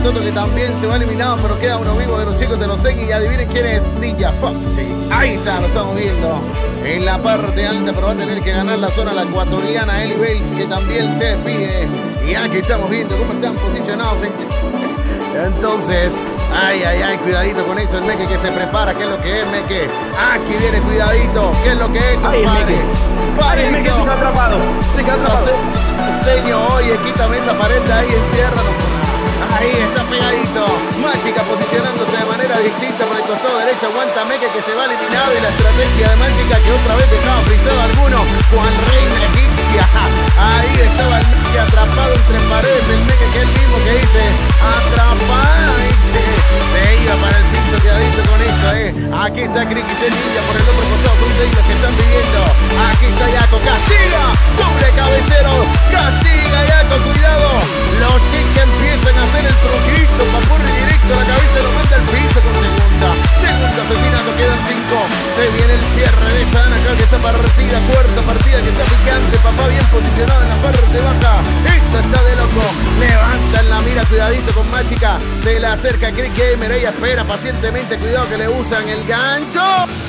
otro que también se va eliminado, pero queda uno vivo de los chicos de los X. Y adivinen quién es Ninja Foxy. Ahí está, lo estamos viendo en la parte alta, pero va a tener que ganar la zona la ecuatoriana Eli Bales, que también se despide. Y aquí estamos viendo cómo están posicionados entonces, ay, cuidadito con eso, el Meque que se prepara, ¿qué es lo que es, Meque? Aquí viene, cuidadito, ¿qué es lo que es, compadre? El Meque se quedó atrapado, Costeño, oye, quítame esa pared de ahí, enciérralo. Ahí está pegadito. Mágica posicionándose de manera distinta por el costado derecho. Aguanta Meque que se va eliminado. Y la estrategia de Mágica que otra vez dejaba frisado a alguno. Juan Reina egipcia. Ahí estaba el Meque atrapado entre paredes. El Meque que es el mismo que dice atrapado. Se iba para el piso quedadito con eso, Aquí está Criqui Ninja por el otro costado. Son de ellos que están viviendo. Aquí está Yaco. Castiga. Doble cabecero. Castiga Yaco. Cuidado. Los chicos empiezan a hacer el truquito, papurri directo, la cabeza lo manda al piso con segunda asesinato, quedan 5, se viene el cierre de esta acá que está partida, cuarta partida que está picante, papá bien posicionado en la parte baja, esto está de loco, levantan la mira, cuidadito con Mágica, se la acerca Chris Gamer, ella espera pacientemente, cuidado que le usan el gancho,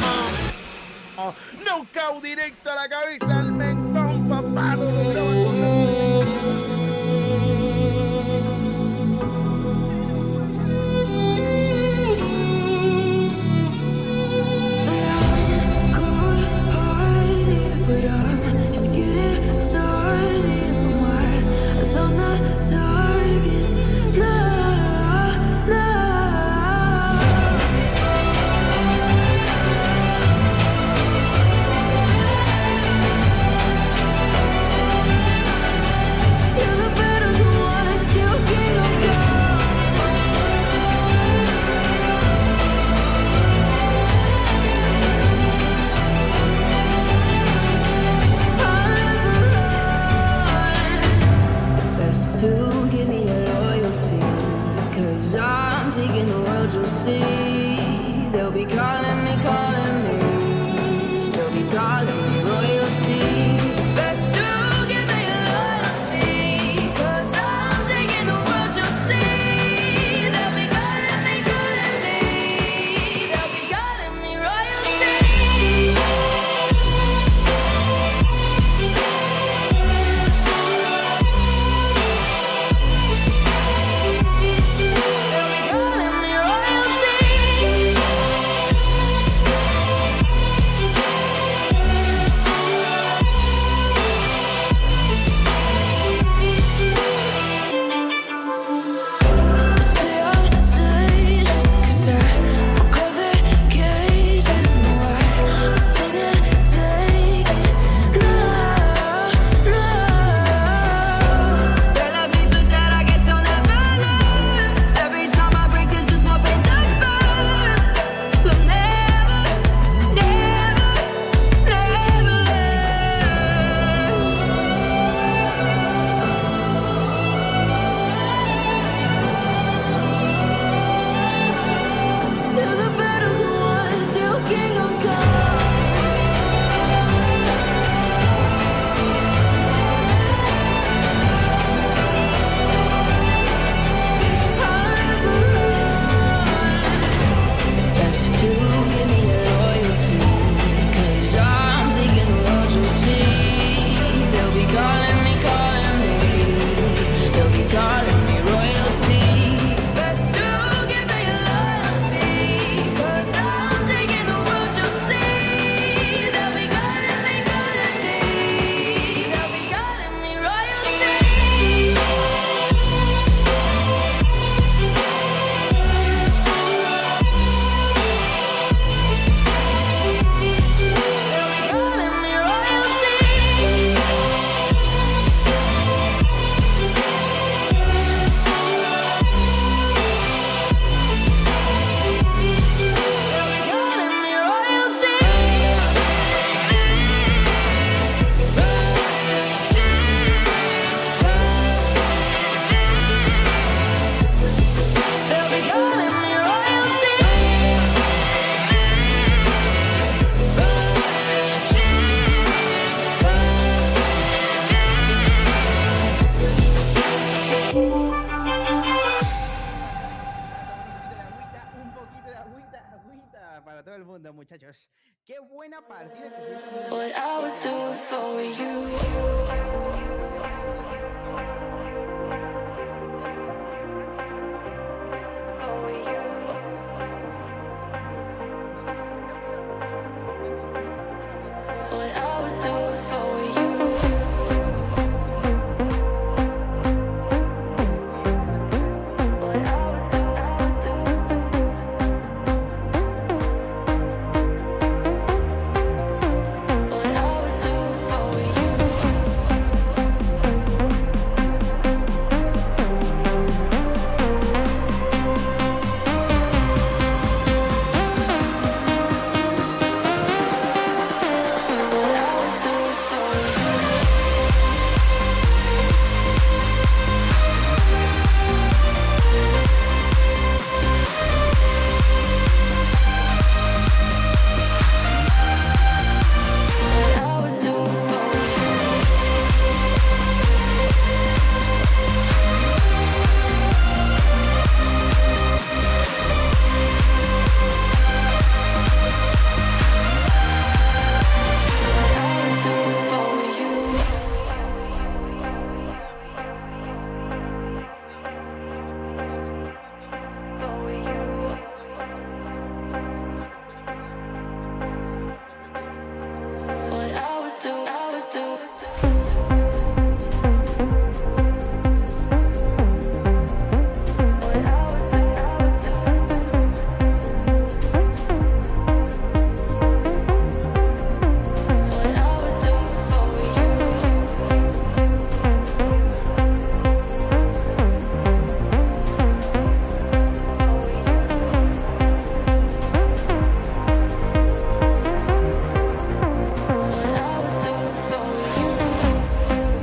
knockout directo a la cabeza, al mentón, papá, lo logró encontrar. But I'm just getting started. My eyes on the target. No, no. You're the better one, still can't go. To give me your loyalty, 'cause I'm taking the world, you'll see. They'll be calling me, they'll be calling me royalty. Best to give me your loyalty, 'cause I'm taking the world, you'll see. They'll be calling me, they'll be calling me royalty. mundo, muchachos. Qué buena partida que se hizo. What I would do for you. What I would do for you. What I would do for you. What I would do for you. What I would do for you. What I would do for you. What I would do, I would do. What I would do for you. What I would do for you.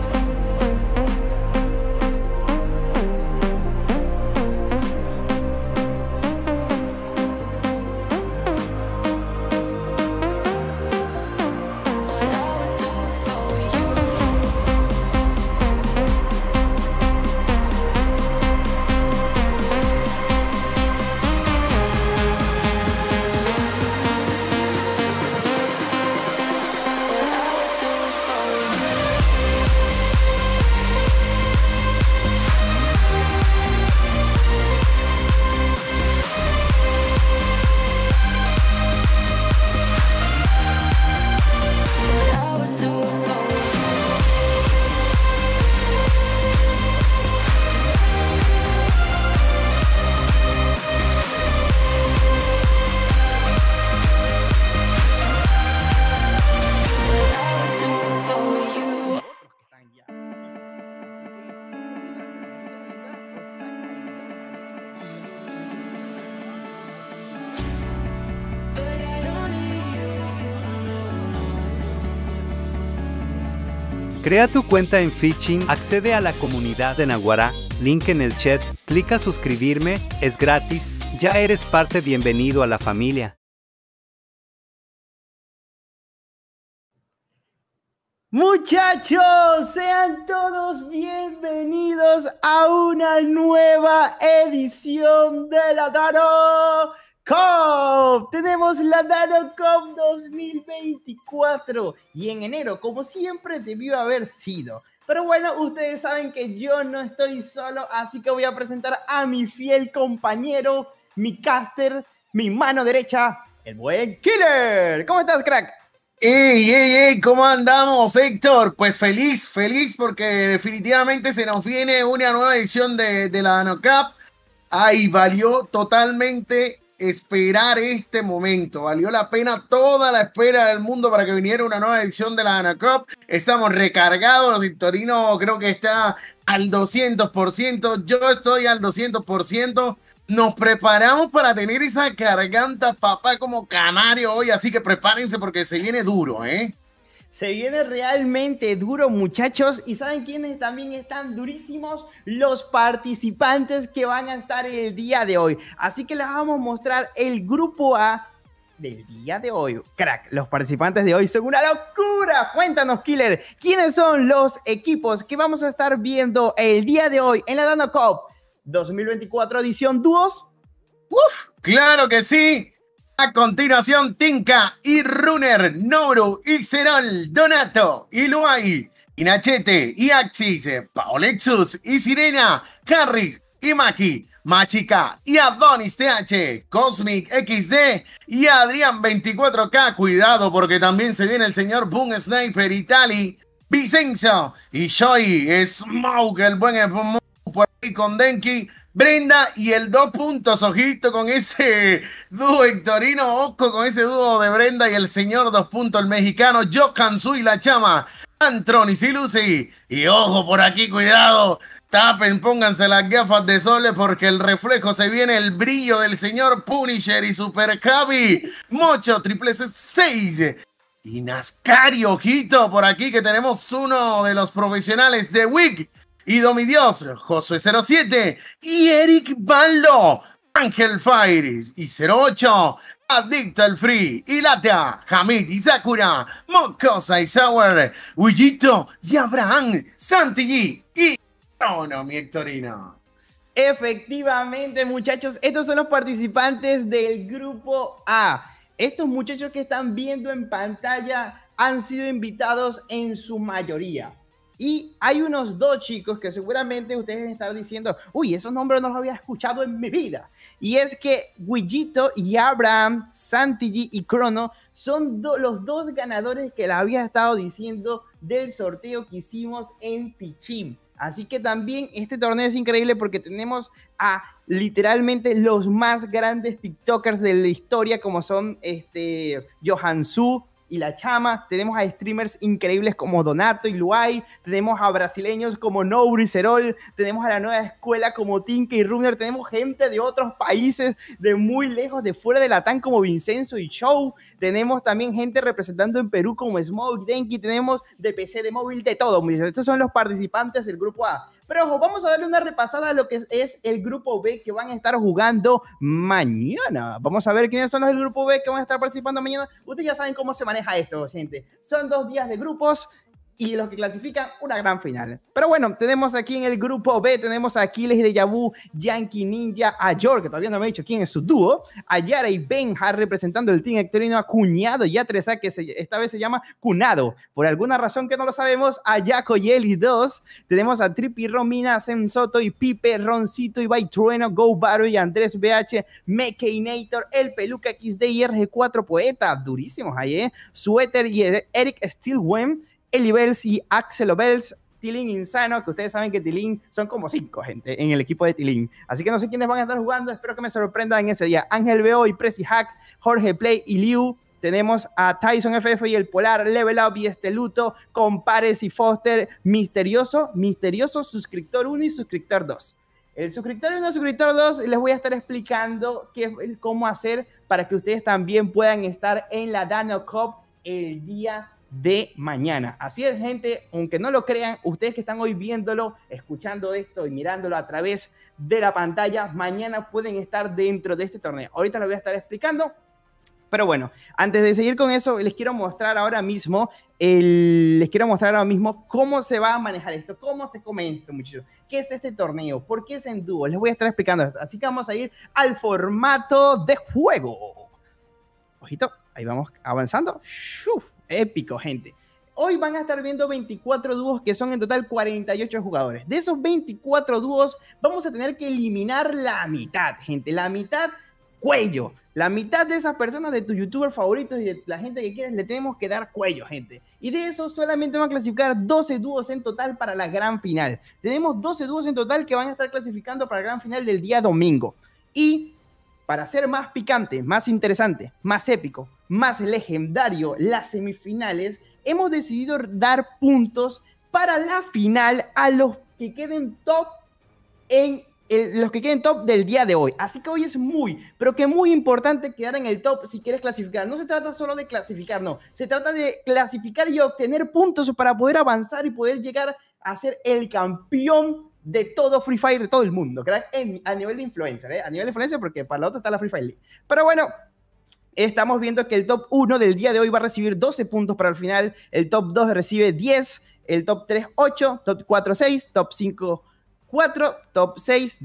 What I would do for you. What I would do for you. What I would do for you. What I would do for you. Otros que están ya. But I don't need you. Crea tu cuenta en Fitching, accede a la comunidad de Naguará, link en el chat, clica suscribirme, es gratis, ya eres parte, bienvenido a la familia. Muchachos, sean todos bienvenidos a una nueva edición de la Dano Cup. Tenemos la Dano Cup 2024 y en enero, como siempre, debió haber sido. Pero bueno, ustedes saben que yo no estoy solo, así que voy a presentar a mi fiel compañero, mi caster, mi mano derecha, el buen Killer. ¿Cómo estás, crack? ¡Ey! ¿Cómo andamos, Héctor? Pues feliz porque definitivamente se nos viene una nueva edición de la Dano Cup. Ay, valió totalmente esperar este momento. Valió la pena toda la espera del mundo para que viniera una nueva edición de la Dano Cup. Estamos recargados, los victorinos creo que está al 200%. Yo estoy al 200%. Nos preparamos para tener esa garganta, papá, como canario hoy, así que prepárense porque se viene duro, ¿eh? Se viene realmente duro, muchachos. ¿Y saben quiénes también están durísimos? Los participantes que van a estar el día de hoy. Así que les vamos a mostrar el grupo A del día de hoy. Crack, los participantes de hoy son una locura. Cuéntanos, Killer, ¿quiénes son los equipos que vamos a estar viendo el día de hoy en la Dano Cup 2024 edición dúos? Uf, claro que sí. A continuación, Tinka y Runner, Nobru, Ixerol, Donato, Iluay, Inachete y Axis, Paolexus y Sirena, Harris y Maki, Machica y Adonis TH, Cosmic XD y Adrián 24K. Cuidado porque también se viene el señor Boom Sniper Itali, Vicenzo y Joy, Smoke, el buen Smoke por ahí con Denki, Brenda y el 2 puntos, ojito con ese dúo Hectorino, ojo con ese dúo de Brenda y el señor 2 puntos, el mexicano Johan Su y la chama, Antronis y Lucy. Y ojo por aquí, cuidado, tapen, pónganse las gafas de sol porque el reflejo se viene, el brillo del señor Punisher y Super Javi, Mocho, Triple 6. Y Nascari, ojito por aquí que tenemos uno de los profesionales de WIG. Y Domidios, Josué 07 y Eric Baldo, Ángel Fires y 08, Adicto al Free y Latea, Hamid y Sakura, Mocosa y Sauer, Willito y Abraham, Santi y no, mi Hectorino. Efectivamente, muchachos, estos son los participantes del grupo A. Estos muchachos que están viendo en pantalla han sido invitados en su mayoría. Y hay unos 2 chicos que seguramente ustedes deben estar diciendo, uy, esos nombres no los había escuchado en mi vida. Y es que Willito y Abraham, Santi y Crono son los 2 ganadores que les había estado diciendo del sorteo que hicimos en Pichín. Así que también este torneo es increíble porque tenemos a literalmente los más grandes TikTokers de la historia, como son Johan Su y la chama. Tenemos a streamers increíbles como Donato y Luay, tenemos a brasileños como Nobru y Cerol, tenemos a la nueva escuela como Tinka y Runner, tenemos gente de otros países de muy lejos, de fuera de Latam como Vincenzo y Show, tenemos también gente representando en Perú como Smoke, Denki, tenemos de PC, de móvil, de todo. Estos son los participantes del grupo A. Pero ojo, vamos a darle una repasada a lo que es el grupo B que van a estar jugando mañana. Vamos a ver quiénes son los del grupo B que van a estar participando mañana. Ustedes ya saben cómo se maneja esto, gente. Son 2 días de grupos y los que clasifican una gran final. Pero bueno, tenemos aquí en el grupo B, tenemos a Aquiles de Yabu, Yankee Ninja, a York, que todavía no me he dicho quién es su dúo, a Yara y Benja representando el team Hectorino, a Cuñado y a Tresa, que esta vez se llama Cunado, por alguna razón que no lo sabemos, a Jaco y Eli 2, tenemos a Trippy, Romina, Sensoto y Pipe, Roncito y Baitrueno, Go Baro y Andrés BH, Mekeinator, El Peluca XD y RG4 Poeta, durísimos ahí, Suéter y Eric Steelwem, Eli Bells y Axel Bells, Tilín Insano, que ustedes saben que Tilín son como 5 gente en el equipo de Tilín. Así que no sé quiénes van a estar jugando, espero que me sorprendan en ese día. Ángel BO y Prezi Hack, Jorge Play y Liu. Tenemos a Tyson FF y el Polar, Level Up y Esteluto, Compares y Foster, Misterioso, Suscriptor 1 y Suscriptor 2. El Suscriptor 1 y el Suscriptor 2 les voy a estar explicando cómo hacer para que ustedes también puedan estar en la Dano Cup el día de mañana. Así es, gente, aunque no lo crean, ustedes que están hoy viéndolo, escuchando esto y mirándolo a través de la pantalla, mañana pueden estar dentro de este torneo. Ahorita lo voy a estar explicando, pero bueno, antes de seguir con eso, les quiero mostrar ahora mismo cómo se va a manejar esto, cómo se come esto, muchachos. ¿Qué es este torneo? ¿Por qué es en dúo? Les voy a estar explicando esto. Así que vamos a ir al formato de juego. Ojito, ahí vamos avanzando. ¡Shuf! Épico, gente. Hoy van a estar viendo 24 dúos que son en total 48 jugadores. De esos 24 dúos vamos a tener que eliminar la mitad, gente. La mitad cuello. La mitad de esas personas de tus youtubers favoritos y de la gente que quieres le tenemos que dar cuello, gente. Y de eso solamente van a clasificar 12 dúos en total para la gran final. Tenemos 12 dúos en total que van a estar clasificando para la gran final del día domingo. Y para ser más picante, más interesante, más épico, más legendario las semifinales, hemos decidido dar puntos para la final a los que queden top del día de hoy. Así que hoy es pero que muy importante quedar en el top si quieres clasificar. No se trata solo de clasificar, no. Se trata de clasificar y obtener puntos para poder avanzar y poder llegar a ser el campeón de todo Free Fire, de todo el mundo, crack, a nivel de influencer, a nivel de influencer, porque para la otra está la Free Fire League. Pero bueno, estamos viendo que el top 1 del día de hoy va a recibir 12 puntos para el final, el top 2 recibe 10, el top 3, 8, top 4, 6, top 5, 4, top 6, 2.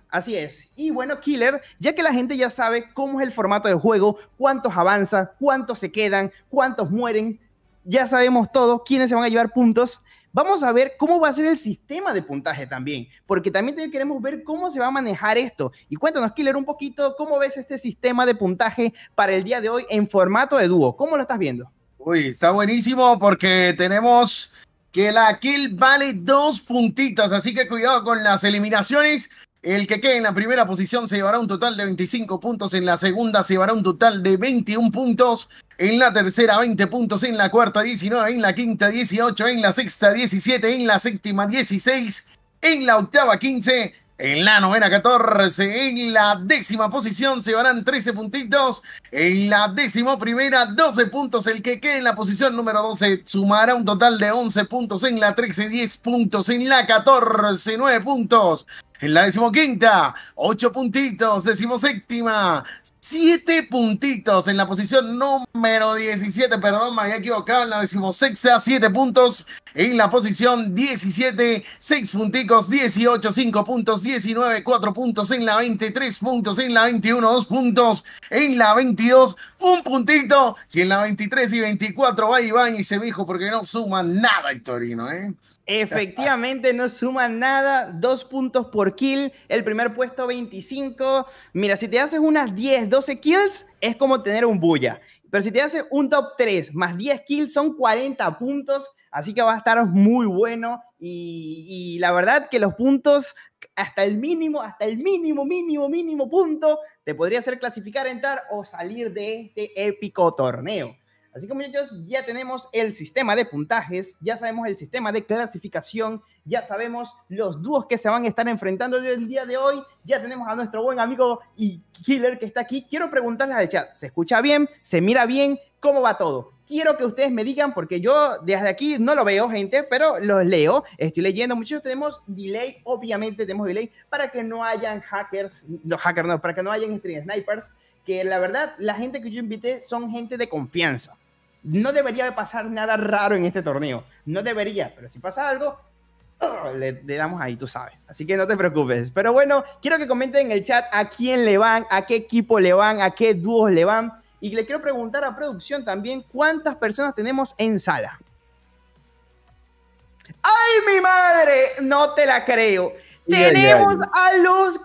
Así es. Y bueno, Killer, ya que la gente ya sabe cómo es el formato del juego, cuántos avanzan, cuántos se quedan, cuántos mueren, ya sabemos todo, quiénes se van a llevar puntos. Vamos a ver cómo va a ser el sistema de puntaje también, porque también queremos ver cómo se va a manejar esto. Y cuéntanos, Killer, un poquito, ¿cómo ves este sistema de puntaje para el día de hoy en formato de dúo? ¿Cómo lo estás viendo? Uy, está buenísimo porque tenemos que la kill vale 2 puntitos, así que cuidado con las eliminaciones. El que quede en la primera posición se llevará un total de 25 puntos, en la segunda se llevará un total de 21 puntos, en la tercera 20 puntos, en la cuarta 19, en la quinta 18, en la sexta 17, en la séptima 16, en la octava 15, en la novena 14, en la décima posición se llevarán 13 puntitos, en la décima primera 12 puntos, el que quede en la posición número 12 sumará un total de 11 puntos, en la 13 10 puntos, en la 14 9 puntos, en la decimoquinta 8 puntitos, decimoséptima 7 puntitos, en la posición número 17, perdón, me había equivocado, en la decimosexta 7 puntos, en la posición 17 6 punticos, 18 5 puntos, 19 4 puntos, en la 20 3 puntos, en la 21 2 puntos, en la 22 1 puntito, y en la 23 y 24 va Iván y se dijo porque no suma nada el Torino, Efectivamente, no suman nada, 2 puntos por kill, el primer puesto 25. Mira, si te haces unas 10, 12 kills, es como tener un bulla. Pero si te haces un top 3 más 10 kills, son 40 puntos, así que va a estar muy bueno. Y la verdad que los puntos, hasta el mínimo punto, te podría hacer clasificar, entrar o salir de este épico torneo. Así que, muchachos, ya tenemos el sistema de puntajes, ya sabemos el sistema de clasificación, ya sabemos los dúos que se van a estar enfrentando el día de hoy, ya tenemos a nuestro buen amigo y Killer que está aquí. Quiero preguntarles al chat, ¿se escucha bien? ¿Se mira bien? ¿Cómo va todo? Quiero que ustedes me digan, porque yo desde aquí no lo veo, gente, pero los leo, estoy leyendo. Muchos tenemos delay, obviamente tenemos delay, para que no hayan para que no hayan stream snipers, que la verdad, la gente que yo invité son gente de confianza. No debería pasar nada raro en este torneo. No debería, pero si pasa algo, le damos ahí, tú sabes. Así que no te preocupes. Pero bueno, quiero que comenten en el chat a quién le van, a qué equipo le van, a qué dúos le van. Y le quiero preguntar a producción también cuántas personas tenemos en sala. ¡Ay, mi madre! No te la creo. Tenemos a los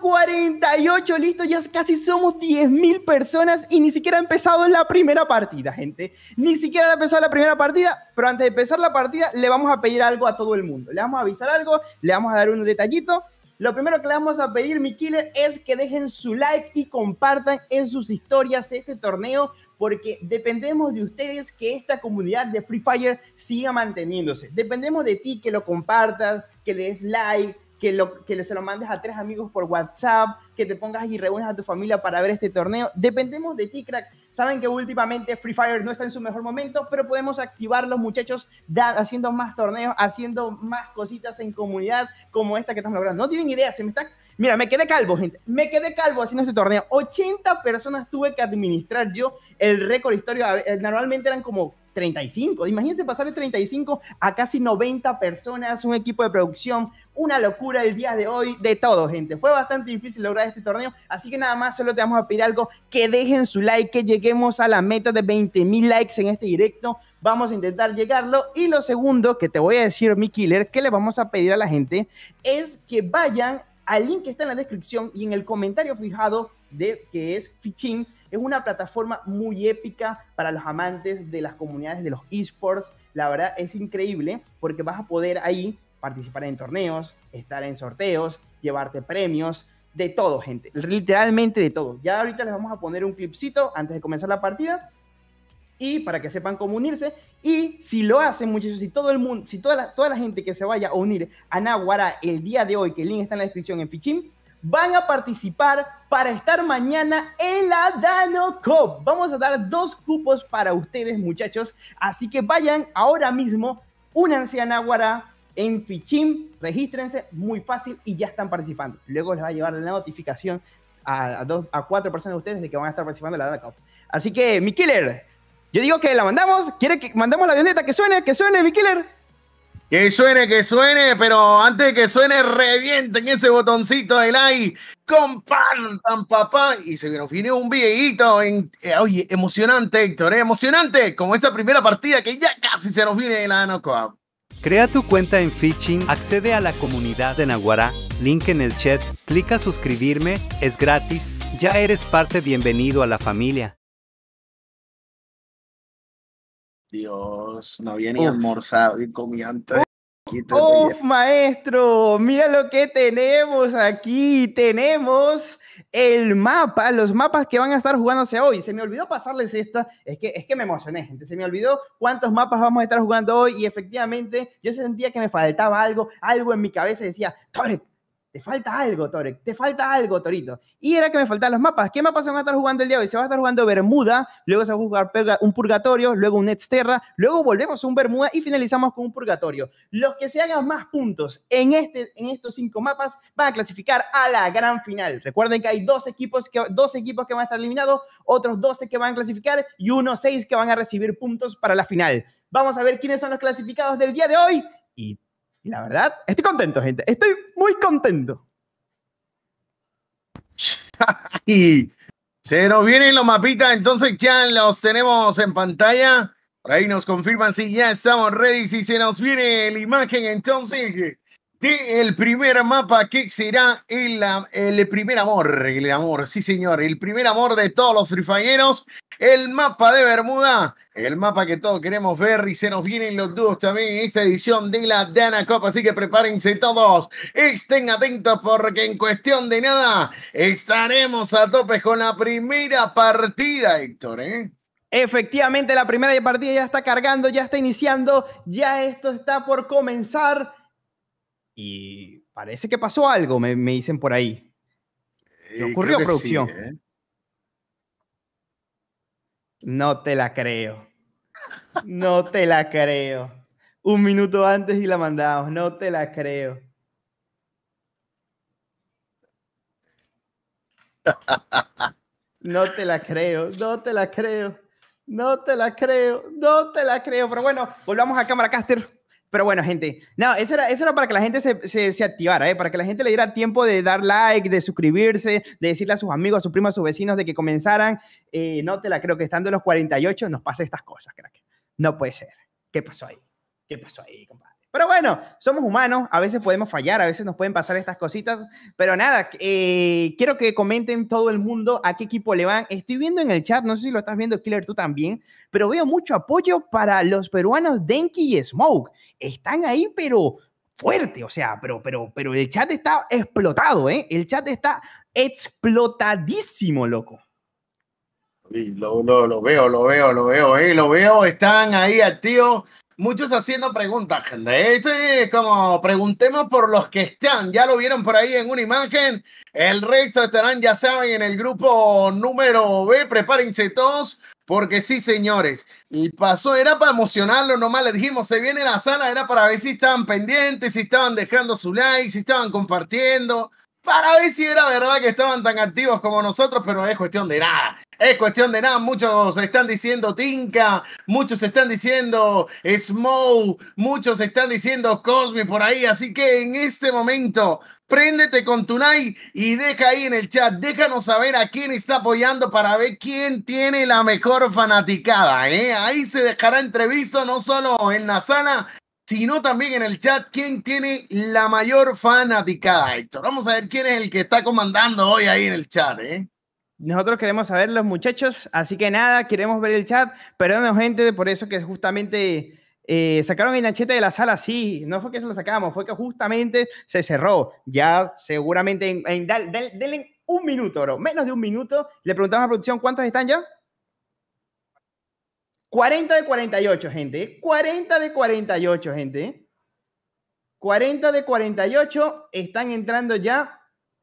48 listos, ya casi somos 10.000 personas y ni siquiera ha empezado la primera partida, gente. Ni siquiera ha empezado la primera partida, pero antes de empezar la partida le vamos a pedir algo a todo el mundo. Le vamos a avisar algo, le vamos a dar un detallito. Lo primero que le vamos a pedir, mi Killer, es que dejen su like y compartan en sus historias este torneo, porque dependemos de ustedes que esta comunidad de Free Fire siga manteniéndose. Dependemos de ti que lo compartas, que le des like, que se lo mandes a 3 amigos por WhatsApp, que te pongas y reúnas a tu familia para ver este torneo. Dependemos de ti, crack. Saben que últimamente Free Fire no está en su mejor momento, pero podemos activarlos, muchachos, haciendo más torneos, haciendo más cositas en comunidad como esta que estamos logrando. No tienen idea, Mira, me quedé calvo, gente. Me quedé calvo haciendo este torneo. 80 personas tuve que administrar yo el récord histórico. Normalmente eran como 35. Imagínense pasar de 35 a casi 90 personas, un equipo de producción, una locura el día de hoy, de todo, gente. Fue bastante difícil lograr este torneo, así que nada más solo te vamos a pedir algo, que dejen su like, que lleguemos a la meta de 20.000 likes en este directo. Vamos a intentar llegarlo. Y lo segundo que te voy a decir, mi Killer, que le vamos a pedir a la gente, es que vayan al link que está en la descripción y en el comentario fijado que es Fichín. Es una plataforma muy épica para los amantes de las comunidades de los esports. La verdad es increíble porque vas a poder ahí participar en torneos, estar en sorteos, llevarte premios, de todo, gente. Literalmente de todo. Ya ahorita les vamos a poner un clipcito antes de comenzar la partida y para que sepan cómo unirse. Y si lo hacen, muchachos, si todo el mundo, si toda la gente que se vaya a unir a Naguará el día de hoy, que el link está en la descripción en Fichín, van a participar para estar mañana en la Dano Cup. Vamos a dar 2 cupos para ustedes, muchachos. Así que vayan ahora mismo, únanse a Naguará en Fichín, regístrense, muy fácil y ya están participando. Luego les va a llevar la notificación a 4 personas de ustedes de que van a estar participando en la Dano Cup. Así que, mi Killer, yo digo que la mandamos. ¿Quiere que mandemos la avioneta? Que suene, mi Killer. Que suene, pero antes de que suene, revienten ese botoncito de like, compartan, papá. Y se nos viene un videíto, oye, emocionante, Héctor, emocionante, como esta primera partida que ya casi se nos viene de la NoCoop. Crea tu cuenta en Fishing, accede a la comunidad de Naguará, link en el chat, clica suscribirme, es gratis, ya eres parte, bienvenido a la familia. Dios, no había ni almorzado y comí antes. ¡Uf, maestro! Mira lo que tenemos aquí. Tenemos el mapa, los mapas que van a estar jugándose hoy. Se me olvidó pasarles esta. Es que me emocioné, gente. Se me olvidó cuántos mapas vamos a estar jugando hoy y efectivamente yo sentía que me faltaba algo en mi cabeza decía, Torek, te falta algo, Torek, te falta algo, Torito. Y era que me faltaban los mapas. ¿Qué mapas se van a estar jugando el día de hoy? Se va a estar jugando Bermuda, luego se va a jugar un Purgatorio, luego un Exterra, luego volvemos a un Bermuda y finalizamos con un Purgatorio. Los que se hagan más puntos en estos 5 mapas van a clasificar a la gran final. Recuerden que hay dos equipos que van a estar eliminados, otros 12 que van a clasificar y unos 6 que van a recibir puntos para la final. Vamos a ver quiénes son los clasificados del día de hoy y la verdad, estoy contento, gente. Estoy muy contento. Y se nos vienen los mapitas, entonces ya los tenemos en pantalla. Por ahí nos confirman si ya estamos ready, si se nos viene la imagen entonces del primer mapa que será el primer amor, sí señor, el primer amor de todos los frifayeros, el mapa de Bermuda, el mapa que todos queremos ver y se nos vienen los dúos también en esta edición de la NoCoop, así que prepárense todos, estén atentos porque en cuestión de nada estaremos a tope con la primera partida, Héctor, Efectivamente, la primera partida ya está cargando, ya está iniciando, ya esto está por comenzar. Y parece que pasó algo, me dicen por ahí. ¿Qué ocurrió, producción? Sí, No te la creo. No te la creo. Un minuto antes y la mandamos. No te la creo. No te la creo. No te la creo. No te la creo. No te la creo. Pero bueno, volvamos a Cámara Caster. Pero bueno, gente, no, eso era para que la gente se activara, para que la gente le diera tiempo de dar like, de suscribirse, de decirle a sus amigos, a sus primos, a sus vecinos de que comenzaran. No te la creo que estando en los 48 nos pasa estas cosas, crack. No puede ser. ¿Qué pasó ahí? ¿Qué pasó ahí, compadre? Pero bueno, somos humanos, a veces podemos fallar, a veces nos pueden pasar estas cositas, pero nada, quiero que comenten todo el mundo a qué equipo le van. Estoy viendo en el chat, no sé si lo estás viendo, Killer, tú también, pero veo mucho apoyo para los peruanos Denki y Smoke. Están ahí, pero fuerte, o sea, pero el chat está explotado, ¿eh? El chat está explotadísimo, loco. Lo veo, están ahí activos. Muchos haciendo preguntas, gente. Esto es como preguntemos por los que están. Ya lo vieron por ahí en una imagen. El resto estarán, ya saben, en el grupo número B. Prepárense todos, porque sí, señores. Y pasó, era para emocionarlo nomás. Les dijimos, se viene la sala. Era para ver si estaban pendientes, si estaban dejando su like, si estaban compartiendo. Para ver si era verdad que estaban tan activos como nosotros, pero es cuestión de nada. Es cuestión de nada. Muchos están diciendo Tinka, muchos están diciendo Smoke, muchos están diciendo Cosme por ahí. Así que en este momento, préndete con tu like y deja ahí en el chat. Déjanos saber a quién está apoyando para ver quién tiene la mejor fanaticada. Ahí se dejará entrevisto no solo en la sala, sino también en el chat quién tiene la mayor fanaticada, Héctor. Vamos a ver quién es el que está comandando hoy ahí en el chat, Nosotros queremos saber los muchachos, así que nada, queremos ver el chat. Perdón, gente, por eso que justamente sacaron el Nachete de la sala, sí, no fue que se lo sacamos, fue que justamente se cerró. Ya seguramente, denle un minuto, bro, menos de un minuto. Le preguntamos a producción, ¿cuántos están ya? 40 de 48, gente. 40 de 48, gente. 40 de 48 están entrando ya.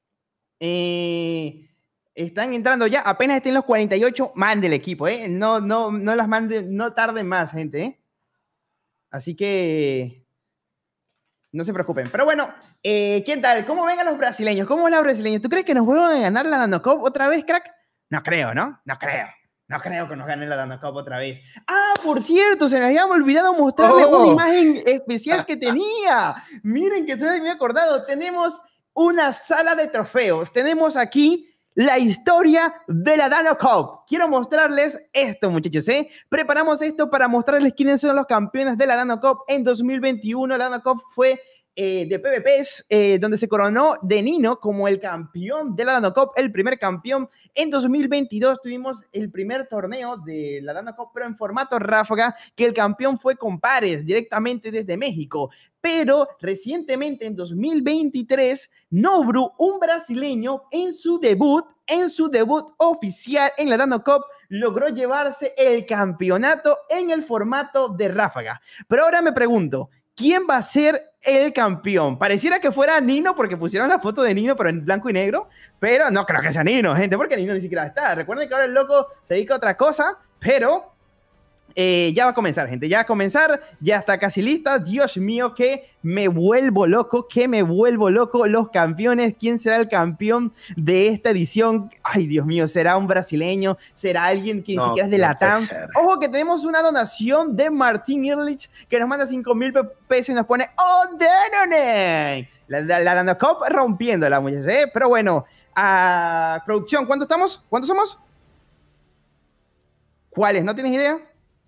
Están entrando ya. Apenas estén los 48, mande el equipo, No las manden, no tarden más, gente, Así que no se preocupen. Pero bueno, ¿quién tal? ¿Cómo ven a los brasileños? ¿Cómo van los brasileños? ¿Tú crees que nos vuelvan a ganar la NoCoop otra vez, crack? No creo, ¿no? No creo. No creo que nos gane la Dana Cup otra vez. Ah, por cierto, se me había olvidado mostrarles una imagen especial que tenía. Miren que se me había acordado. Tenemos una sala de trofeos. Tenemos aquí la historia de la Dana Cup. Quiero mostrarles esto, muchachos, ¿eh? Preparamos esto para mostrarles quiénes son los campeones de la Dana Cup en 2021. La Dana Cup fue de PvPs, donde se coronó de Nino como el campeón de la Dana Cup, el primer campeón. En 2022 tuvimos el primer torneo de la Dana Cup, pero en formato ráfaga, que el campeón fue Compares, directamente desde México. Pero recientemente, en 2023, Nobru, un brasileño, en su debut oficial en la Dana Cup, logró llevarse el campeonato en el formato de ráfaga. Pero ahora me pregunto, ¿quién va a ser el campeón? Pareciera que fuera Nino, porque pusieron la foto de Nino, pero en blanco y negro, pero no creo que sea Nino, gente, porque Nino ni siquiera está. Recuerden que ahora el loco se dedica a otra cosa, pero ya va a comenzar, gente, ya va a comenzar, ya está casi lista. Dios mío, que me vuelvo loco, los campeones. ¿Quién será el campeón de esta edición? Ay, Dios mío, ¿será un brasileño? ¿Será alguien que ni siquiera es de Latam? Ojo que tenemos una donación de Martín Ehrlich, que nos manda 5,000 pesos y nos pone ¡Oh, Danone! La Dana Cup rompiéndola, muchachos, ¿eh? Pero bueno, producción, ¿cuántos estamos? ¿Cuántos somos? ¿Cuáles? ¿No tienes idea?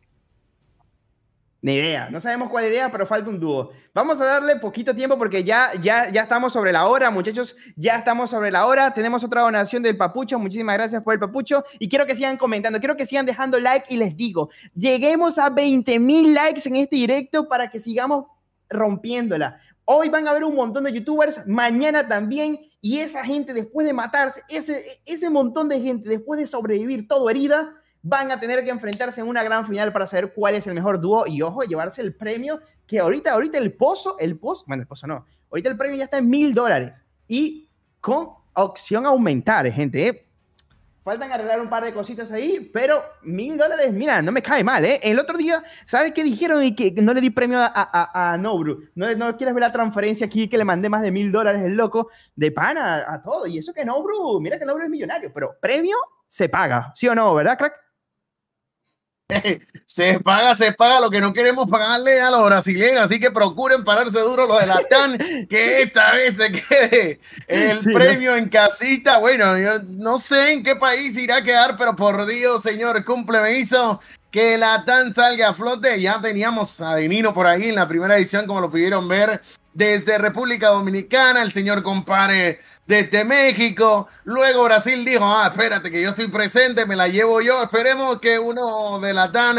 Ni idea, no sabemos cuál idea, pero falta un dúo. Vamos a darle poquito tiempo porque ya estamos sobre la hora, muchachos. Ya estamos sobre la hora. Tenemos otra donación del Papucho. Muchísimas gracias por el Papucho. Y quiero que sigan comentando, quiero que sigan dejando like. Y les digo, lleguemos a 20,000 likes en este directo para que sigamos rompiéndola. Hoy van a ver un montón de youtubers, mañana también. Y esa gente, después de matarse, ese montón de gente, después de sobrevivir todo herida, van a tener que enfrentarse en una gran final para saber cuál es el mejor dúo y, ojo, llevarse el premio, que ahorita el pozo no, ahorita el premio ya está en $1,000 y con opción a aumentar, gente, ¿eh? Faltan arreglar un par de cositas ahí, pero $1,000, mira, no me cae mal, ¿eh? El otro día, ¿sabes qué dijeron? Y que no le di premio a Nobru. No quieres ver la transferencia aquí que le mandé más de $1,000 el loco de pana a todo. Y eso que Nobru, mira que Nobru es millonario, pero premio se paga, ¿sí o no? ¿Verdad, crack? Se paga lo que no queremos pagarle a los brasileños, así que procuren pararse duro los de Latam, que esta vez se quede el premio en casita. Bueno, yo no sé en qué país irá a quedar, pero por Dios, señor, cúmpleme hizo que Latam salga a flote. Ya teníamos a Denino por ahí en la primera edición, como lo pudieron ver, desde República Dominicana, el señor Compare desde México. Luego Brasil dijo, espérate que yo estoy presente, me la llevo yo. Esperemos que uno de Latam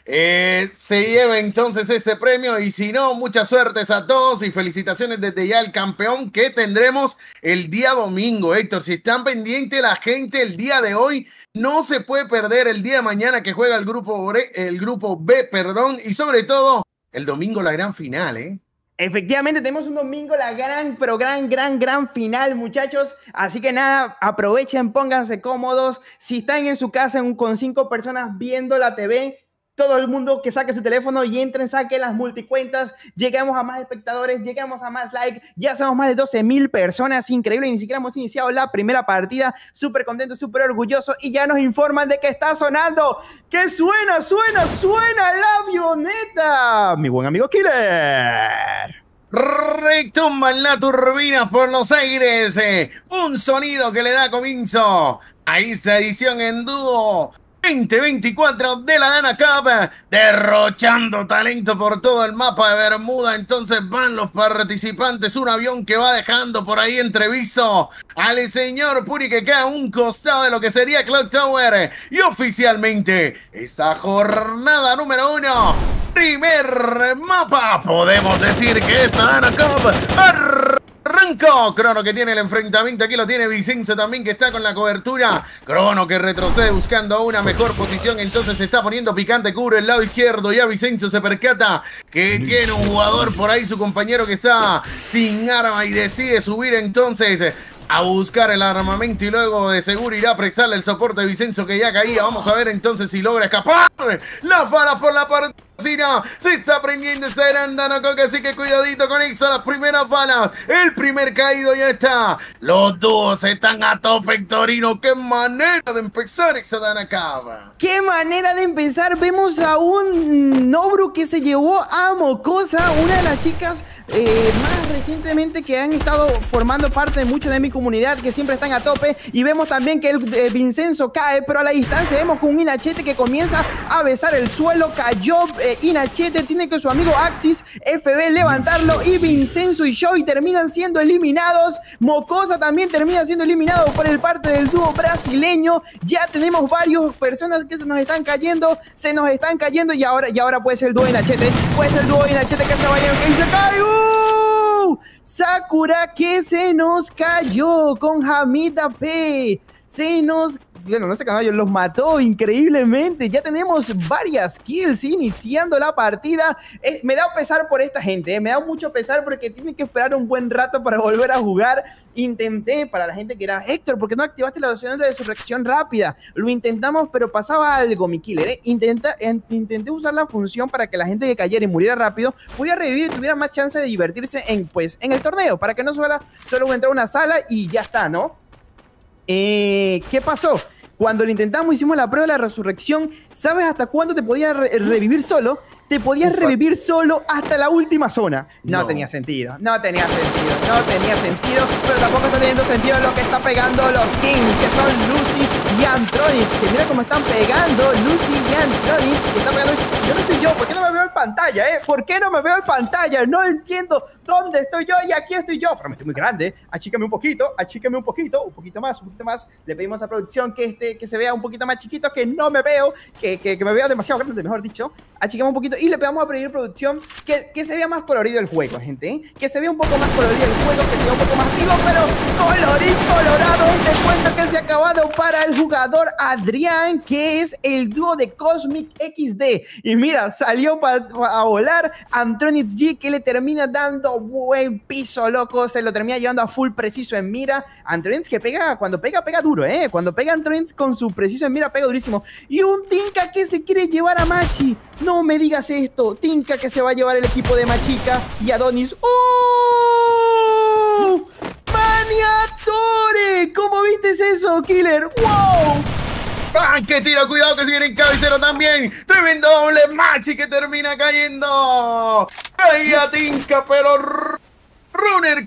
se lleve entonces este premio, y si no, mucha suerte a todos y felicitaciones desde ya al campeón que tendremos el día domingo. Héctor, si están pendientes la gente, el día de hoy no se puede perder el día de mañana que juega el grupo B, y sobre todo el domingo la gran final, ¿eh? Efectivamente, tenemos un domingo la gran final, muchachos. Así que nada, aprovechen, pónganse cómodos. Si están en su casa con 5 personas viendo la TV, todo el mundo que saque su teléfono y entren, saquen las multicuentas. Llegamos a más espectadores, llegamos a más likes. Ya somos más de 12,000 personas, increíble. Ni siquiera hemos iniciado la primera partida. Súper contento, súper orgulloso. Y ya nos informan de que está sonando. ¡Que suena la avioneta! Mi buen amigo Killer. Retumban la turbina por los aires. Un sonido que le da comienzo a esta edición en dúo 2024 de la Dana Cup, derrochando talento por todo el mapa de Bermuda. Entonces van los participantes, un avión que va dejando por ahí entrevisto al señor Puri, que queda a un costado de lo que sería Clock Tower. Y oficialmente esta jornada número 1, primer mapa, podemos decir que esta Dana Cup arrancó. Crono que tiene el enfrentamiento, aquí lo tiene Vicenzo también, que está con la cobertura. Crono que retrocede buscando una mejor posición, entonces se está poniendo picante, cubre el lado izquierdo. Ya Vicenzo se percata que tiene un jugador por ahí, su compañero, que está sin arma y decide subir entonces a buscar el armamento, y luego de seguro irá a prestarle el soporte de Vicenzo, que ya caía. Vamos a ver entonces si logra escapar. La bala por la parte Se está prendiendo esta grande Nocoque, así que cuidadito con Ixa, las primeras balas. El primer caído ya está. Los dúos están a tope, Hectorino. Qué manera de empezar Ixa Danacaba. ¡Qué manera de empezar! Vemos a un Nobru que se llevó a Mocosa, una de las chicas más recientemente que han estado formando parte de mucho de mi comunidad, que siempre están a tope. Y vemos también que el Vincenzo cae, pero a la distancia vemos con un Inachete que comienza a besar el suelo. Cayó Inachete, tiene que su amigo Axis FB levantarlo, y Vincenzo y Joey terminan siendo eliminados. Mocosa también termina siendo eliminado por el parte del dúo brasileño. Ya tenemos varias personas que se nos están cayendo, y ahora puede ser el dúo Inachete, que se vaya, que se cae. Sakura que se nos cayó con Hamida P. Bueno, no sé, Canallo, los mató increíblemente. Ya tenemos varias kills iniciando la partida. Me da pesar por esta gente, me da mucho pesar porque tienen que esperar un buen rato para volver a jugar. Intenté, para la gente que era Héctor, ¿por qué no activaste la opción de resurrección rápida? Lo intentamos, pero pasaba algo, mi killer, intenté usar la función para que la gente que cayera y muriera rápido pudiera revivir y tuviera más chance de divertirse en el torneo, para que no solo entrar a una sala y ya está, ¿no? ¿Qué pasó? Cuando lo intentamos, hicimos la prueba de la resurrección. ¿Sabes hasta cuándo te podías revivir solo? Te podías revivir solo hasta la última zona. No tenía sentido, pero tampoco está teniendo sentido lo que está pegando los Kings, que son Lucy y Antronics, que mira cómo están pegando Lucy y Antronics, que están pegando. Yo no estoy yo, ¿por qué no me veo en pantalla, ¿Por qué no me veo en pantalla? No entiendo dónde estoy yo, y aquí estoy yo, pero me estoy muy grande. Achícame un poquito más. Le pedimos a producción que se vea un poquito más chiquito, que no me veo, que me vea demasiado grande, mejor dicho. Achícame un poquito, y le pedimos a pedir producción que se vea más colorido el juego, gente, que se vea un poco más colorido el juego, que se vea un poco más vivo, pero colorado. Este cuento que se ha acabado para el jugador Adrián, que es el dúo de Cosmic XD. Y mira, salió a volar Antronics G, que le termina dando buen piso, loco. Se lo termina llevando a full preciso en mira. Antronics que cuando pega duro, Cuando pega Antronics con su preciso en mira, pega durísimo. Y un Tinka que se quiere llevar a Machi. No me digas esto. Tinka que se va a llevar el equipo de Machica y Adonis. ¡Oh! ¡Maniatore! ¿Cómo viste eso, killer? ¡Wow! ¡Ah, qué tiro! Cuidado que se viene en cabecero también. Tremendo doble Machi que termina cayendo. Ahí a Tinka, pero Runner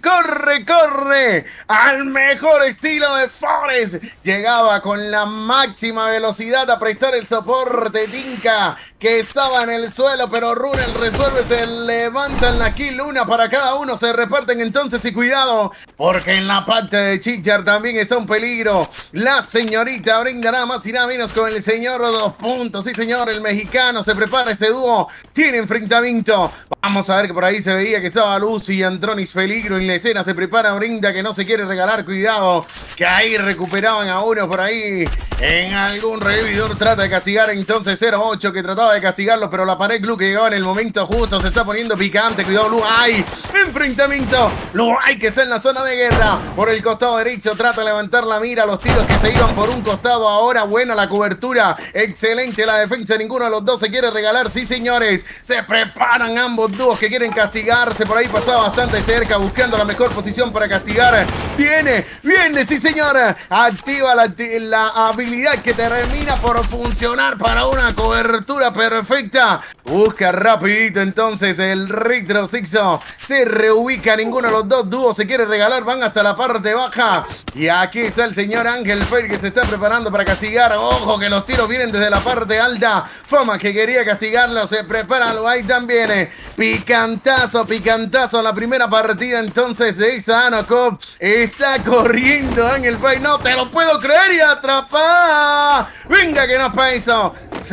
corre al mejor estilo de Forest. Llegaba con la máxima velocidad a prestar el soporte. Tinka que estaba en el suelo, pero Runner resuelve, se levantan la kill, una para cada uno, se reparten entonces. Y cuidado, porque en la parte de Chichar también está un peligro. La señorita brinda nada más y nada menos con el señor 2 puntos. Sí, señor, el mexicano. Se prepara este dúo, tiene enfrentamiento. Vamos a ver que por ahí se veía que estaba Lucy y Antronics. Peligro en la escena, se prepara Brinda, que no se quiere regalar. Cuidado, que ahí recuperaban a uno por ahí en algún revividor. Trata de castigar entonces 08, que trataba de castigarlo, pero la pared Blue que llegaba en el momento justo se está poniendo picante. Cuidado, Blue, ¡ay! Enfrentamiento, Blue, ¡ay! Que está en la zona de guerra por el costado derecho, trata de levantar la mira. Los tiros que se iban por un costado, ahora buena la cobertura, excelente la defensa, ninguno de los dos se quiere regalar. Sí, señores, se preparan ambos dúos que quieren castigarse. Por ahí pasaba bastante cerca, buscando la mejor posición para castigar. Viene, sí, señora. Activa la habilidad que termina por funcionar para una cobertura perfecta. Busca rapidito entonces el Retro Sixo. Se reubica, ninguno de los dos dúos se quiere regalar. Van hasta la parte baja. Y aquí está el señor Ángel Fair, que se está preparando para castigar. Ojo que los tiros vienen desde la parte alta. Fama que quería castigarlo, se prepara lo ahí también. Picantazo la primera partida entonces de Xanocop. Está corriendo Ángel Fair. No te lo puedo creer, y atrapada. Venga que nos pasó.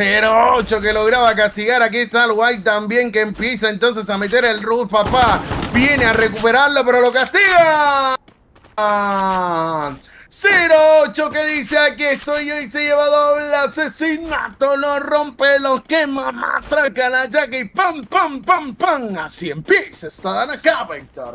08 que lograba castigar. Aquí está el White también, que empieza entonces a meter el root. Papá viene a recuperarlo, pero lo castiga. 08 que dice: aquí estoy yo, y se lleva doble asesinato. Lo rompe, lo quema, matraca la llaga y pam. Así empieza esta Danacaba, Héctor.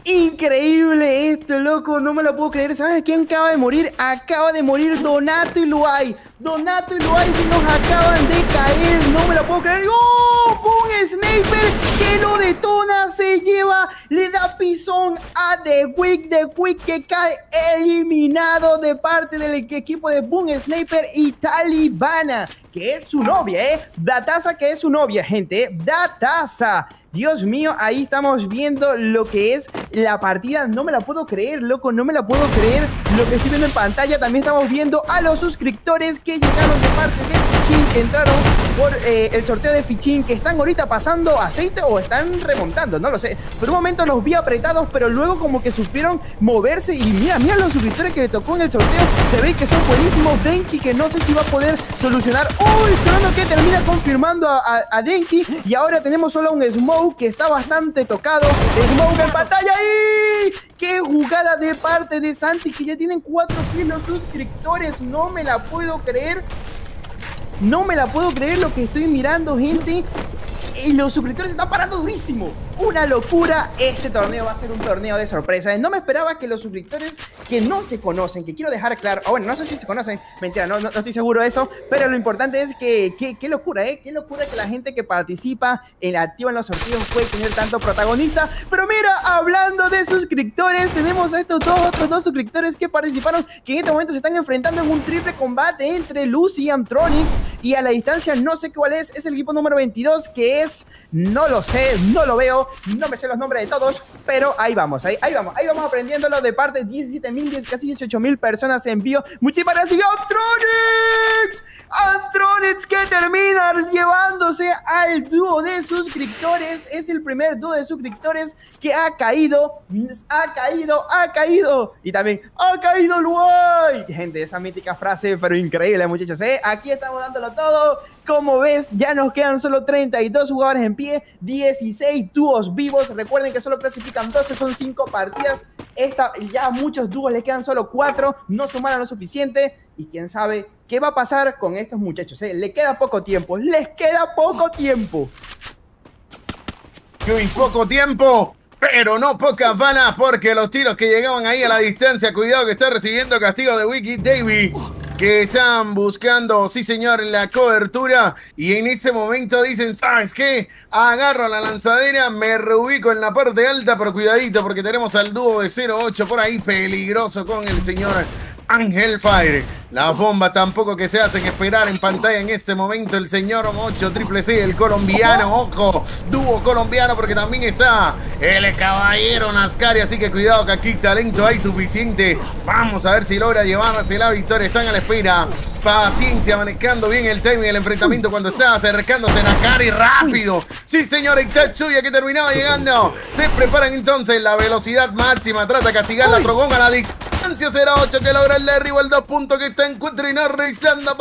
Increíble esto, loco, no me lo puedo creer. ¿Sabes quién acaba de morir? Acaba de morir Donato y Luay. Donato y Luay se nos acaban de caer, no me lo puedo creer. ¡Oh! Un sniper que lo detona, se lleva, le da pisón a The Quick que cae eliminado de parte del equipo de Boom Sniper y Talibana, que es su novia, Dataza, que es su novia, gente, Dataza. Dios mío, ahí estamos viendo lo que es la partida. No me la puedo creer, loco, no me la puedo creer lo que estoy viendo en pantalla. También estamos viendo a los suscriptores que llegaron de parte de Fichín, que entraron por el sorteo de Fichín, que están ahorita pasando aceite o están remontando, no lo sé. Por un momento los vi apretados, pero luego como que supieron moverse. Y mira los suscriptores que le tocó en el sorteo, se ve que son buenísimos. Denki, que no sé si va a poder solucionar. ¡Uy! Crono que termina confirmando a Denki. Y ahora tenemos solo un Smoke que está bastante tocado. Smoke en pantalla y qué jugada de parte de Santi, que ya tienen 4 kilos suscriptores. No me la puedo creer. No me la puedo creer lo que estoy mirando, gente. Y los suscriptores se están parando durísimo. Una locura. Este torneo va a ser un torneo de sorpresa. No me esperaba que los suscriptores que no se conocen, que quiero dejar claro, bueno, no sé si se conocen, mentira, no estoy seguro de eso, pero lo importante es que qué locura, qué locura que la gente que participa activa en los sorteos puede tener tanto protagonista. Pero mira, hablando de suscriptores, tenemos a estos otros dos suscriptores que participaron, que en este momento se están enfrentando en un triple combate entre Lucy y Amtronics, y a la distancia no sé cuál es el equipo número 22, que es, no lo sé, no lo veo, no me sé los nombres de todos, pero ahí vamos aprendiéndolo de parte de 17.000, casi 18.000 personas en vivo. Muchísimas gracias, Amtronics, que termina llevándose al dúo de suscriptores. Es el primer dúo de suscriptores que ha caído. Y también ha caído Luay. Gente, esa mítica frase, pero increíble, muchachos, Aquí estamos dándolo todo. Como ves, ya nos quedan solo 32 jugadores en pie, 16 dúos vivos. Recuerden que solo clasifican 12, son 5 partidas. Ya a muchos dúos les quedan solo 4, no sumaron lo suficiente. Y quién sabe qué va a pasar con estos muchachos, Le queda poco tiempo, les queda poco tiempo. Y poco tiempo, pero no pocas balas, porque los tiros que llegaban ahí a la distancia, cuidado que está recibiendo castigo de Wiki Davy, que están buscando, sí señor, la cobertura, y en ese momento dicen, ¿sabes qué? Agarro la lanzadera, me reubico en la parte alta, pero cuidadito porque tenemos al dúo de 08 por ahí, peligroso con el señor Ángel Fire. Las bombas tampoco que se hacen esperar en pantalla en este momento. El señor 8CCC, el colombiano, ojo, dúo colombiano, porque también está el caballero Nascari, así que cuidado que aquí talento hay suficiente. Vamos a ver si logra llevarse la victoria. Están a la espera. Paciencia, manejando bien el timing del enfrentamiento cuando está acercándose Nascari rápido. Sí, señor, Tetsuya que terminaba llegando. Se preparan entonces, la velocidad máxima. Trata de castigar la Trogonga, la distancia será 8 que logra el derribo, el 2 puntos que está en Cutrino realizando.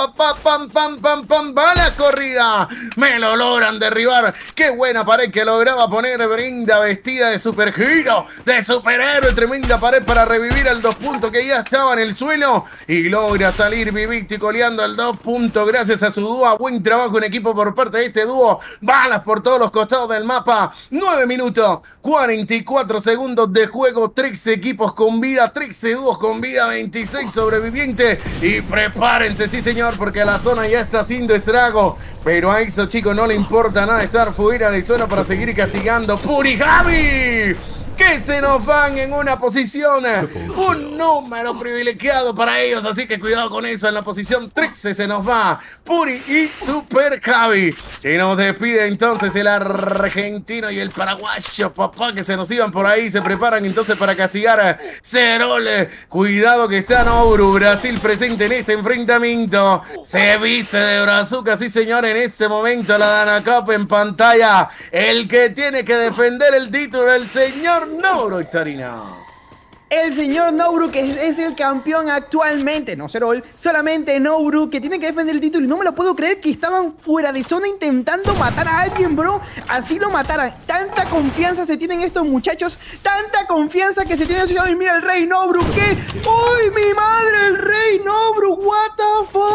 Va la corrida. Me lo logran derribar. Qué buena pared que lograba poner Brinda, vestida de supergiro, de superhéroe. Tremenda pared para revivir al 2 puntos que ya estaba en el suelo. Y logra salir vivito y coleando al 2 puntos gracias a su dúo. Buen trabajo en equipo por parte de este dúo. Balas por todos los costados del mapa. 9 minutos, 44 segundos de juego. 13 equipos con vida, 13 dúos con vida, 26 sobrevivientes. Y prepárense, sí señor, porque la zona ya está haciendo estrago. Pero a esos chicos no le importa nada estar fuera de zona para seguir castigando. Puri Javi, que se nos van en una posición, un número privilegiado para ellos, así que cuidado con eso. En la posición 13 se nos va Puri y Super Javi. Se nos despide entonces el argentino y el paraguayo, papá, que se nos iban por ahí. Se preparan entonces para castigar a Cerol. Cuidado que está Nouru, Brasil presente en este enfrentamiento. Se viste de brazuca, sí señor, en este momento la Dana Cup en pantalla. El que tiene que defender el título, el señor Nouru Hectorino. El señor Nouru, que es el campeón actualmente, no Cerol, solamente Nouru, que tiene que defender el título. Y no me lo puedo creer que estaban fuera de zona intentando matar a alguien, bro. Así lo mataran. Tanta confianza se tienen estos muchachos, tanta confianza que se tiene. Y mira el rey Nouru, que... ¡Uy, mi madre! El rey Nouru, what the fuck,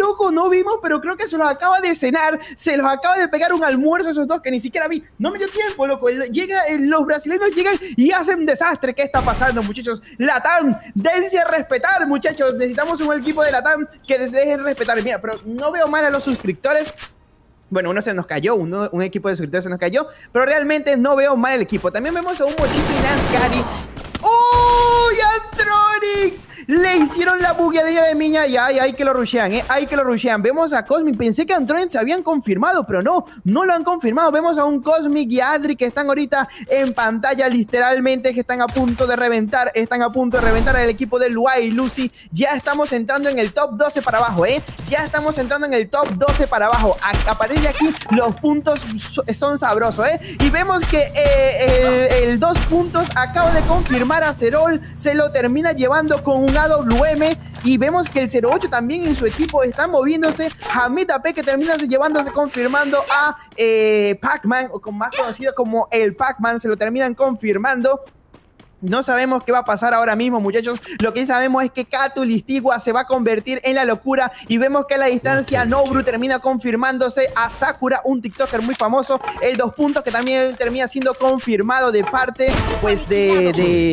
loco, no vimos, pero creo que se los acaba de cenar, se los acaba de pegar un almuerzo a esos dos que ni siquiera vi. No me dio tiempo, loco. Los brasileños llegan y hacen un desastre. ¿Qué está pasando, muchachos? Latam, dense a respetar, muchachos. Necesitamos un equipo de Latam que se dejen respetar. Mira, pero no veo mal a los suscriptores. Bueno, uno se nos cayó, un equipo de suscriptores se nos cayó, pero realmente no veo mal el equipo. También vemos a un Mochito y Nascari. ¡Uy, Antronix! Le hicieron la bugueadilla de miña y hay que lo rushean, hay que lo rushean. Vemos a Cosmic, pensé que Antronix se habían confirmado, pero no lo han confirmado. Vemos a un Cosmic y Adri que están ahorita en pantalla, literalmente, que están a punto de reventar, al equipo de Luai y Lucy. Ya estamos entrando en el top 12 para abajo, ya estamos entrando en el top 12 para abajo. Aparece aquí, los puntos son sabrosos, y vemos que el 2 puntos acaba de confirmar a Cerol, se lo termina llevando con un AWM, y vemos que el 08 también en su equipo está moviéndose. Hamid AP que termina llevándose, confirmando a Pac-Man, o más conocido como el Pac-Man, se lo terminan confirmando. No sabemos qué va a pasar ahora mismo, muchachos. Lo que sí sabemos es que Katu Listigua se va a convertir en la locura, y vemos que a la distancia Nobru termina confirmándose a Sakura, un TikToker muy famoso. El 2 puntos que también termina siendo confirmado de parte, pues, de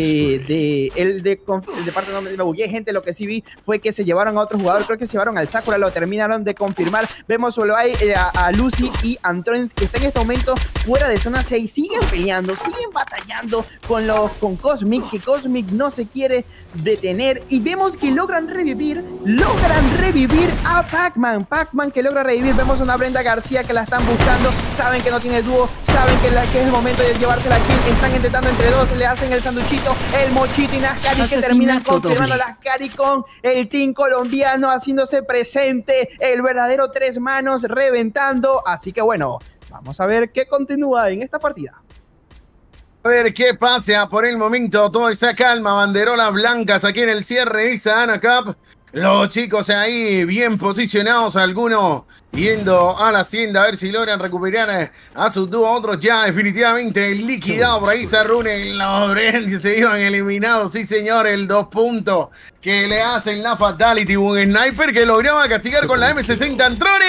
parte, no me bugué, gente. Lo que sí vi fue que se llevaron a otro jugador, creo que se llevaron al Sakura, lo terminaron de confirmar. Vemos solo hay a Lucy y Antronix, que están en este momento fuera de zona 6, siguen peleando, siguen batallando con Cosmic, que Cosmic no se quiere detener, y vemos que logran revivir a Pac-Man. Pac-Man que logra revivir. Vemos a una Brenda García que la están buscando, saben que no tiene dúo, saben que es el momento de llevarse la kill, están intentando entre dos, le hacen el sanduchito, el Mochito y Nascari que terminan confirmando a Nascari con el team colombiano haciéndose presente, el verdadero 3 manos reventando. Así que bueno, vamos a ver qué continúa en esta partida. A ver qué pasa por el momento, toda esa calma, banderolas blancas aquí en el cierre de esa ANA Cup. Los chicos ahí bien posicionados, algunos yendo a la hacienda a ver si logran recuperar a sus dúos, otros ya definitivamente liquidados. Por ahí Sarrune, los que se iban eliminados, sí señor, el 2 puntos que le hacen la Fatality, un sniper que lograba castigar con la M60 Antrone.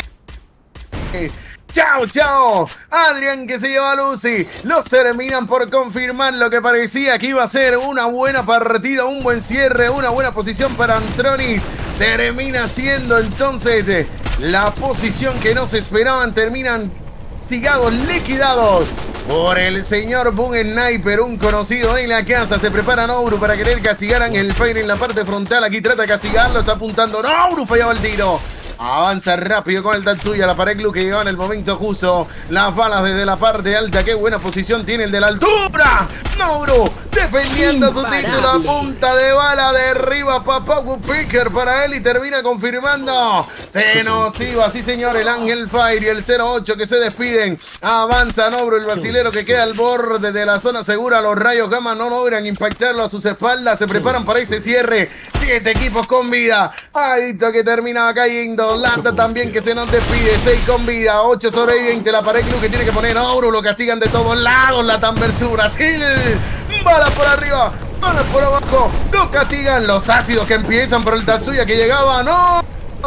¡Chao, chao! Adrián que se lleva a Lucy. Los terminan por confirmar lo que parecía que iba a ser una buena partida, un buen cierre, una buena posición para Antronix. Termina siendo entonces la posición que no se esperaban. Terminan castigados, liquidados por el señor Boom Sniper, un conocido de la casa. Se prepara Nobru para querer castigar a Angel Fire en la parte frontal. Aquí trata de castigarlo, está apuntando. Nobru fallaba el tiro. Avanza rápido con el Tatsuya, la pared Blue que llegaba en el momento justo. Las balas desde la parte alta. Qué buena posición tiene el de la altura. Nobru defendiendo su título a punta de bala. De arriba papá Picker para él y termina confirmando. Se nos iba, sí señor, el Angel Fire y el 08 que se despiden. Avanza Nobru, el brasilero que queda al borde de la zona segura. Los rayos gamma no logran impactarlo a sus espaldas. Se preparan para ese cierre. 7 equipos con vida. Adito que terminaba cayendo. Landa también que se nos despide. 6 con vida, 8 sobrevivientes. La pared Club que tiene que poner Nobru. Lo castigan de todos lados. Latam versus Brasil. Balas por arriba, balas por abajo. Lo castigan los ácidos que empiezan por el Tatsuya que llegaba. ¡No!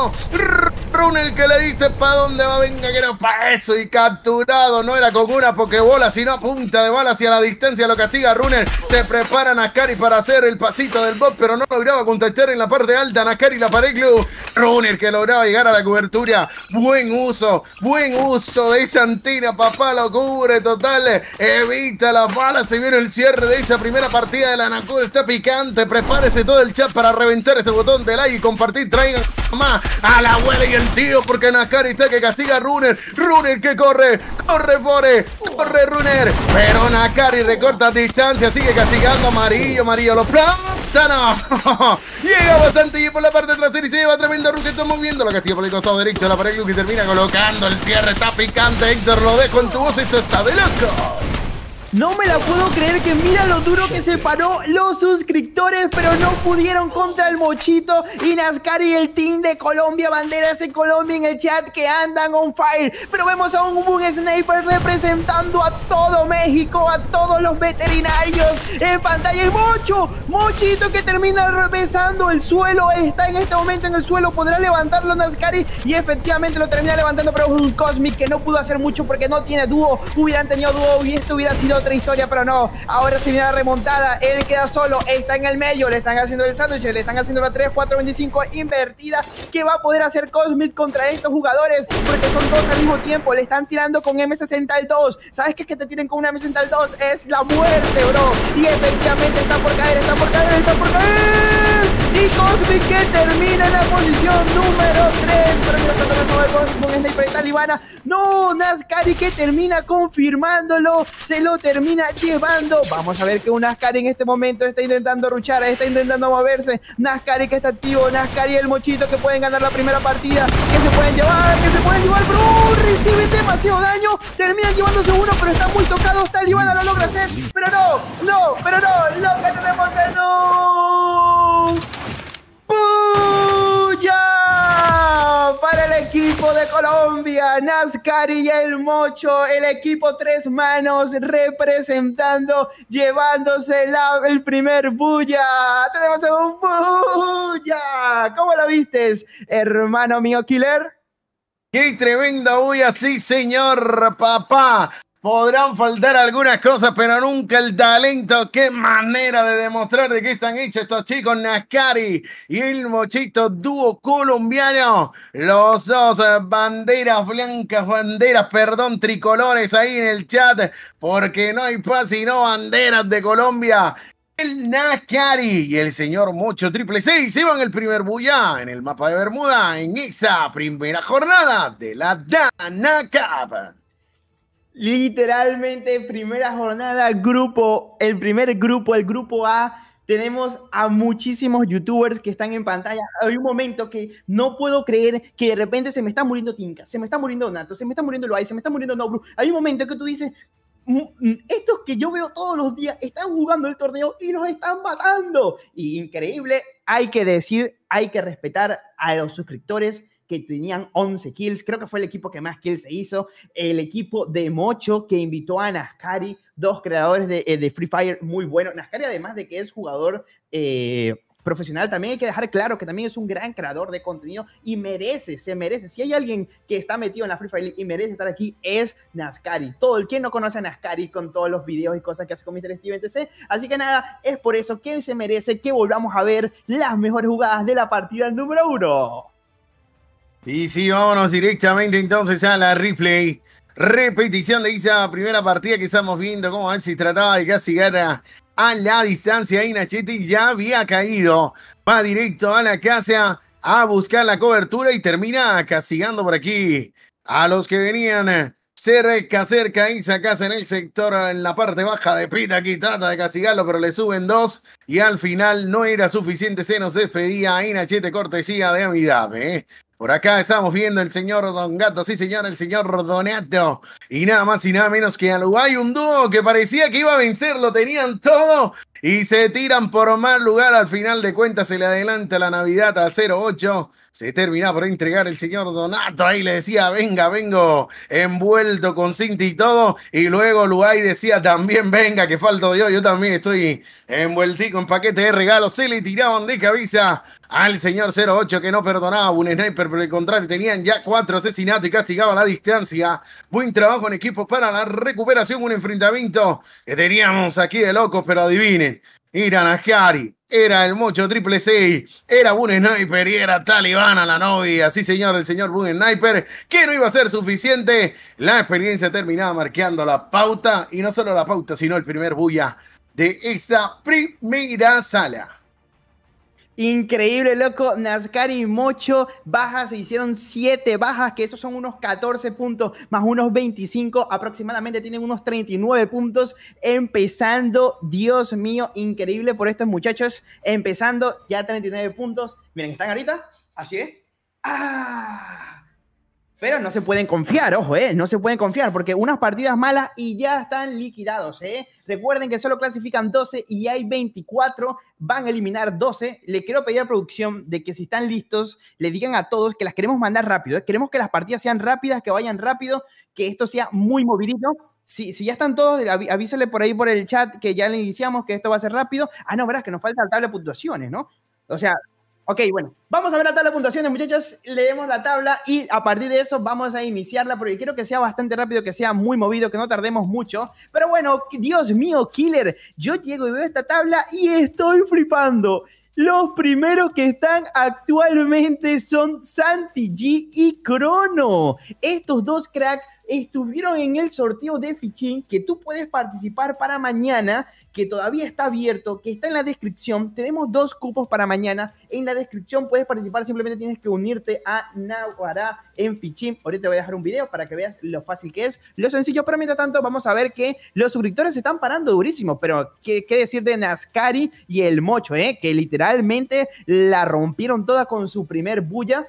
Runner que le dice pa' dónde va, venga que no pa' eso, y capturado, no era con una pokebola sino a punta de bala hacia la distancia, lo castiga Runner. Se prepara Nascari para hacer el pasito del bot, pero no lograba contactar en la parte alta. Nascari la pared Club. Runner que lograba llegar a la cobertura. Buen uso de esa antena, papá, lo cubre total, evita las balas. Se viene el cierre de esta primera partida de la Naco, está picante. Prepárese todo el chat para reventar ese botón de like y compartir. Traigan más a la abuela y el tío, porque Nascari está que castiga a Runner. Runner que corre Runner, pero Nascari recorta distancia, sigue castigando. Amarillo, los plátanos. Llega bastante por la parte trasera y se lleva tremenda run que está moviendo. Lo castiga por el costado derecho de la pared que termina colocando el cierre. Está picante, Héctor, lo dejo en tu voz, esto está de loco. No me la puedo creer que mira lo duro que se paró los suscriptores, pero no pudieron contra el Mochito y Nascari y el team de Colombia, banderas en Colombia en el chat que andan on fire. Pero vemos a un Boom Sniper representando a todo México, a todos los veterinarios en pantalla. Y Mochito que termina besando el suelo, está en este momento en el suelo, podrá levantarlo Nascari y efectivamente lo termina levantando, pero es un Cosmic que no pudo hacer mucho porque no tiene dúo. Hubieran tenido dúo y esto hubiera sido otra historia, pero no. Ahora se viene la remontada, él queda solo, está en el medio, le están haciendo el sándwich, le están haciendo la 3-4-25 invertida. ¿Qué va a poder hacer Cosmic contra estos jugadores? Porque son dos al mismo tiempo, le están tirando con M62. ¿Sabes qué es que te tiren con una M62? Es la muerte, bro. Y efectivamente está por caer. Y Cosmic que termina en la posición número 3. Pero mira, con Sniper talibana. No, Nascari que termina confirmándolo, se lo termina llevando. Vamos a ver que un Nascari en este momento está intentando ruchar, está intentando moverse. Nascari que está activo, Nascari y el Mochito que pueden ganar la primera partida, que se pueden llevar, pero reciben demasiado daño, terminan llevándose uno, pero está muy tocado. Talibana lo logra hacer, pero no, lo que tenemos es no. ¡Puya! Para el equipo de Colombia, Nascari y el Mocho, el equipo tres manos representando, llevándose el primer bulla. Tenemos un bulla. ¿Cómo lo vistes, hermano mío Killer? ¡Qué tremenda bulla! Sí, señor, papá. Podrán faltar algunas cosas, pero nunca el talento. ¡Qué manera de demostrar de qué están hechos estos chicos! Nascari y el Mochito, dúo colombiano. Los dos banderas blancas, tricolores ahí en el chat, porque no hay paz y no banderas de Colombia. El Nascari y el señor Mocho 666 se van el primer bulla en el mapa de Bermuda en esta primera jornada de la Dana Cup. Literalmente, primera jornada, el primer grupo, el grupo A. Tenemos a muchísimos youtubers que están en pantalla. Hay un momento que no puedo creer que de repente se me está muriendo Tinka, se me está muriendo Nato, se me está muriendo Loai, se me está muriendo Nobru. Hay un momento que tú dices, estos que yo veo todos los días están jugando el torneo y nos están matando. Y increíble, hay que decir, hay que respetar a los suscriptores que tenían 11 kills, creo que fue el equipo que más kills se hizo, el equipo de Mocho que invitó a Nascari, dos creadores de Free Fire muy buenos. Nascari, además de que es jugador profesional, también hay que dejar claro que también es un gran creador de contenido y se merece. Si hay alguien que está metido en la Free Fire League y merece estar aquí, es Nascari. Todo el que no conoce a Nascari con todos los videos y cosas que hace con Mr. Steve etc. Así que nada, es por eso que se merece que volvamos a ver las mejores jugadas de la partida número 1. Y sí, vámonos directamente entonces a la replay. Repetición de esa primera partida que estamos viendo. Como a ver si trataba de castigar a la distancia. Y Nachete ya había caído. Va directo a la casa a buscar la cobertura y termina castigando por aquí a los que venían cerca esa casa en el sector, en la parte baja de Pita. Aquí trata de castigarlo, pero le suben dos y al final no era suficiente. Se nos despedía Inachete, cortesía de Amidabe. Por acá estamos viendo el señor Don Gato, sí señor, el señor Donato. Y nada más y nada menos que al Uruguay, un dúo que parecía que iba a vencer, lo tenían todo. Y se tiran por mal lugar, al final de cuentas se le adelanta la Navidad a 0-8. Se termina por entregar el señor Donato, ahí le decía, venga, vengo envuelto con cinta y todo. Y luego Luay decía, también venga, que falto yo también estoy envueltico en paquete de regalos. Se le tiraban de cabeza al señor 08 que no perdonaba a un sniper, por el contrario, tenían ya 4 asesinatos y castigaba la distancia. Buen trabajo en equipo para la recuperación, un enfrentamiento que teníamos aquí de locos, pero adivinen, era Nascari, era el Mocho 666, era Boom Sniper y era Talibana la novia. Sí señor, el señor Boom Sniper, que no iba a ser suficiente. La experiencia terminaba marcando la pauta, y no solo la pauta, sino el primer bulla de esta primera sala. Increíble, loco. Nascari y Mocho bajas, se hicieron 7 bajas, que esos son unos 14 puntos, más unos 25, aproximadamente tienen unos 39 puntos, empezando, Dios mío, increíble por estos muchachos, empezando ya 39 puntos, miren, están ahorita, así es, Pero no se pueden confiar, ojo, no se pueden confiar porque unas partidas malas y ya están liquidados, Recuerden que solo clasifican 12 y hay 24, van a eliminar 12. Le quiero pedir a producción de que si están listos, le digan a todos que las queremos mandar rápido, Queremos que las partidas sean rápidas, que vayan rápido, que esto sea muy movidito. Si ya están todos, avísale por ahí por el chat que ya le iniciamos, que esto va a ser rápido. Ah, no, verás que nos falta la tabla de puntuaciones, ¿no? O sea, ok, bueno, vamos a ver la tabla de puntuaciones, muchachos. Leemos la tabla y a partir de eso vamos a iniciarla porque quiero que sea bastante rápido, que sea muy movido, que no tardemos mucho. Pero bueno, Dios mío, Killer, yo llego y veo esta tabla y estoy flipando. Los primeros que están actualmente son Santi G y Crono. Estos dos cracks estuvieron en el sorteo de Fichín, que tú puedes participar para mañana, que todavía está abierto, que está en la descripción. Tenemos 2 cupos para mañana. En la descripción puedes participar, simplemente tienes que unirte a Naguará en Fichín. Ahorita te voy a dejar un video para que veas lo fácil que es, lo sencillo, pero mientras tanto vamos a ver que los suscriptores se están parando durísimo, pero qué decir de Nascari y el Mocho, que literalmente la rompieron toda con su primer bulla.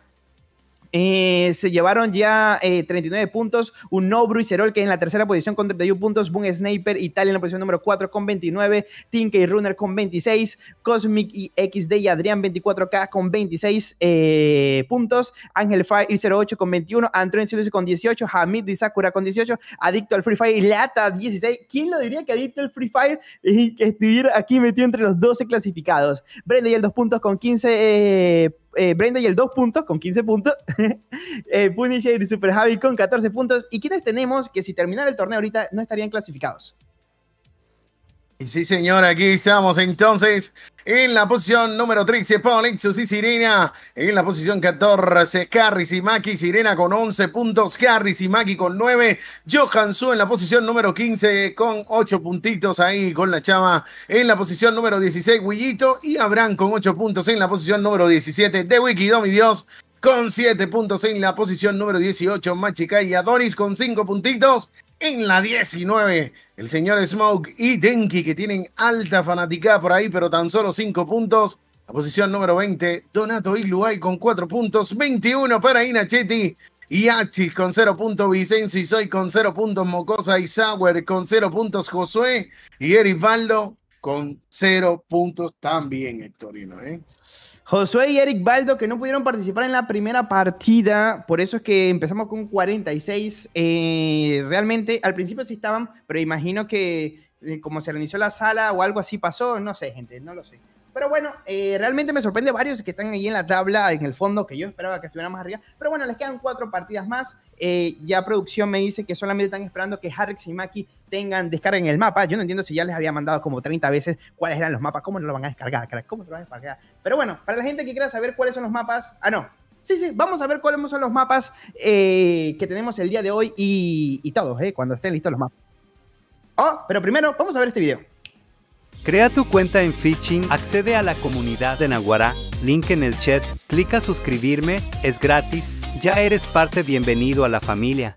Se llevaron ya 39 puntos, un Nobru y Cerol que en la tercera posición con 31 puntos, Boom Sniper Italia en la posición número 4 con 29, Tinka y Runner con 26, Cosmic y XD y Adrián 24K con 26 puntos, Ángel Fire y 08 con 21, Antonio Silusi con 18, Hamid y Sakura con 18, Adicto al Free Fire y Lata 16. ¿Quién lo diría que Adicto al Free Fire estuviera aquí metido entre los 12 clasificados? Brenda y el 2 puntos con 15 Brenda y el 2 puntos con 15 puntos. Punisher y Super Javi con 14 puntos. ¿Y quiénes tenemos que si terminara el torneo ahorita no estarían clasificados? Y sí, señor, aquí estamos entonces en la posición número 13, Paulexus y Sirena. En la posición 14, Harris y Maki. Sirena con 11 puntos, Harris y Maki con 9. Johansu en la posición número 15 con 8 puntitos ahí con la chama. En la posición número 16, Willito y Abraham con 8 puntos en la posición número 17. De Wikidomi Dios con 7 puntos en la posición número 18. Machica y Adonis con 5 puntitos. En la 19, el señor Smoke y Denki, que tienen alta fanaticada por ahí, pero tan solo 5 puntos. La posición número 20, Donato y Luay con 4 puntos. 21 para Inachetti y Achis con 0 puntos. Vicenzo y Soy con 0 puntos. Mocosa y Sauer con 0 puntos. Josué y Erivaldo con 0 puntos también, Hectorino, Josué y Eric Baldo que no pudieron participar en la primera partida, por eso es que empezamos con 46. Realmente al principio sí estaban, pero imagino que como se reinició la sala o algo así pasó, no sé, gente, no lo sé. Pero bueno, realmente me sorprende varios que están ahí en la tabla, en el fondo, que yo esperaba que estuvieran más arriba. Pero bueno, les quedan 4 partidas más. Ya producción me dice que solamente están esperando que Harrix y Maki descarguen el mapa. Yo no entiendo si ya les había mandado como 30 veces cuáles eran los mapas. ¿Cómo no lo van a descargar, crack? ¿Cómo lo van a descargar? Pero bueno, para la gente que quiera saber cuáles son los mapas... Ah, no. Sí, vamos a ver cuáles son los mapas que tenemos el día de hoy y todos, cuando estén listos los mapas. Oh, pero primero vamos a ver este video. Crea tu cuenta en Fichín, accede a la comunidad de Naguará, link en el chat, clica suscribirme, es gratis, ya eres parte, bienvenido a la familia.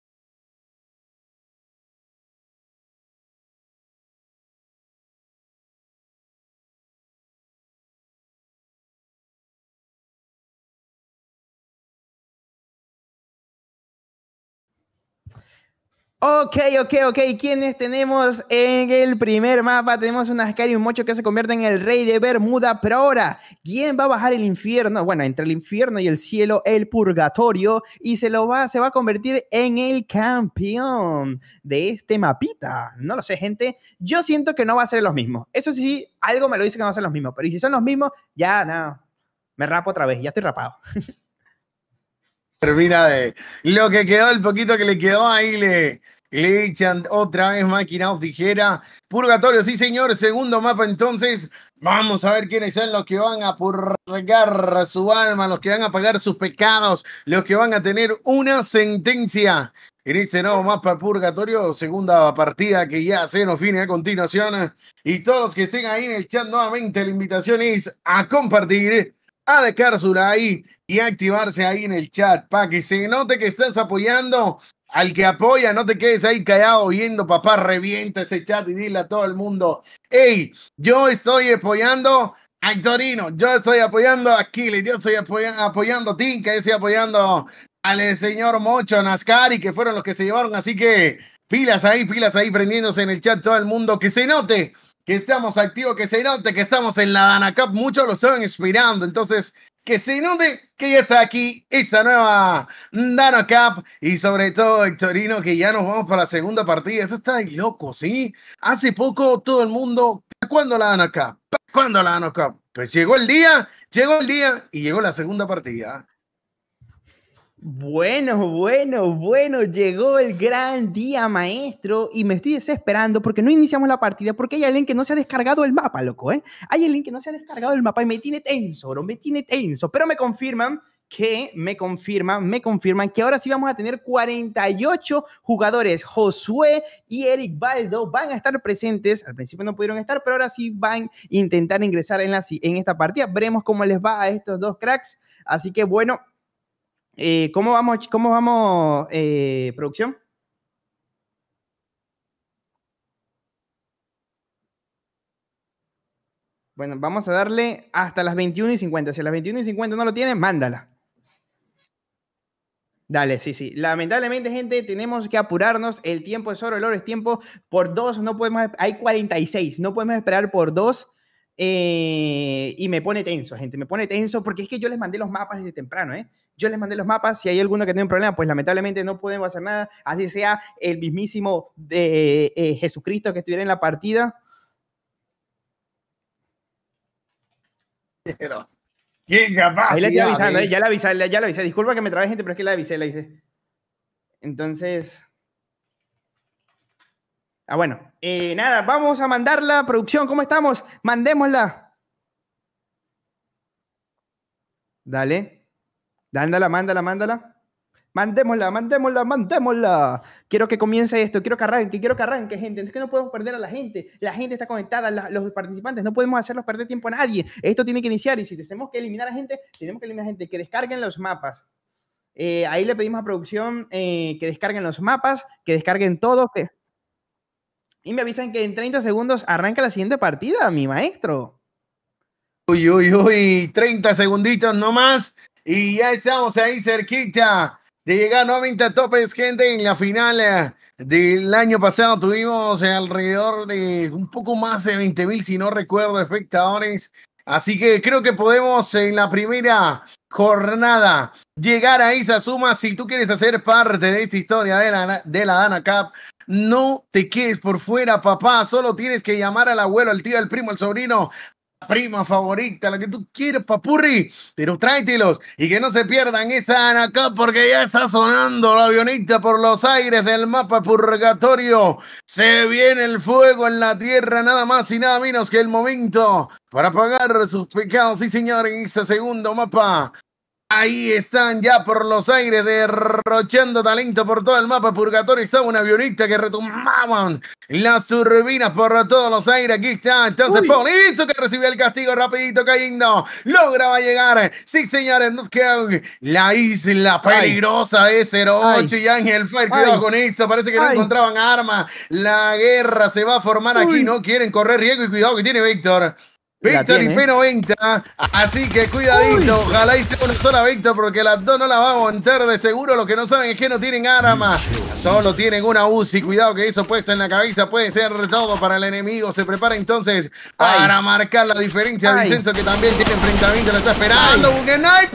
Ok. ¿Quiénes tenemos en el primer mapa? Tenemos un Ascari y un Mocho que se convierte en el rey de Bermuda. Pero ahora, ¿quién va a bajar el infierno? Bueno, entre el infierno y el cielo, el purgatorio. Y se va a convertir en el campeón de este mapita. No lo sé, gente. Yo siento que no va a ser los mismos. Eso sí, algo me lo dice que no va a ser los mismos. Pero ¿y si son los mismos? Ya, no. Me rapo otra vez. Ya estoy rapado. Termina de lo que quedó, el poquito que le quedó ahí, le echan otra vez máquina os dijera. Purgatorio, sí señor, segundo mapa entonces. Vamos a ver quiénes son los que van a purgar su alma, los que van a pagar sus pecados, los que van a tener una sentencia en ese nuevo mapa Purgatorio, segunda partida que ya se nos viene a continuación. Y todos los que estén ahí en el chat nuevamente, la invitación es a compartir, a dejar su like y activarse ahí en el chat para que se note que estás apoyando al que apoya. No te quedes ahí callado viendo, papá, revienta ese chat y dile a todo el mundo: hey, yo estoy apoyando a Hectorino, yo estoy apoyando a Kili, yo estoy apoyando a Tinka, yo estoy apoyando Dale, señor Mocho, Nascari, que fueron los que se llevaron. Así que pilas ahí, prendiéndose en el chat todo el mundo. Que se note que estamos activos, que se note que estamos en la Dana Cup. Muchos lo estaban esperando. Entonces, que se note que ya está aquí esta nueva Dana Cup. Y sobre todo, Hectorino, que ya nos vamos para la segunda partida. Eso está de loco, ¿sí? Hace poco todo el mundo, ¿cuándo la Dana Cup? ¿Cuándo la Dana Cup? Pues llegó el día y llegó la segunda partida. Bueno, llegó el gran día, maestro, y me estoy desesperando porque no iniciamos la partida porque hay alguien que no se ha descargado el mapa, loco, ¿eh? Hay alguien que no se ha descargado el mapa y me tiene tenso, bro, me tiene tenso, pero me confirman que ahora sí vamos a tener 48 jugadores. Josué y Eric Baldo van a estar presentes. Al principio no pudieron estar, pero ahora sí van a intentar ingresar en esta partida. Veremos cómo les va a estos dos cracks. Así que bueno, ¿cómo vamos, producción? Bueno, vamos a darle hasta las 21:50. Si a las 21:50 no lo tienen, mándala. Dale, sí. Lamentablemente, gente, tenemos que apurarnos. El tiempo es oro, el oro es tiempo. Por 2 no podemos... Hay 46. No podemos esperar por 2. Y me pone tenso, gente. Me pone tenso porque es que yo les mandé los mapas desde temprano, ¿eh? Yo les mandé los mapas. Si hay alguno que tiene un problema, pues lamentablemente no podemos hacer nada. Así sea el mismísimo de Jesucristo que estuviera en la partida. Pero, ¡qué capacidad! Ahí le estoy avisando, ya la avisé. Disculpa que me trabé, gente, pero es que la avisé. Entonces... bueno. Nada, vamos a mandarla. Producción, ¿cómo estamos? Mandémosla. Dale. Mándala. Mandémosla. Quiero que comience esto, quiero que arranque, gente. Es que no podemos perder a la gente. La gente está conectada, los participantes. No podemos hacerlos perder tiempo a nadie. Esto tiene que iniciar y si tenemos que eliminar a gente, que descarguen los mapas. Ahí le pedimos a producción que descarguen los mapas, que descarguen todo. Y me avisan que en 30 segundos arranca la siguiente partida, mi maestro. Uy, 30 segunditos nomás. Y ya estamos ahí cerquita de llegar nuevamente a topes, gente. En la final del año pasado tuvimos alrededor de un poco más de 20,000, si no recuerdo, espectadores. Así que creo que podemos en la primera jornada llegar a esa suma. Si tú quieres hacer parte de esta historia de la Dana Cup, no te quedes por fuera, papá. Solo tienes que llamar al abuelo, al tío, al primo, al sobrino, prima favorita, la que tú quieras, papurri, pero tráetelos y que no se pierdan esa Dana Cup porque ya está sonando la avioneta por los aires del mapa purgatorio. Se viene el fuego en la tierra, nada más y nada menos que el momento para pagar sus pecados. Sí, señor, en este segundo mapa. Ahí están ya por los aires derrochando talento por todo el mapa purgatorio. Está una avioneta que retumbaban las turbinas por todos los aires. Aquí está entonces Paul hizo que recibió el castigo rapidito cayendo. Lograba llegar. Sí, señores, la isla peligrosa de 08 y Ángel Fire. Cuidado con esto. Parece que no encontraban armas. La guerra se va a formar aquí. No quieren correr riesgo y cuidado que tiene Víctor. Víctor y P90, así que cuidadito, ojalá hice una sola Víctor porque las dos no la van a aguantar de seguro. Lo que no saben es que no tienen arma, solo tienen una UCI. Cuidado que eso puesto en la cabeza puede ser todo para el enemigo. Se prepara entonces para marcar la diferencia. Vicenzo, que también tiene enfrentamiento, lo está esperando. ¡Un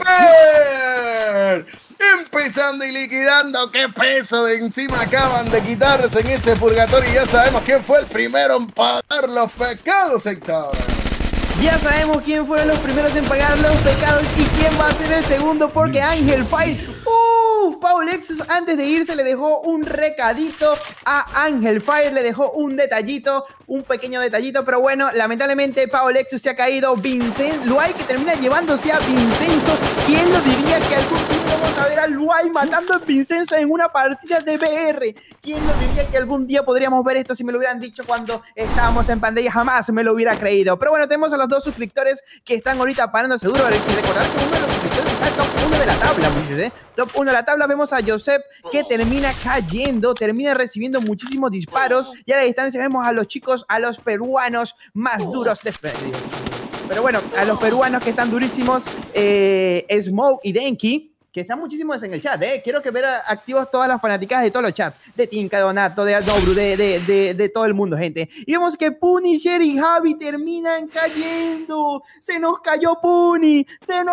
sniper! Empezando y liquidando. ¡Qué peso de encima acaban de quitarse en este purgatorio! Y ya sabemos quién fue el primero en pagar los pecados, Héctor. Ya sabemos quién fueron los primeros en pagar los pecados y quién va a ser el segundo, porque Ángel Fire, Paul Lexus antes de irse le dejó un recadito a Ángel Fire, le dejó un detallito, un pequeño detallito, pero bueno, lamentablemente Paul Lexus se ha caído. Luay que termina llevándose a Vincenzo. ¿Quién lo diría que algún día vamos a ver a Luay matando a Vincenzo en una partida de BR? ¿Quién lo diría que algún día podríamos ver esto? Si me lo hubieran dicho cuando estábamos en pandemia, jamás me lo hubiera creído. Pero bueno, tenemos a los dos suscriptores que están ahorita parándose duro. Y recordar que uno de los suscriptores está en top 1 de la tabla, muchachos, ¿eh? Top 1 de la tabla. Vemos a Joseph que termina cayendo, termina recibiendo muchísimos disparos. Y a la distancia vemos a los chicos, a los peruanos más duros de Pero bueno, a los peruanos que están durísimos, Smoke y Denki. que están muchísimos en el chat, quiero que ver activos todas las fanáticas de todos los chats, de Tinka, de Donato, de Nobru, de todo el mundo, gente. Y vemos que Punisher y Javi terminan cayendo. Se nos cayó Puni,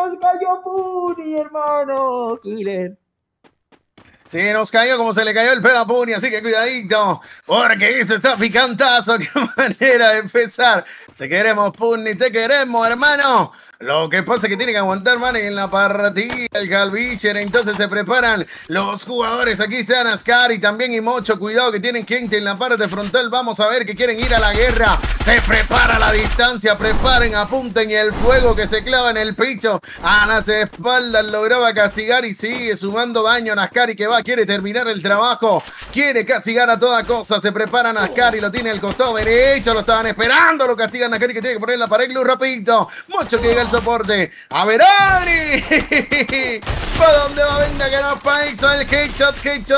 hermano. Killer. Sí, nos cayó como se le cayó el pelo a Puni, así que cuidadito, porque eso está picantazo. Qué manera de empezar. Te queremos, Puni, te queremos, hermano. Lo que pasa es que tiene que aguantar, man, en la partida el Calvicher. Entonces se preparan los jugadores. Aquí están Ascar y también Imocho. Cuidado que tienen gente en la parte frontal. Vamos a ver que quieren ir a la guerra. Se prepara la distancia. Preparen, apunten y el fuego que se clava en el pecho. A las espaldas lograba castigar y sigue sumando daño a Nascari, que quiere terminar el trabajo. Quiere castigar a toda cosa. Se prepara Nascari, lo tiene al costado derecho. Lo estaban esperando. Lo castigan Nascari, que tiene que poner la pared luz rapidito. Mucho que llega el soporte. A ver, Adri. ¿Para dónde va? Venga, que no pasa el headshot.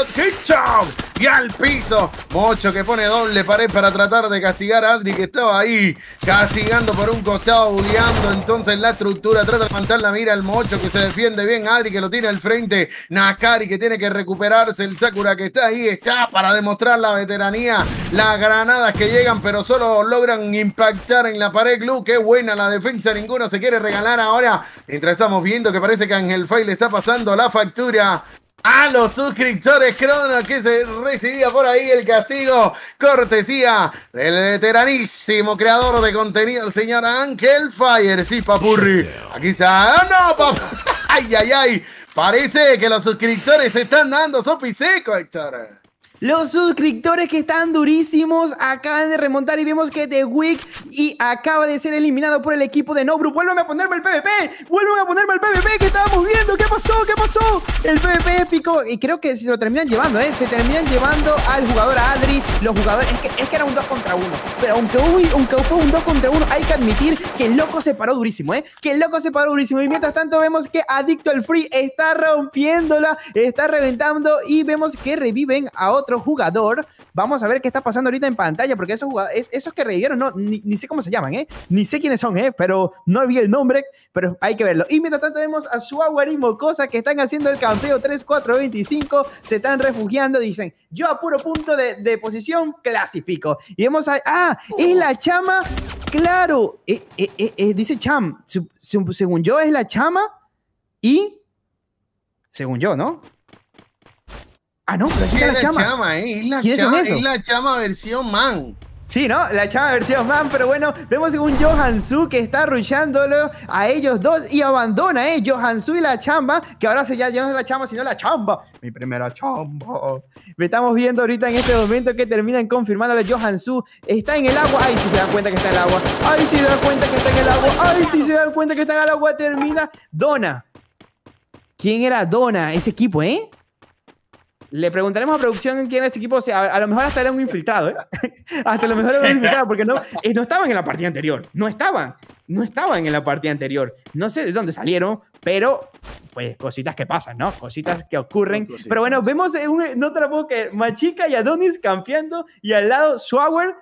Y al piso. Mocho que pone doble pared para tratar de castigar a Adri, que estaba ahí castigando por un costado, bulleando. Entonces la estructura trata de levantar la mira al Mocho, que se defiende bien. Adri, que lo tiene al frente. Nascari, que tiene que recuperarse. El Sakura, que está ahí, está para demostrar la veteranía. Las granadas que llegan, pero solo logran impactar en la pared glue. Qué buena la defensa. Ninguno se quiere regalar ahora. Mientras estamos viendo que parece que Ángel Fay le está pasando la factura a los suscriptores. Crono, que se recibía por ahí el castigo, cortesía del veteranísimo creador de contenido, el señor Ángel Fire. Sí, papurri. Aquí está. ¡No, papá! ¡Ay! Parece que los suscriptores se están dando sopa y seco, Héctor. Los suscriptores que están durísimos acaban de remontar y vemos que The Week y acaba de ser eliminado por el equipo de Nobru. Vuelvan a ponerme el PvP, que estábamos viendo. ¿Qué pasó? El PvP épico, y creo que se lo terminan llevando, se terminan llevando al jugador Adri. Los jugadores, es que era un 2 contra 1, pero aunque fue un 2 contra 1, hay que admitir que el loco se paró durísimo, y mientras tanto vemos que Adicto al Free está rompiéndola, está reventando, y vemos que reviven a otro jugador. Vamos a ver qué está pasando ahorita en pantalla, porque esos que revivieron, no, ni sé cómo se llaman, ni sé quiénes son, pero no vi el nombre, pero hay que verlo. Y mientras tanto vemos a Swagger y Mocosa, que están haciendo el campeo 3-4-25, se están refugiando, dicen, yo a puro punto de posición clasifico. Y vemos es la chama, claro, dice Cham, según yo es la chama, y según yo, ¿no? No, pero aquí está la chama. Es la chama versión man. Sí, ¿no? La chama versión man, pero bueno, vemos un Johansu que está rushándolo a ellos dos y abandona, Johansu y la chamba, que ahora ya no es la chamba, sino la chamba. Mi primera chamba. Me estamos viendo ahorita en este momento que terminan confirmándole. Johansu está en el agua. Ay, sí se dan cuenta que está en el agua. Ay, sí se dan cuenta que está en el agua. Ay, sí se dan cuenta que está en el agua. Termina. Dona. ¿Quién era Dona? Ese equipo, Le preguntaremos a producción quién es ese equipo. O sea, a lo mejor hasta era un infiltrado, Hasta lo mejor era un infiltrado, porque no estaban en la partida anterior. No estaban en la partida anterior. No sé de dónde salieron, pero pues cositas que pasan, ¿no? Cositas que ocurren. Pero bueno, vemos no te lo puedo creer, Machica y Adonis campeando, y al lado Swagger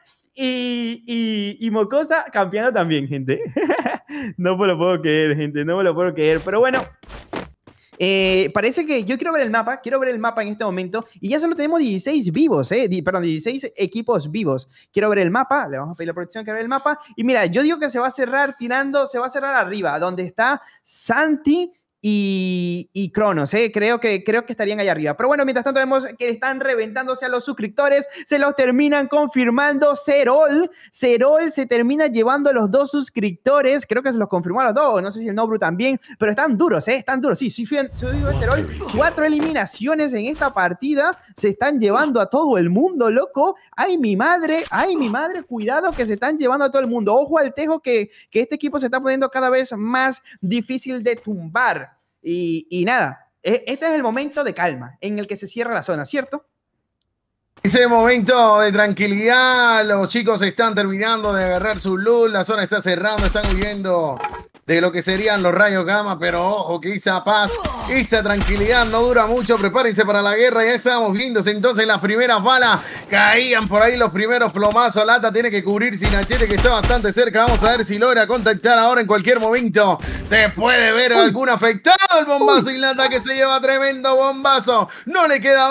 y Mocosa campeando también, gente. No me lo puedo creer, gente. No me lo puedo creer. Pero bueno, parece que yo quiero ver el mapa en este momento, y ya solo tenemos 16 vivos, perdón, 16 equipos vivos. Quiero ver el mapa, le vamos a pedir a la producción que ver el mapa, y mira, yo digo que se va a cerrar arriba, donde está Santi y Cronos, creo que estarían ahí arriba. Pero bueno, mientras tanto vemos que están reventándose a los suscriptores, se los terminan confirmando. Cerol se termina llevando a los 2 suscriptores, creo que se los confirmó a los 2, no sé si el Nobru también, pero están duros, sí, Cerol. 4 eliminaciones en esta partida, se están llevando a todo el mundo, loco. Ay, mi madre, cuidado que se están llevando a todo el mundo. Ojo al tejo que este equipo se está poniendo cada vez más difícil de tumbar. Y nada, este es el momento de calma en el que se cierra la zona, ¿cierto? Ese momento de tranquilidad, los chicos están terminando de agarrar su loot, la zona está cerrando, están huyendo de lo que serían los rayos gamma, pero ojo que esa paz, esa tranquilidad no dura mucho. Prepárense para la guerra, ya estábamos viendo entonces las primeras balas, caían por ahí los primeros plomazos. Lata tiene que cubrir sin Sinachete, que está bastante cerca. Vamos a ver si logra contactar ahora en cualquier momento. Se puede ver algún afectado. El bombazo y Lata que se lleva tremendo bombazo. No le queda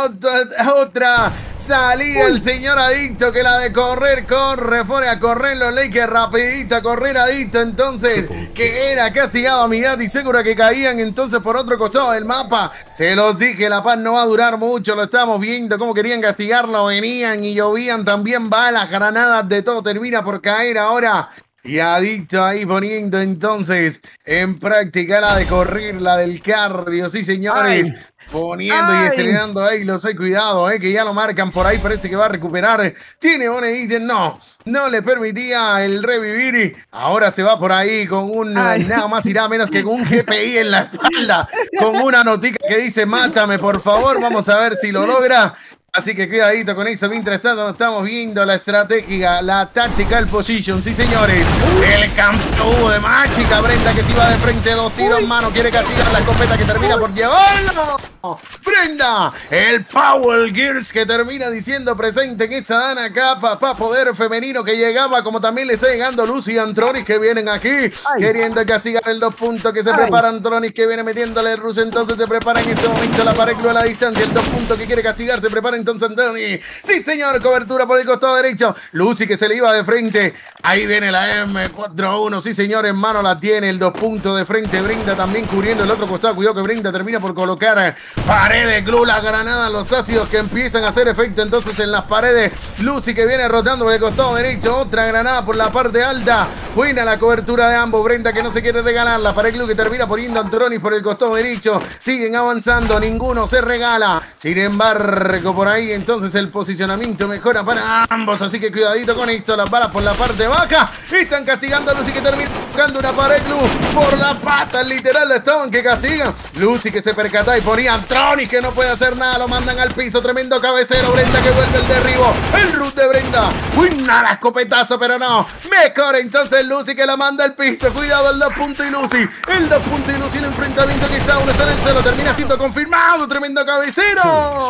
otra salida al señor adicto que la de correr. Corre fuera a correr los Lakers rapidito a correr adicto. Entonces, que era castigado a Migati y segura que caían entonces por otro costado del mapa. Se los dije, la paz no va a durar mucho. Lo estamos viendo cómo querían castigarlo. Venían y llovían también balas, granadas, de todo termina por caer ahora. Y adicto ahí poniendo entonces en práctica la de correr, la del cardio, sí señores. Ay. Poniendo y estrenando ahí, lo sé, cuidado, que ya lo marcan por ahí, parece que va a recuperar. Tiene un ítem, no le permitía el revivir. Ahora se va por ahí con un, nada más y nada menos que con un GPI en la espalda, con una notica que dice, mátame por favor, vamos a ver si lo logra. Así que cuidadito con eso, mientras tanto estamos viendo la estrategia, la tactical position, sí señores. El campo de Mágica, Brenda que se iba de frente, 2 tiros en mano, quiere castigar la escopeta que termina por llevarlo. Brenda, el Power Gears que termina diciendo presente en esta dana capa para poder femenino que llegaba, como también le está llegando Lucy y Antronis que vienen aquí queriendo castigar el 2 puntos que se prepara Antronis que viene metiéndole el Rus, entonces se prepara en este momento la pared a la distancia, el 2 puntos que quiere castigar, se prepara entonces Antronis, sí señor, cobertura por el costado derecho, Lucy que se le iba de frente, ahí viene la M41, sí señor, en mano la tiene, el 2 puntos de frente, Brenda también cubriendo el otro costado, cuidado que Brenda termina por colocar paredes, glue, la granada, los ácidos que empiezan a hacer efecto entonces en las paredes, Lucy que viene rotando por el costado derecho, otra granada por la parte alta, buena la cobertura de ambos, Brenda que no se quiere regalar, la pared glue que termina poniendo Antronis por el costado derecho, siguen avanzando, ninguno se regala, sin embargo por ahí entonces el posicionamiento mejora para ambos, así que cuidadito con esto, las balas por la parte baja, están castigando a Lucy que termina buscando una pared glue por la pata, literal la estaban que castigan, Lucy que se percata y ponía Antronis que no puede hacer nada, lo mandan al piso, tremendo cabecero, Brenda que vuelve el derribo, el root de Brenda, buena la escopetazo, pero no, mejor entonces Lucy que la manda al piso, cuidado el 2 puntos y Lucy, el 2 puntos y Lucy, el enfrentamiento que está, uno está en el suelo, termina siendo confirmado, tremendo cabecero,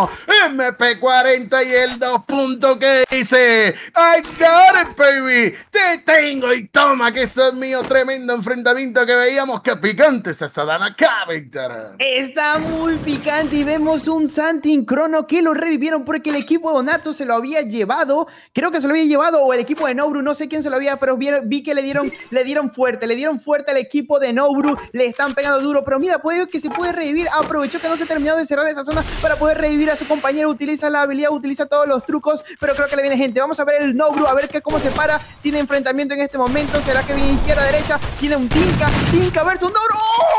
MP40 y el 2 puntos que dice, I got it baby, te tengo y toma que eso es mío, tremendo enfrentamiento que veíamos, que picante está esa dana acá, Víctor. Está muy picante y vemos un Santin Crono que lo revivieron porque el equipo de Donato se lo había llevado, creo que se lo había llevado, o el equipo de Nobru, no sé quién se lo había, pero vi que le dieron fuerte al equipo de Nobru, le están pegando duro, pero mira, puede que se puede revivir, aprovechó que no se terminó de cerrar esa zona para poder revivir a su compañero, utiliza la habilidad, utiliza todos los trucos, pero creo que le viene gente, vamos a ver el Nobru, a ver cómo se para, tiene enfrentamiento en este momento, será que viene izquierda, derecha, tiene un Tinka versus Nobru,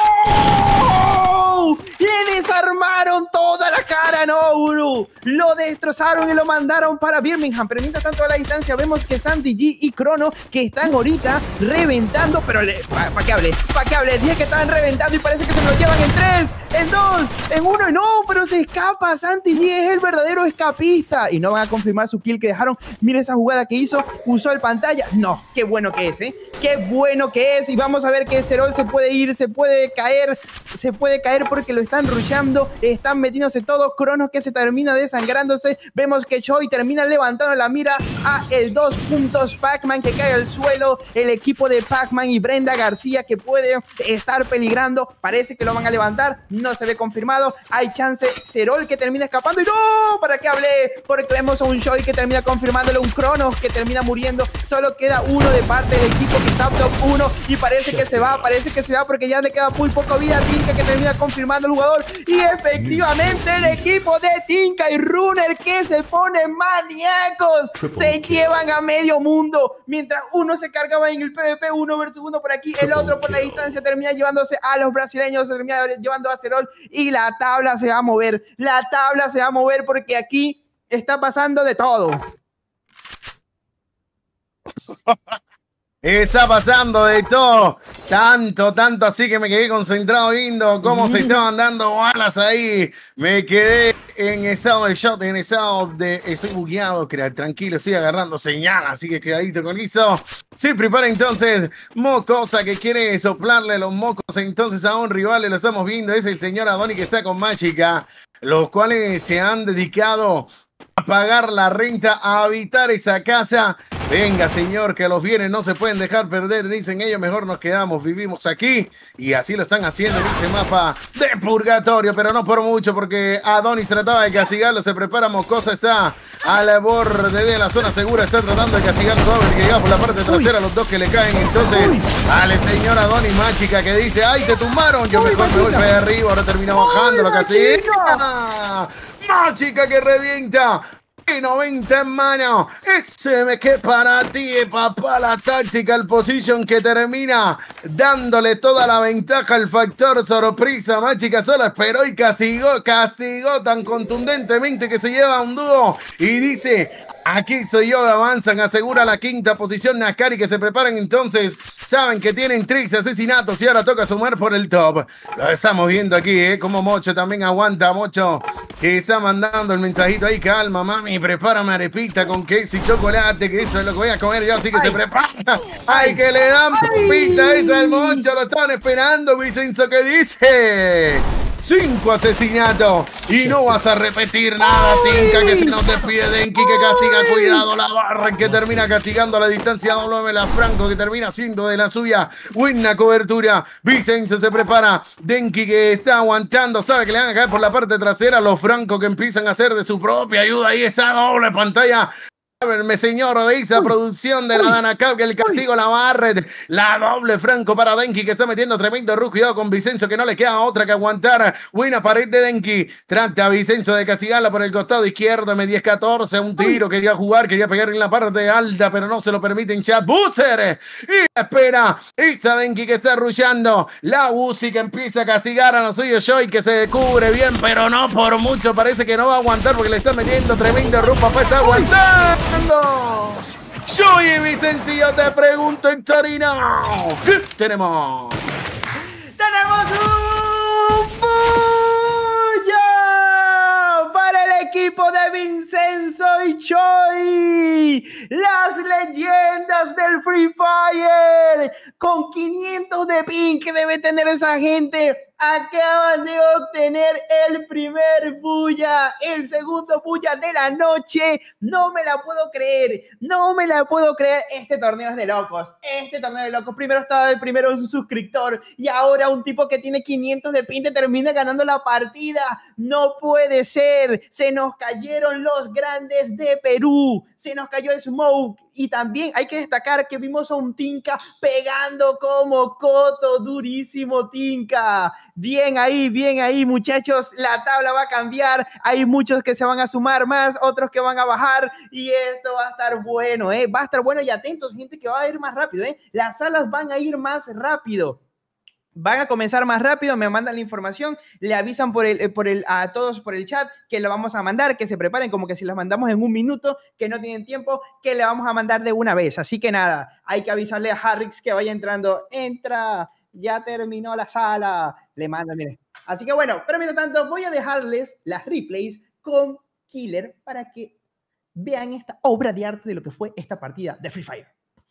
¡oh! Le desarmaron toda la cara a Nobru, lo destrozaron y lo mandaron para Birmingham, pero mientras tanto a la distancia vemos que Sandy G y Crono que están ahorita reventando, pero ¿para qué hable? Dije que estaban reventando y parece que se lo llevan en 3, en 2, en 1 y no, pero se escapa, Sandy G es el verdadero escapista y no van a confirmar su kill que dejaron, mira esa jugada que hizo, usó el pantalla, no, qué bueno que es, qué bueno que es y vamos a ver que Serol se puede ir, se puede caer porque lo están rushando, están metiéndose todo, Cronos que se termina desangrándose, vemos que Choi termina levantando la mira a el 2 puntos, Pac-Man que cae al suelo, el equipo de Pac-Man y Brenda García que puede estar peligrando, parece que lo van a levantar, no se ve confirmado, hay chance, Serol que termina escapando y no, ¿para qué hablé? Porque vemos a un Choi que termina confirmándole, un Cronos que termina muriendo, solo queda uno de parte del equipo que está top 1 y parece que se va porque ya le queda muy poco vida a Tinka que termina confirmando el jugador y efectivamente el equipo de Tinka y Runner que se ponen maníacos, se llevan a medio mundo, mientras uno se cargaba en el PvP 1 versus 1 por aquí, el otro por la distancia termina llevándose a los brasileños, se termina llevando a Serol y la tabla se va a mover porque aquí está pasando de todo. Está pasando de todo. Tanto así que me quedé concentrado viendo cómo se estaban dando balas ahí. Me quedé en estado de shot, en estado de... Estoy bugueado, tranquilo, estoy agarrando señal, así que quedadito con eso. Se prepara entonces Mocosa, que quiere soplarle los mocos entonces a un rival. Lo estamos viendo, es el señor Adoni, que está con Mágica, los cuales se han dedicado a pagar la renta, a habitar esa casa. Venga, señor, que los bienes no se pueden dejar perder, dicen ellos, mejor nos quedamos, vivimos aquí, y así lo están haciendo en ese mapa de purgatorio, pero no por mucho, porque Adonis trataba de castigarlo. Se prepara Mocosa, está al borde de la zona segura, está tratando de castigar suave, que llega por la parte trasera, los dos que le caen, entonces, al señor Adonis Mágica, que dice, ¡ay, te tumbaron! Yo mejor me voy para arriba, ahora termina bajando, lo castiga. Mágica que revienta. Y 90 en mano. Ese me que para ti, papá, la tactical position que termina dándole toda la ventaja al factor sorpresa. Mágica solo esperó y castigó tan contundentemente que se lleva un dúo y dice, aquí soy yo, avanzan, asegura la quinta posición Nakari, que se preparan entonces, saben que tienen tricks, asesinatos y ahora toca sumar por el top. Lo estamos viendo aquí, como Mocho también aguanta, Mocho que está mandando el mensajito ahí, calma mami, prepárame arepita con queso y chocolate, que eso es lo que voy a comer yo, así que se prepara. Ay, que le dan pupita esa al Mocho, lo estaban esperando, Vicenzo, que dice 5 asesinatos y no vas a repetir nada, Tinka, que se nos despide Denki, que castiga, cuidado, la barra, que termina castigando a la distancia, WM la Franco, que termina haciendo de la suya, buena cobertura, Vicenzo se prepara, Denki que está aguantando, sabe que le van a caer por la parte trasera, los Franco que empiezan a hacer de su propia ayuda, ahí está doble pantalla. Señor, de esa producción de la Dana Cap, que el castigo la Barret, la doble Franco para Denki, que está metiendo tremendo rush. Cuidado con Vicenzo, que no le queda otra que aguantar. Buena pared de Denki, trata a Vicenzo de castigarla por el costado izquierdo, me 10-14, un tiro, quería jugar, quería pegar en la parte alta, pero no se lo permiten. Chat Boozer, y espera, esa Denki que está rushando, la Uzi que empieza a castigar a lo suyo, Joy que se cubre bien, pero no por mucho, parece que no va a aguantar porque le está metiendo tremendo rush. Papá está aguantando. Joy y Vicencio, te pregunto en Torino, ¿qué tenemos? ¡Tenemos un Booyah para el equipo de Vincenzo y Choi! Las leyendas del Free Fire, con 500 de ping que debe tener esa gente, acaban de obtener el primer Booyah, el segundo Booyah de la noche. No me la puedo creer, no me la puedo creer. Este torneo es de locos, Primero estaba el primero un suscriptor y ahora un tipo que tiene 500 de ping te termina ganando la partida. No puede ser, se nos cayeron los grandes de Perú, se nos cayó Smoke. Y también hay que destacar que vimos a un Tinka pegando como coto, durísimo Tinka. Bien ahí, muchachos, la tabla va a cambiar, hay muchos que se van a sumar más, otros que van a bajar, y esto va a estar bueno, va a estar bueno, y atentos, gente, que va a ir más rápido, las salas van a ir más rápido. Van a comenzar más rápido, me mandan la información, le avisan a todos por el chat que lo vamos a mandar, que se preparen, como que si las mandamos en un minuto, que no tienen tiempo, que le vamos a mandar de una vez. Así que nada, hay que avisarle a Harrix que vaya entrando. Entra, ya terminó la sala. Le mando, miren. Así que bueno, pero mientras tanto voy a dejarles las replays con Killer para que vean esta obra de arte de lo que fue esta partida de Free Fire.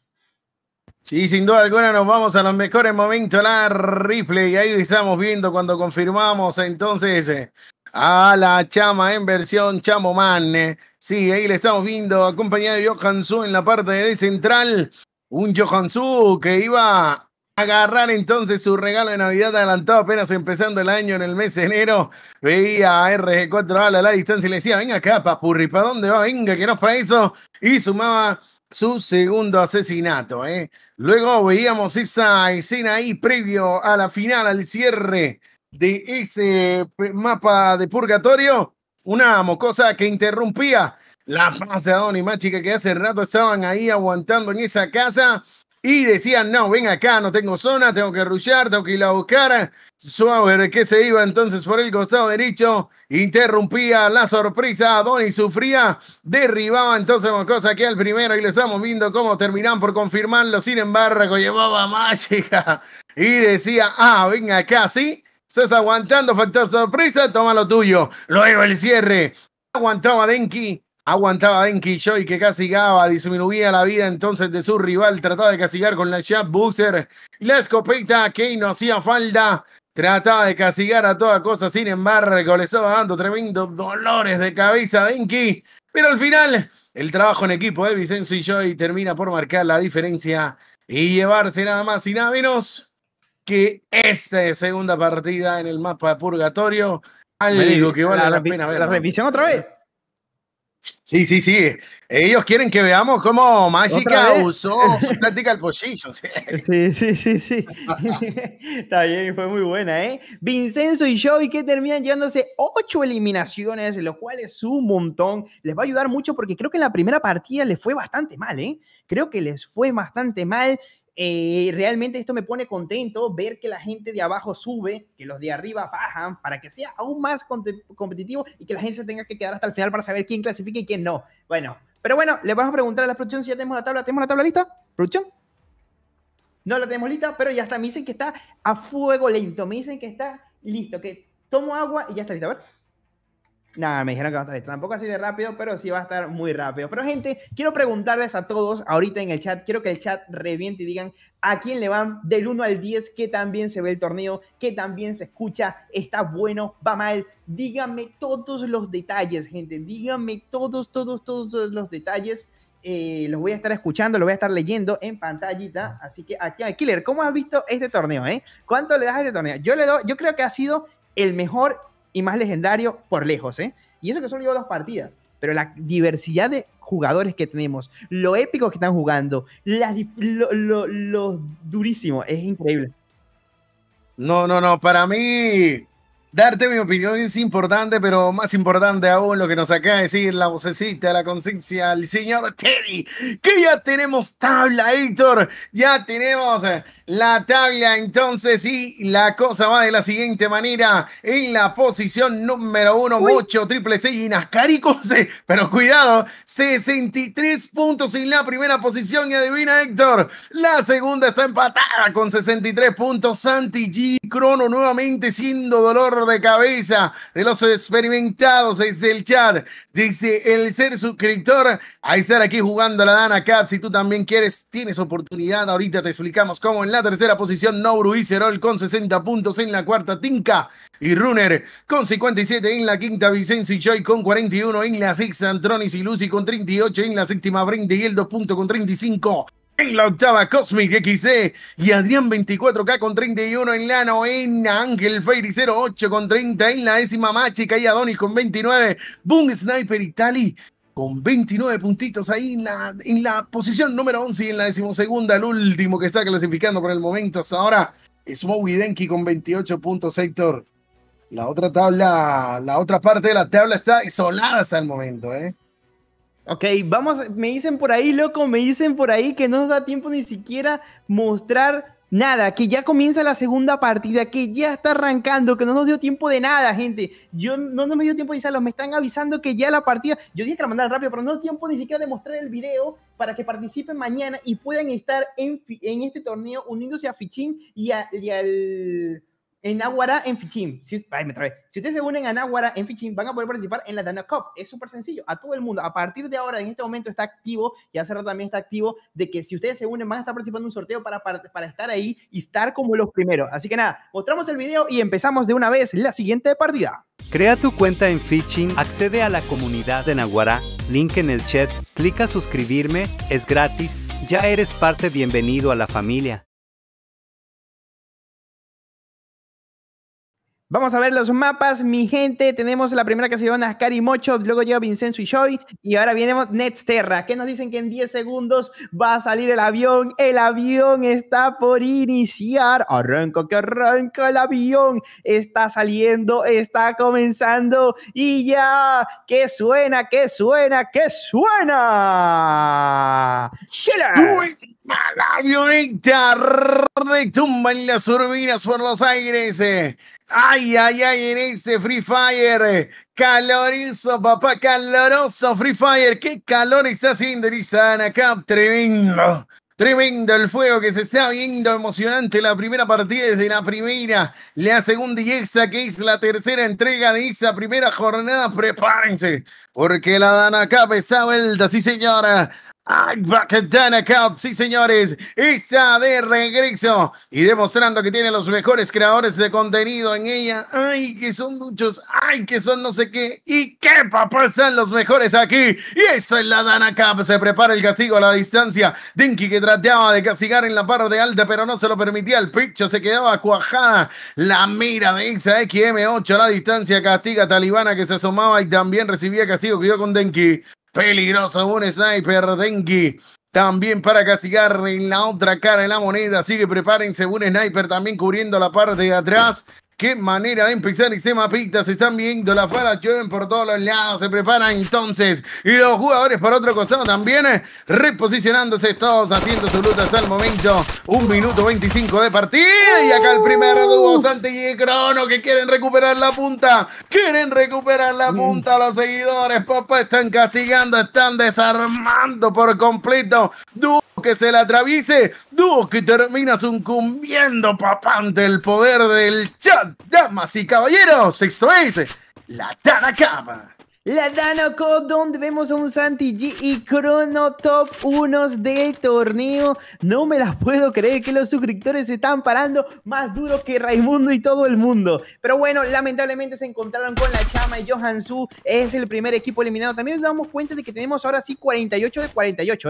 Sí, sin duda alguna nos vamos a los mejores momentos, la replay, y ahí estamos viendo cuando confirmamos entonces a la Chama en versión Chamoman. Sí, ahí le estamos viendo acompañado de Johansu en la parte de central, un Johansu que iba a agarrar entonces su regalo de Navidad adelantado apenas empezando el año en el mes de enero. Veía a RG4 a la distancia y le decía, venga acá, papurri, ¿para dónde va? Venga, que no es para eso. Y sumaba su segundo asesinato. Luego veíamos esa escena ahí previo a la final, al cierre de ese mapa de purgatorio. Una Mocosa que interrumpía la paz de Adoni Mágica, que hace rato estaban ahí aguantando en esa casa. y decían, no, ven acá, no tengo zona, tengo que rushear, tengo que ir a buscar. Swagger, que se iba entonces por el costado derecho, interrumpía la sorpresa, Donny sufría, derribaba entonces Mocosa aquí al primero y le estamos viendo cómo terminan por confirmarlo. Sin embargo, llevaba mágica y decía, ven acá, ¿sí? Estás aguantando, factor sorpresa, toma lo tuyo. Luego el cierre, aguantaba Denki Joy, que castigaba, disminuía la vida entonces de su rival, trataba de castigar con la Shot Booster, la escopeta que no hacía falta, trataba de castigar a toda cosa. Sin embargo, le estaba dando tremendos dolores de cabeza a Denki, pero al final el trabajo en equipo de Vincenzo y Joy termina por marcar la diferencia y llevarse nada más y nada menos que esta segunda partida en el mapa de Purgatorio, algo que vale la pena ver. ¿La revisión otra vez? Sí. Ellos quieren que veamos cómo Mágica usó su tactical position. Sí. Está bien, fue muy buena, ¿eh? Vincenzo y Joey, que terminan llevándose 8 eliminaciones, lo cual es un montón. Les va a ayudar mucho porque creo que en la primera partida les fue bastante mal, ¿eh? Creo que les fue bastante mal. Realmente esto me pone contento ver que la gente de abajo sube, que los de arriba bajan, para que sea aún más competitivo y que la gente se tenga que quedar hasta el final para saber quién clasifica y quién no. Bueno, pero bueno, le vamos a preguntar a la producción si ya tenemos la tabla. ¿Tenemos la tabla lista? ¿Producción? No la tenemos lista, pero ya está. Me dicen que está a fuego lento. Me dicen que está listo, que tomo agua y ya está listo. A ver. Nada, me dijeron que va a estar listo. Tampoco así de rápido, pero sí va a estar muy rápido. Pero gente, quiero preguntarles a todos ahorita en el chat. Quiero que el chat reviente y digan a quién le van del 1 al 10, qué tan bien se ve el torneo, qué tan bien se escucha, está bueno, va mal. Díganme todos los detalles, gente. Díganme todos los detalles. Los voy a estar escuchando, los voy a estar leyendo en pantallita. Así que aquí, Killer, ¿cómo has visto este torneo? ¿Cuánto le das a este torneo? Yo creo que ha sido el mejor y más legendario por lejos, ¿eh? Y eso que solo llevo 2 partidas, pero la diversidad de jugadores que tenemos, lo épico que están jugando, lo durísimo, es increíble. No, para mí darte mi opinión es importante, pero más importante aún lo que nos acaba de decir la vocecita, la conciencia, el señor Teddy, que ya tenemos tabla, Héctor, ya tenemos la tabla entonces, y la cosa va de la siguiente manera. En la posición número 1, Mocho, Triple C y Nascaricose, pero cuidado, 63 puntos en la primera posición, y adivina, Héctor, la segunda está empatada con 63 puntos, Santi G, Crono nuevamente siendo dolor de cabeza de los experimentados desde el chat, desde el ser suscriptor, a estar aquí jugando la Dana Cup. Si tú también quieres, tienes oportunidad, ahorita te explicamos cómo. En la tercera posición, Nouru y Cerol con 60 puntos, en la cuarta, Tinka y Runner con 57, en la quinta, Vicenzo y Joy con 41, en la sexta, Antronis y Lucy con 38, en la séptima, Brenda y Eldo punto con 35, en la octava, Cosmic XD y Adrián 24K con 31, en la novena, Ángel Fairy 08 con 30, en la décima, Mágica y Adonis con 29, Boom Sniper Italy con 29 puntitos ahí en la posición número 11, y en la decimosegunda, el último que está clasificando por el momento hasta ahora, Smokey Denki con 28 puntos, Héctor. La otra parte de la tabla está desolada hasta el momento, ¿eh? Ok, vamos, me dicen por ahí, loco, me dicen por ahí que no nos da tiempo ni siquiera mostrar nada, que ya comienza la segunda partida, que ya está arrancando, que no nos dio tiempo de nada, gente. No me dio tiempo de avisarlos, me están avisando que ya la partida, yo dije que la mandaran rápido, pero no dio tiempo ni siquiera de mostrar el video para que participen mañana y puedan estar en este torneo uniéndose a Fichín y al... En Náguara, en Fichín. Si ustedes se unen a Náguara, en Fichín, van a poder participar en la Dana Cup. Es súper sencillo. A todo el mundo. A partir de ahora, en este momento está activo, y hace rato también está activo, de que si ustedes se unen, van a estar participando en un sorteo para estar ahí y estar como los primeros. Así que nada, mostramos el video y empezamos de una vez la siguiente partida. Crea tu cuenta en Fichín, accede a la comunidad de Naguará, link en el chat, clica suscribirme, es gratis, ya eres parte, bienvenido a la familia. Vamos a ver los mapas, mi gente. Tenemos la primera que se llama Nascar y Mocho, luego llega Vincenzo y Joy, y ahora viene Netsterra, que nos dicen que en 10 segundos va a salir el avión. El avión está por iniciar. Arranca, que arranca el avión. Está saliendo, está comenzando, y ya, que suena, que suena, que suena. ¡Killer! La avioneta retumban las turbinas por los aires. Ay, ay, ay, en este Free Fire. Calorizo, papá, caloroso Free Fire. Qué calor está haciendo Irizan acá. Tremendo. Tremendo el fuego que se está viendo, emocionante la primera partida desde la primera, la segunda y esta que es la tercera entrega de esa primera jornada. Prepárense, porque la Dana Cup está vuelta, sí señora. ¡Ay, Dana Cup! Sí, señores, está de regreso y demostrando que tiene los mejores creadores de contenido en ella. ¡Ay, que son muchos! ¡Ay, que son no sé qué! ¿Y qué, papá? Están los mejores aquí. Y esto es la Dana Cup. Se prepara el castigo a la distancia. Denki que trataba de castigar en la parte alta, pero no se lo permitía. El pecho se quedaba cuajada. La mira de esa XM8 a la distancia castiga a Talibana que se asomaba y también recibía castigo. Cuidado con Denki. Peligroso, un sniper, Denki. También para castigar en la otra cara de la moneda. Así que prepárense, un sniper también cubriendo la parte de atrás. Qué manera de empezar este mapita. Se están viendo las balas, llueven por todos los lados. Se preparan entonces. Y los jugadores por otro costado también reposicionándose todos, haciendo su luta hasta el momento. 1 minuto 25 de partida. Y acá el primer dúo, Santi y Crono, que quieren recuperar la punta. Quieren recuperar la punta. Los seguidores, papá, están castigando, están desarmando por completo. Dúo que se la atraviese. Dúo que termina sucumbiendo, papá, ante el poder del chat. Damas y caballeros, esto es la Dana Cup. La Dana Cup, donde vemos a un Santi G y Crono top 1 del torneo. No me las puedo creer que los suscriptores se están parando más duro que Raimundo y todo el mundo. Pero bueno, lamentablemente se encontraron con la Chama y Johansu. Es el primer equipo eliminado. También nos damos cuenta de que tenemos ahora sí 48 de 48,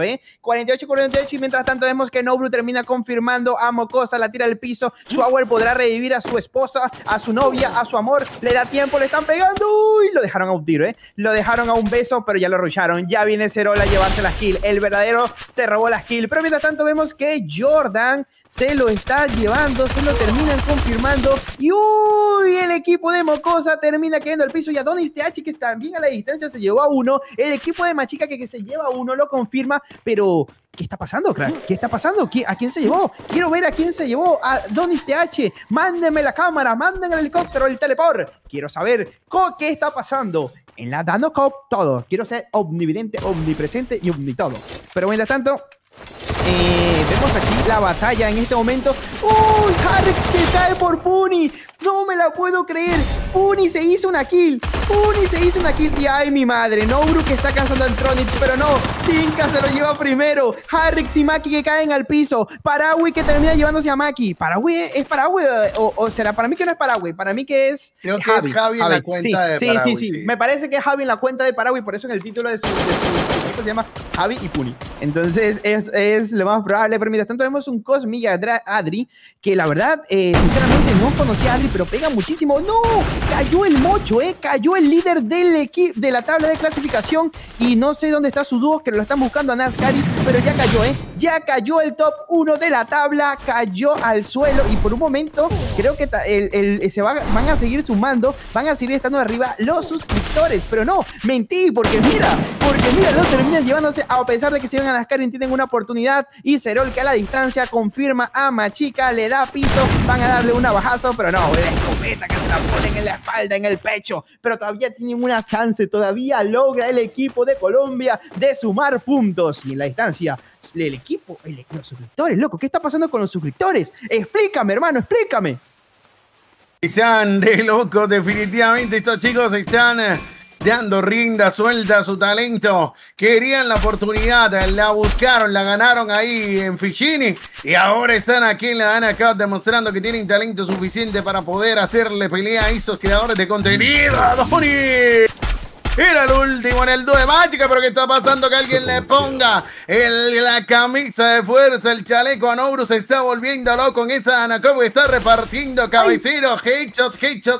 48-48. Y mientras tanto vemos que Nobru termina confirmando a Mocosa, la tira al piso. Shower podrá revivir a su esposa, a su novia, a su amor. Le da tiempo, le están pegando. Uy, lo dejaron a un tiro, Lo dejaron a un beso, pero ya lo rusharon. Ya viene Cerola a llevarse la kill. El verdadero se robó la kill. Pero mientras tanto vemos que Jordan se lo está llevando. Se lo terminan confirmando. Y uy, el equipo de Mocosa termina cayendo al piso. Y Adonis TH, que también a la distancia se llevó a uno. El equipo de Machica que se lleva a uno lo confirma. Pero ¿qué está pasando, crack? ¿Qué está pasando? ¿A quién se llevó? Quiero ver a quién se llevó. A Donis TH. Mándenme la cámara. Manden el helicóptero, el teleport. Quiero saber qué está pasando. En la Dana Cup, todo. Quiero ser omnividente, omnipresente y omnitodo. Pero mientras tanto, vemos aquí la batalla en este momento. ¡Uy! Harrix que cae por Puni. No me la puedo creer. Puni se hizo una kill. Puni se hizo una kill. Y ay, mi madre. Nobru que está cansando al Tronix. Pero no. Tinka se lo lleva primero. Harrix y Maki que caen al piso. Paraguay que termina llevándose a Maki. ¿Paraguay es Paraguay? ¿O será para mí que no es Paraguay? Para mí que es Creo que es Javi en la cuenta de Paraguay. Sí. Me parece que es Javi en la cuenta de Paraguay. Por eso en el título de su equipo se llama Javi y Puni. Entonces es lo más probable. Pero mientras tanto vemos un Cosmi Adri que la verdad, sinceramente no conocía a Adri, pero pega muchísimo. ¡No! Cayó el mocho, cayó el líder del equipo de la tabla de clasificación. Y no sé dónde está su dúo, que lo están buscando a Nazcari, pero ya cayó, ya cayó el top 1 de la tabla, cayó al suelo. Y por un momento creo que van a seguir sumando, van a seguir estando arriba los suscriptores. Pero no, mentí, porque mira, lo terminan llevándose, a pesar de que se van a Nazcari y tienen una oportunidad. Y Cerol, que a la distancia confirma a Machica, le da piso, van a darle un bajazo, pero no, la escopeta que se la ponen en la espalda, en el pecho. Pero todavía tienen una chance, todavía logra el equipo de Colombia de sumar puntos. Y en la distancia, los suscriptores, loco, ¿qué está pasando con los suscriptores? Explícame, hermano, explícame. Están de locos, definitivamente estos chicos están dando rienda suelta a su talento. Querían la oportunidad, la buscaron, la ganaron ahí en Ficini y ahora están aquí en la Dana Cup demostrando que tienen talento suficiente para poder hacerle pelea a esos creadores de contenido. ¡Adonis! Era el último en el dúo de Mágica, pero ¿qué está pasando? Que alguien le ponga la camisa de fuerza, el chaleco a Nobru. Se está volviendo loco con esa Dana Cup. Está repartiendo cabecero. Headshot.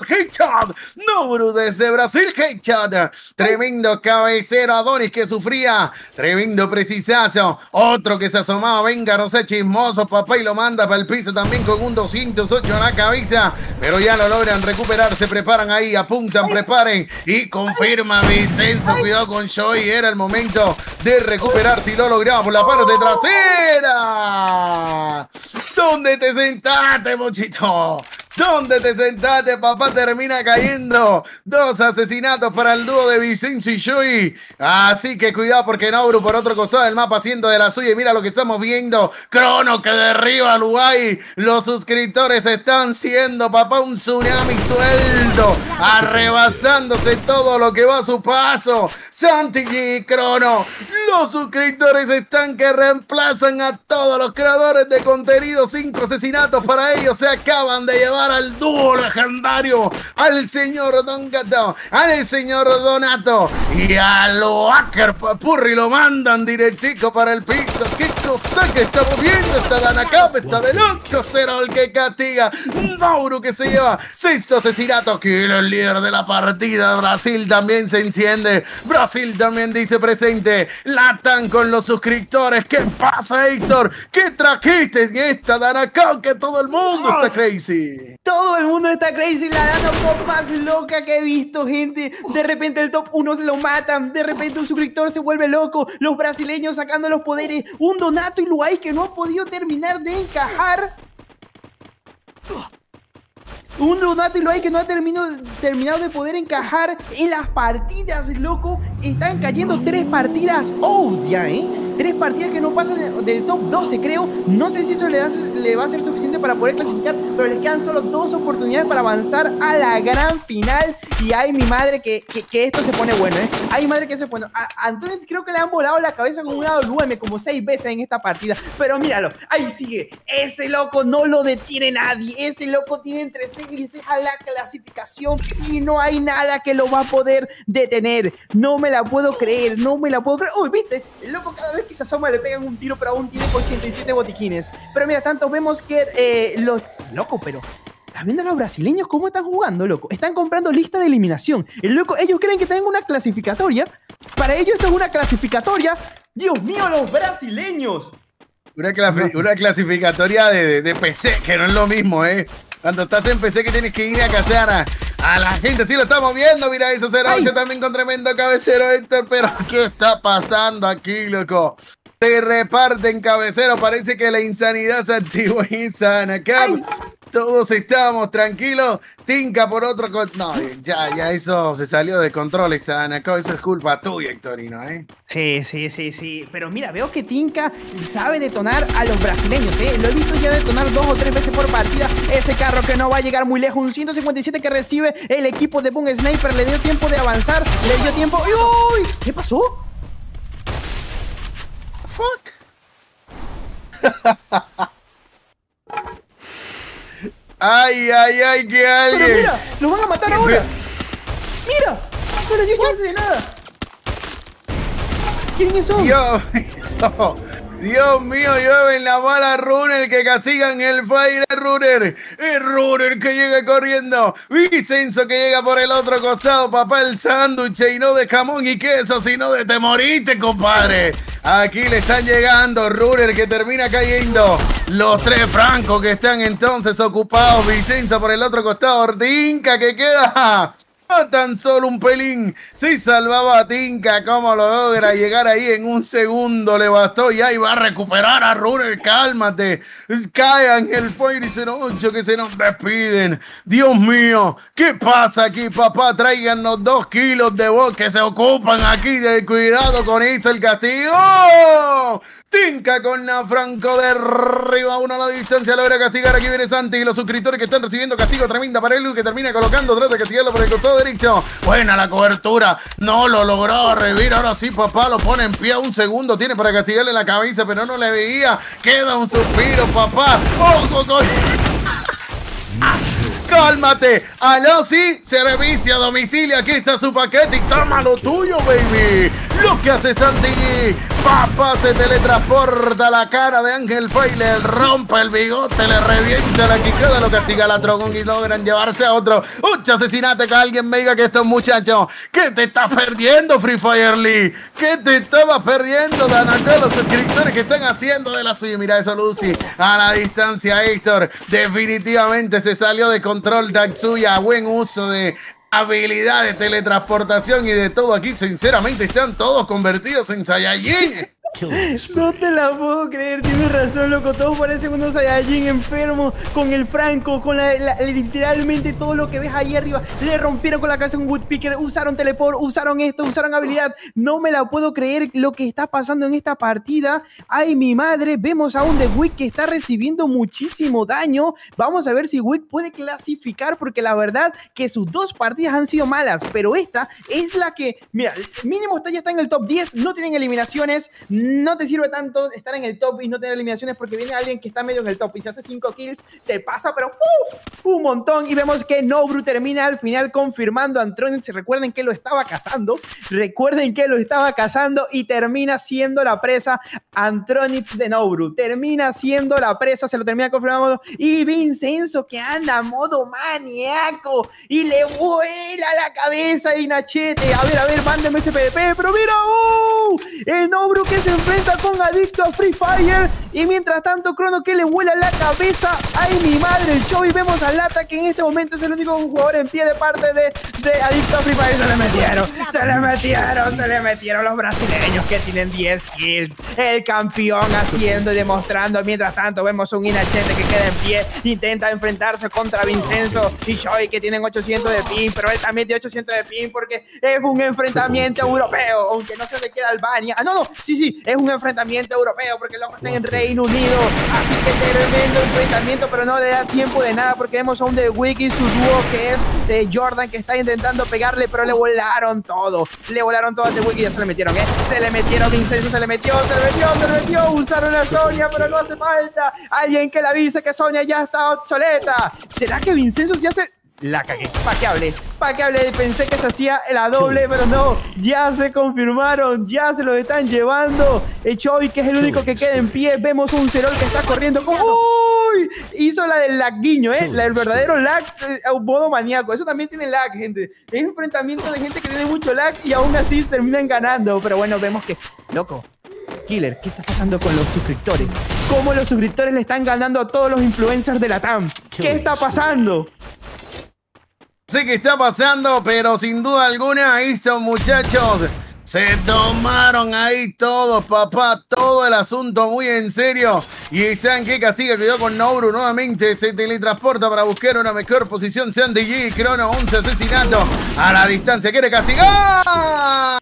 Nobru desde Brasil, headshot. Tremendo cabecero. Adonis que sufría. Tremendo precisazo. Otro que se asomaba. Venga, no sé, chismoso, papá. Y lo manda para el piso también con un 208 en la cabeza. Pero ya lo logran recuperar. Se preparan ahí, apuntan, preparen y confirman. Vicenzo, cuidado con Joey. Era el momento de recuperar si lo logramos por la parte trasera. ¿Dónde te sentaste, Mochito? ¿Dónde te sentaste, papá? Termina cayendo 2 asesinatos para el dúo de Vicenzo y Joey. Así que cuidado porque Nauru por otro costado del mapa haciendo de la suya. Y mira lo que estamos viendo. Crono que derriba a Luay. Los suscriptores están siendo, papá, un tsunami suelto. Arrebasándose todo lo que va a su paso. Santi y Crono. Los suscriptores están que reemplazan a todos los creadores de contenido. 5 asesinatos para ellos. Se acaban de llevar al dúo legendario, al señor Don Gato, al señor Donato y a Loacker Papurri. Lo mandan directico para el piso. Qué cosa que estamos viendo. Está Danacap, está de loco. Cero el que castiga. Nauru que se lleva 6 asesinatos. Kill el líder de la partida. Brasil también se enciende. Brasil también dice presente. Latan con los suscriptores. ¿Qué pasa, Héctor? ¿Qué trajiste en esta Danacap? Que todo el mundo está crazy. Todo el mundo está crazy, la Dano Cop más loca que he visto, gente. De repente el top 1 se lo matan, de repente un suscriptor se vuelve loco, los brasileños sacando los poderes, un Donato y Luay que no ha podido terminar de encajar. Un Donato y Luay que no ha terminado de poder encajar en las partidas, loco. Están cayendo 3 partidas out ya, 3 partidas que no pasan del top 12, creo. No sé si eso le va a ser suficiente para poder clasificar, pero les quedan solo 2 oportunidades para avanzar a la gran final. Y ay, mi madre, que esto se pone bueno, Ay, mi madre, que se pone. A Antonio creo que le han volado la cabeza con una WM como 6 veces en esta partida. Pero míralo, ahí sigue. Ese loco no lo detiene nadie. Ese loco tiene entre 6 y 6 a la clasificación y no hay nada que lo va a poder detener. No me la puedo creer, no me la puedo creer. Uy, viste, el loco cada vez que se asoma le pegan un tiro, pero aún tiene 87 botiquines. Pero mira, tanto vemos que los... Loco, pero... ¿Estás viendo a los brasileños cómo están jugando, loco? Están comprando lista de eliminación. El loco, ellos creen que tienen una clasificatoria. Para ellos esto es una clasificatoria. Dios mío, los brasileños. Una clasificatoria de PC, que no es lo mismo, Cuando estás en PC que tienes que ir a cazar a la gente. Sí, lo estamos viendo. Mira, eso 08 también con tremendo cabecero, Héctor. Pero ¿qué está pasando aquí, loco? Se reparten cabecero. Parece que la insanidad se activó en Sanacap. Todos estábamos tranquilos. Tinka por otro... No, ya eso se salió de control, Sanacap. Eso es culpa tuya, Hectorino, Sí. Pero mira, veo que Tinka sabe detonar a los brasileños, Lo he visto ya detonar 2 o 3 veces por partida. Ese carro que no va a llegar muy lejos. Un 157 que recibe el equipo de Boom Sniper. Le dio tiempo de avanzar. Le dio tiempo... ¡Uy! ¿Qué pasó? Fuck. Ay, que alguien. Pero mira, lo van a matar ahora. Mira, no le dio chance de nada. ¿Quiénes son? Dios mío, llueven la bala Runner que castigan el Fire Runner. El Runner que llega corriendo. Vicenzo que llega por el otro costado. Papá, el sándwich y no de jamón y queso, sino de te moriste, compadre. Aquí le están llegando. Runner que termina cayendo. Los 3 francos que están entonces ocupados. Vicenzo por el otro costado. Tinka que queda a tan solo un pelín. Si salvaba a Tinka, ¿cómo lo logra llegar ahí en un segundo? Le bastó y ahí va a recuperar a Runner. Cálmate. Cae Ángel Fire y 08 que se nos despiden. Dios mío, ¿qué pasa aquí, papá? Tráiganos 2 kilos de voz que se ocupan aquí. De cuidado con eso, el castigo. Tinka con la Franco derriba 1 a la distancia, logra castigar. Aquí viene Santi y los suscriptores que están recibiendo castigo tremenda para él, que termina colocando, trata de castigarlo por el costado derecho. Buena la cobertura, no lo logró revivir. Ahora sí, papá, lo pone en pie. Un segundo tiene para castigarle la cabeza, pero no le veía. Queda un suspiro, papá. ¡Ojo con... ¡Cálmate! ¡Aló, sí! Servicio a domicilio. Aquí está su paquete y toma lo tuyo, baby. Lo que hace Santi. Papá se teletransporta a la cara de Ángel Fay. Le rompe el bigote, le revienta la quijada, lo castiga la Trogón y logran llevarse a otro. ¡Mucho asesinato! Que alguien me diga que estos muchachos. ¿Qué te estás perdiendo, Free Fire Lee? ¿Qué te estabas perdiendo, Danacá? Los suscriptores que están haciendo de la suya. Mira eso, Lucy. A la distancia, Héctor. Definitivamente se salió de control Tatsuya. Buen uso de habilidad de teletransportación y de todo aquí, sinceramente, están todos convertidos en Saiyajin. No te la puedo creer, tienes razón, loco. Todos parecen unos Saiyajin enfermos, con el Franco, con literalmente todo lo que ves ahí arriba. Le rompieron con la cabeza un Woodpecker, usaron teleport, usaron esto, usaron habilidad. No me la puedo creer lo que está pasando en esta partida. Ay, mi madre, vemos a un The Wick que está recibiendo muchísimo daño. Vamos a ver si Wick puede clasificar, porque la verdad que sus dos partidas han sido malas, pero esta es la que, mira, mínimo ya está en el top 10, no tienen eliminaciones. No te sirve tanto estar en el top y no tener eliminaciones, porque viene alguien que está medio en el top y si hace 5 kills te pasa, pero un montón. Y vemos que Nobru termina al final confirmando a Antronics. Recuerden que lo estaba cazando, y termina siendo la presa. Antronics de Nobru termina siendo la presa, se lo termina confirmando. Y Vincenzo, que anda a modo maníaco y le vuela la cabeza a Inachete. A ver, mándeme ese PvP, pero mira, el Nobru que se enfrenta con Adicto a Free Fire, y mientras tanto Crono que le vuela la cabeza. Ay, mi madre, el show. Y vemos a Lata, que en este momento es el único jugador en pie de parte de Adicto a Free Fire. Se le metieron los brasileños, que tienen 10 kills. El campeón haciendo y demostrando. Mientras tanto vemos un Inachete que queda en pie, intenta enfrentarse contra Vincenzo y Choi, que tienen 800 de ping, pero él también tiene 800 de ping, porque es un enfrentamiento europeo, aunque no se le queda Albania. Sí, es un enfrentamiento europeo, porque el loco está en Reino Unido. Así que tremendo enfrentamiento, pero no le da tiempo de nada, porque vemos a un The Wick y su dúo, que es de Jordan, que está intentando pegarle, pero le volaron todo a The Wick y ya se le metieron, se le metieron. Vincenzo se le metió, usaron a Sonia, pero no hace falta alguien que le avise que Sonia ya está obsoleta. ¿Será que Vincenzo se hace? La cagué, ¿para qué hablé? Pensé que se hacía la doble, pero no, ya se confirmaron, ya se lo están llevando. Choi, que es el único que queda en pie. Vemos un Cerol que está corriendo. ¡Uy! Hizo la del laguiño, el verdadero lag, modo maníaco. Eso también tiene lag, gente. Es enfrentamiento de gente que tiene mucho lag y aún así terminan ganando. Pero bueno, vemos que, loco, Killer, ¿qué está pasando con los suscriptores? ¿Cómo los suscriptores le están ganando a todos los influencers de la TAM? ¿Qué está pasando? Sé que está pasando, pero sin duda alguna estos muchachos se tomaron ahí todos, papá, todo el asunto muy en serio. Y saben que castiga, cuidado con Nobru, nuevamente se teletransporta para buscar una mejor posición. Sandy G, Crono, 11 asesinato a la distancia, quiere castigar.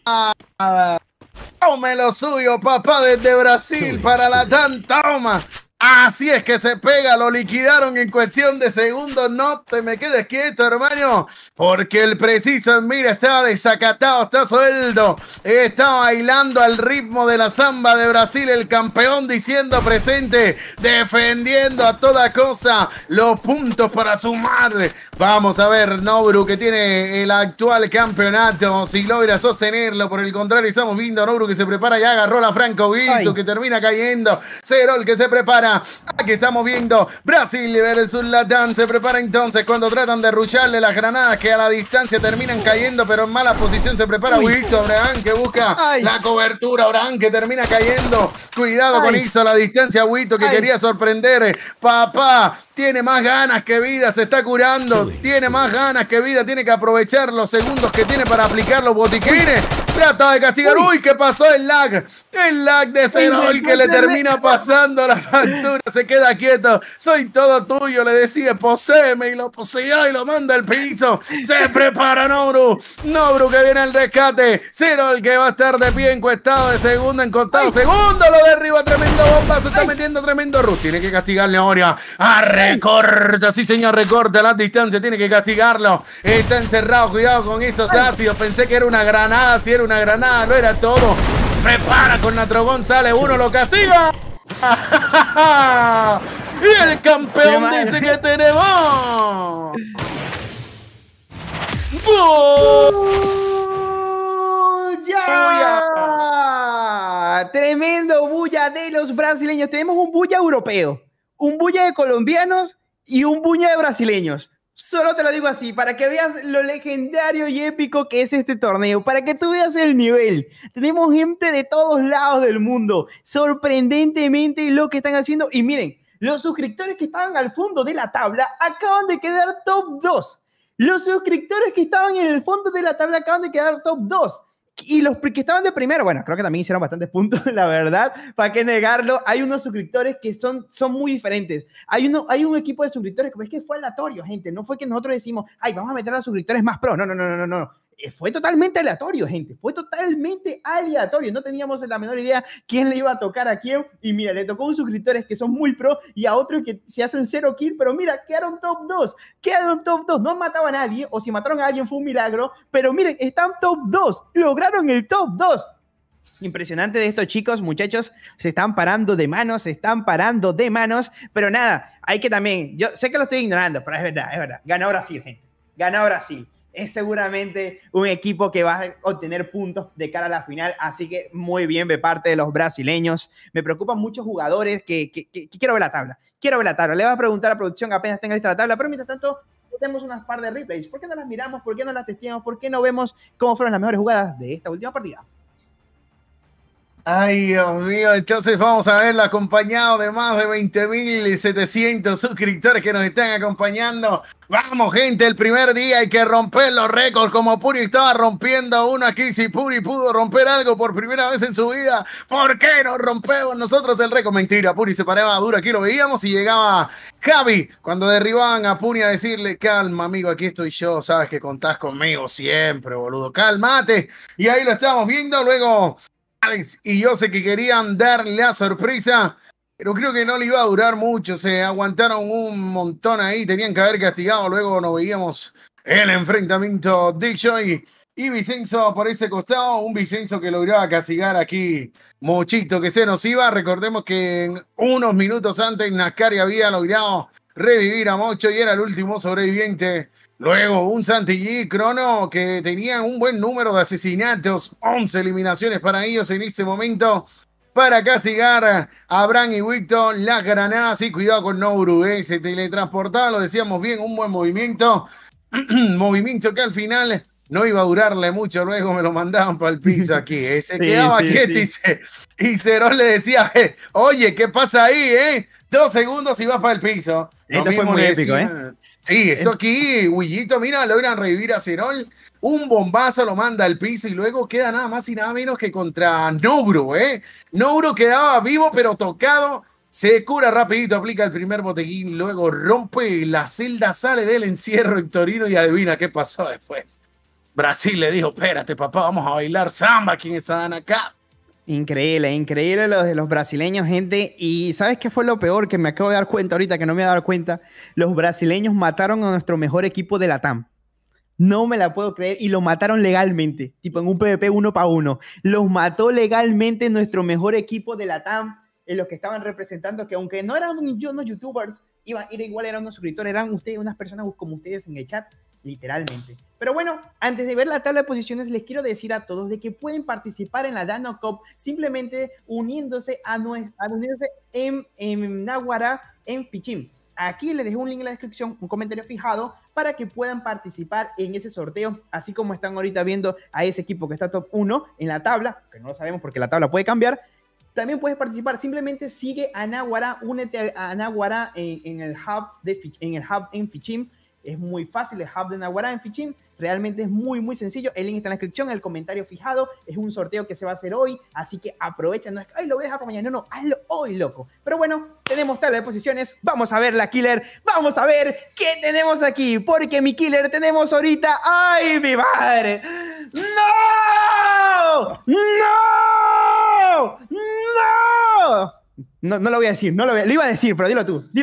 Tome lo suyo, papá, desde Brasil para la TAM, toma. Así es que se pega, lo liquidaron en cuestión de segundos. No te me quedes quieto, hermano, porque el preciso, mira, estaba desacatado, está suelto, está bailando al ritmo de la samba de Brasil, el campeón diciendo presente, defendiendo a toda cosa los puntos para sumar. Vamos a ver, Nobru, que tiene el actual campeonato, si logra sostenerlo. Por el contrario, estamos viendo a Nobru que se prepara, ya agarró la Franco Vito, que termina cayendo. Cerol que se prepara. Aquí estamos viendo Brasil versus Latam. Se prepara entonces cuando tratan de rusharle las granadas, que a la distancia terminan cayendo, pero en mala posición. Se prepara Wito, Abraham que busca la cobertura. Abraham que termina cayendo. Cuidado con eso a la distancia. Wito que quería sorprender. Papá tiene más ganas que vida, se está curando. Tiene más ganas que vida, tiene que aprovechar los segundos que tiene para aplicar los botiquines. Trata de castigar. Uy, ¿qué pasó? El lag de Cerol que le termina pasando la factura. Se queda quieto. Soy todo tuyo, le decía, poséeme, y lo poseía y lo manda al piso. Se prepara Nobru que viene al rescate. Cerol que va a estar de pie encuestado de segundo, encostado. Segundo lo derriba, tremendo bomba. Se está metiendo tremendo rush. Tiene que castigarle ahora. Recorta, sí señor, recorta a la distancia. Tiene que castigarlo. Está encerrado, cuidado con esos ácidos. Pensé que era una granada. Si era una granada, no era todo. Prepara con Natrogón, sale uno, lo castiga. Y el campeón dice que tenemos. ¡Bulla! Tremendo bulla de los brasileños. Tenemos un bulla europeo, un bulla de colombianos y un bulla de brasileños. Solo te lo digo así, para que veas lo legendario y épico que es este torneo, para que tú veas el nivel. Tenemos gente de todos lados del mundo, sorprendentemente lo que están haciendo. Y miren, los suscriptores que estaban al fondo de la tabla acaban de quedar top 2. Los suscriptores que estaban en el fondo de la tabla acaban de quedar top 2. Y los que estaban de primero, bueno, creo que también hicieron bastantes puntos, la verdad, para qué negarlo. Hay unos suscriptores que son muy diferentes. Hay un equipo de suscriptores que es que fue aleatorio, gente. No fue que nosotros decimos, ay, vamos a meter a los suscriptores más pro. No. Fue totalmente aleatorio, gente. Fue totalmente aleatorio. No teníamos la menor idea quién le iba a tocar a quién. Y mira, le tocó a unos suscriptores que son muy pro y a otros que se hacen 0 kill. Pero mira, quedaron top 2. Quedaron top 2. No mataban a nadie. O si mataron a alguien fue un milagro. Pero miren, están top 2. Lograron el top 2. Impresionante de estos chicos, muchachos. Se están parando de manos. Pero nada, hay que también... Yo sé que lo estoy ignorando, pero es verdad. Ganó Brasil, gente. Ganó Brasil. Es seguramente un equipo que va a obtener puntos de cara a la final, así que muy bien de parte de los brasileños. Me preocupan muchos jugadores que quiero ver la tabla. Le voy a preguntar a producción apenas tenga lista la tabla, pero mientras tanto tenemos unas par de replays. ¿Por qué no las miramos? ¿Por qué no las testeamos? ¿Por qué no vemos cómo fueron las mejores jugadas de esta última partida? Ay, Dios mío, entonces vamos a verlo acompañado de más de 20.700 suscriptores que nos están acompañando. Vamos, gente, el primer día hay que romper los récords como Puri estaba rompiendo uno aquí. Si Puri pudo romper algo por primera vez en su vida, ¿por qué no rompemos nosotros el récord? Mentira, Puri se paraba duro, aquí lo veíamos y llegaba Javi cuando derribaban a Puri a decirle, calma, amigo, aquí estoy yo, sabes que contás conmigo siempre, boludo, cálmate. Y ahí lo estábamos viendo, luego... Alex y yo sé que querían darle la sorpresa, pero creo que no le iba a durar mucho. Se aguantaron un montón ahí, tenían que haber castigado. Luego nos veíamos el enfrentamiento de Joy y Vicenzo por ese costado. Un Vicenzo que lograba castigar aquí Mochito, que se nos iba. Recordemos que en unos minutos antes Nascari había logrado revivir a Mocho y era el último sobreviviente. Luego un Santillí Crono que tenían un buen número de asesinatos, 11 eliminaciones para ellos en este momento, para castigar a Abraham y Víctor. Las granadas, y cuidado con Nouru, se teletransportaba, lo decíamos bien, un buen movimiento, movimiento que al final no iba a durarle mucho, luego me lo mandaban para el piso aquí, se quedaba quieto. Y Cerón le decía, oye, ¿qué pasa ahí? 2 segundos y vas para el piso. Esto fue muy épico, Sí, esto aquí, Willito, mira, logran revivir a Cerol, un bombazo lo manda al piso y luego queda nada más y nada menos que contra Nouru, Nouru quedaba vivo pero tocado, se cura rapidito, aplica el primer botequín, luego rompe la celda, sale del encierro Victorino y adivina qué pasó después. Brasil le dijo, espérate papá, vamos a bailar samba, ¿quiénes están acá? Increíble los brasileños, gente. Y ¿sabes qué fue lo peor? Que me acabo de dar cuenta ahorita, que no me he dado cuenta. Los brasileños mataron a nuestro mejor equipo de la TAM. No me la puedo creer. Y lo mataron legalmente. Tipo en un PvP 1 para 1. Los mató legalmente nuestro mejor equipo de la TAM. En los que estaban representando, que aunque no eran unos youtubers, igual eran unos suscriptores, eran ustedes, unas personas como ustedes en el chat, literalmente. Pero bueno, antes de ver la tabla de posiciones, les quiero decir a todos de que pueden participar en la Dano Cup simplemente uniéndose en Naguará, en Pichín. Aquí les dejo un link en la descripción, un comentario fijado, para que puedan participar en ese sorteo, así como están ahorita viendo a ese equipo que está top 1 en la tabla, que no lo sabemos porque la tabla puede cambiar. También puedes participar, simplemente sigue a Naguará, únete a Naguará en el hub en Fichín. Es muy fácil, el hub de Naguará en Fichín. Realmente es muy sencillo. El link está en la descripción, el comentario fijado. Es un sorteo que se va a hacer hoy, así que aprovecha. No es que, ay, lo voy a dejar para mañana. No, hazlo hoy, loco. Pero bueno, tenemos tabla de posiciones. Vamos a ver la killer. Vamos a ver qué tenemos aquí. Porque mi killer tenemos ahorita. ¡Ay, mi madre! ¡No! ¡No! ¡No! No lo voy a decir, lo iba a decir, pero dilo tú.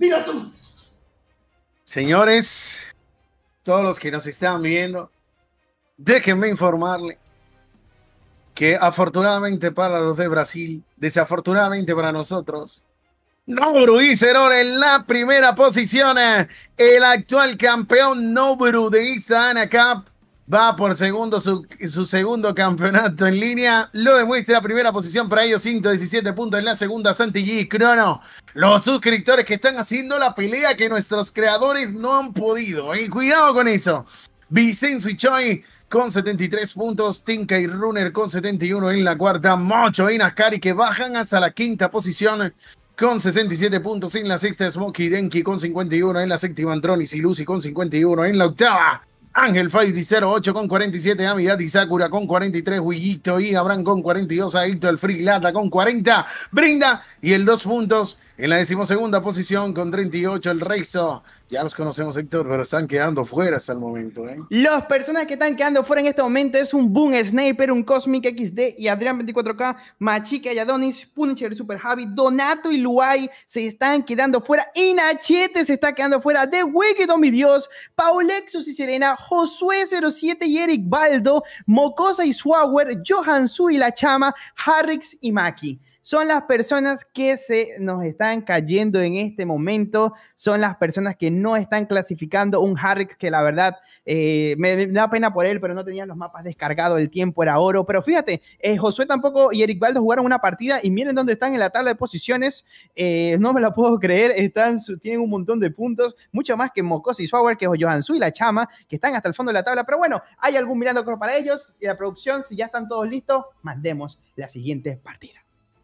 Señores, todos los que nos están viendo, déjenme informarle que afortunadamente para los de Brasil, desafortunadamente para nosotros, Nouru y Cerón en la primera posición. El actual campeón Nouru de esta Ana Cup va por su segundo campeonato en línea. Lo demuestra, la primera posición para ellos, 117 puntos. En la segunda, Santillí Crono. Los suscriptores que están haciendo la pelea que nuestros creadores no han podido. Cuidado con eso. Vicenzo y Choi con 73 puntos. Tinka y Runner con 71 en la cuarta. Mocho y Nascari que bajan hasta la quinta posición. con 67 puntos. En la sexta, Smokey Denki con 51. En la séptima, Antronis y Lucy con 51. En la octava, Ángel Fairy 08 con 47. Amidad y Sakura con 43. Huillito y Abraham con 42. Adicto el Free Lata con 40. Brinda y el 2 puntos. En la 12ª posición con 38 el resto. Ya los conocemos, Héctor, pero están quedando fuera hasta el momento, ¿eh? Las personas que están quedando fuera en este momento es un Boom Sniper, un Cosmic XD y Adrián 24K, Machica y Adonis, Punisher Super Javi, Donato y Luay se están quedando fuera. Inachete se está quedando fuera. The Wicked, oh mi Dios, Paulexus y Serena, Josué 07 y Eric Baldo, Mocosa y Swagger, Johan Su y La Chama, Harrix y Maki. Son las personas que se nos están cayendo en este momento, son las personas que no están clasificando. Un Harrix que la verdad me da pena por él, pero no tenía los mapas descargados, el tiempo era oro. Pero fíjate, Josué tampoco y Eric Baldo jugaron una partida y miren dónde están en la tabla de posiciones. No me lo puedo creer, tienen un montón de puntos, mucho más que Mocosa y Swagger, que Johansu y La Chama, que están hasta el fondo de la tabla. Pero bueno, hay algún mirando para ellos y la producción, si ya están todos listos, mandemos la siguiente partida.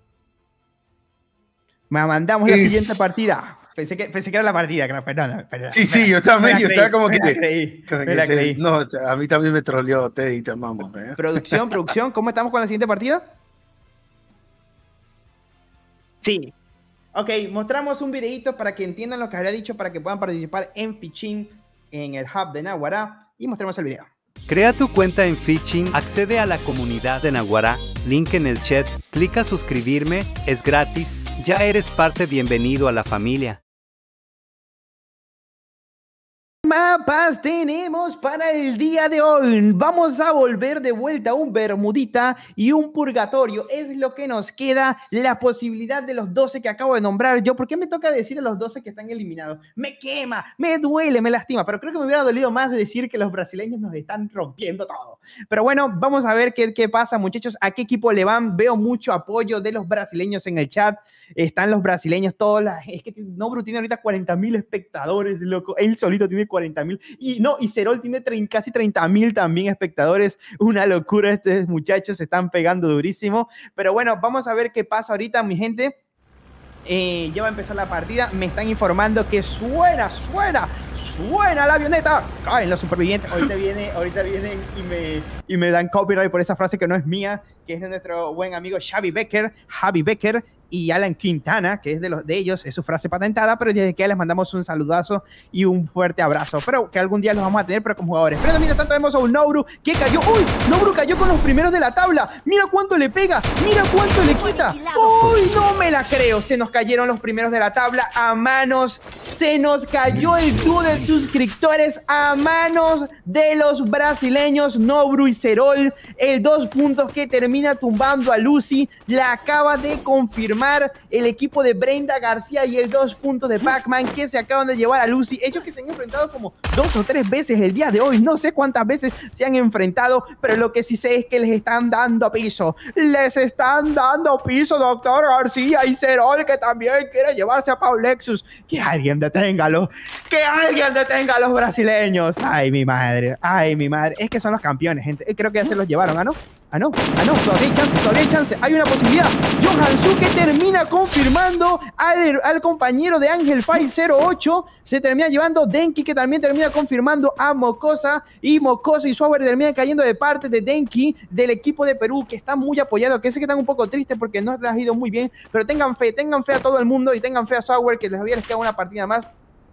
Mandamos la siguiente partida. Pensé que era la partida, perdón. Sí, yo también, yo estaba como que... Me la creí. No, a mí también me troleó Teddy, vamos. Producción, ¿cómo estamos con la siguiente partida? Sí. Ok, mostramos un videito para que entiendan lo que había dicho, para que puedan participar en Fichín, en el hub de Naguará, y mostremos el video. Crea tu cuenta en Fichín, accede a la comunidad de Naguará, link en el chat, clica suscribirme, es gratis, ya eres parte, bienvenido a la familia. Mapas tenemos para el día de hoy. Vamos a volver de vuelta a un Bermudita y un Purgatorio. Es lo que nos queda, la posibilidad de los 12 que acabo de nombrar yo. ¿Por qué me toca decir a los 12 que están eliminados? Me quema, me duele, me lastima, pero creo que me hubiera dolido más decir que los brasileños nos están rompiendo todo. Pero bueno, vamos a ver qué pasa, muchachos. ¿A qué equipo le van? Veo mucho apoyo de los brasileños en el chat. Están los brasileños, es que Nobru tiene ahorita 40.000 espectadores, loco. Él solito tiene 40.000. Y Serol tiene casi 30.000 también espectadores. Una locura, estos muchachos se están pegando durísimo. Pero bueno, vamos a ver qué pasa ahorita, mi gente. Ya va a empezar la partida. Me están informando que suena la avioneta. Caen los supervivientes. Ahorita vienen y me dan copyright por esa frase que no es mía, que es de nuestro buen amigo Javi Becker y Alan Quintana, que es de ellos, es su frase patentada, pero desde que les mandamos un saludazo y un fuerte abrazo, pero que algún día los vamos a tener, pero como jugadores. Pero mientras tanto vemos a un Nobru que cayó. ¡Uy! Nobru cayó con los primeros de la tabla. Mira cuánto le pega, mira cuánto le quita. ¡Uy! No me la creo. Se nos cayeron los primeros de la tabla a manos. Se nos cayó el dúo de suscriptores a manos de los brasileños Nobru y Serol. El 2 puntos que termina tumbando a Lucy la acaba de confirmar el equipo de Brenda García, y el 2 puntos de Pac-Man que se acaban de llevar a Lucy. Ellos que se han enfrentado como 2 o 3 veces el día de hoy, no sé cuántas veces se han enfrentado, pero lo que sí sé es que les están dando piso. Les están dando piso, doctor García y Serol, que también quiere llevarse a Paulexus. Que alguien deténgalo, que alguien detenga a los brasileños. Ay, mi madre, es que son los campeones, gente. Creo que ya se los llevaron, ¿ah, no? Todavía hay chance, hay una posibilidad. Johansu que termina confirmando al compañero de Ángel Fai 08, se termina llevando Denki, que también termina confirmando a Mocosa, y Mocosa y Swagger terminan cayendo de parte de Denki, del equipo de Perú, que está muy apoyado, que sé que están un poco tristes porque no les ha ido muy bien, pero tengan fe a todo el mundo y tengan fe a Swagger, que les queda una partida más.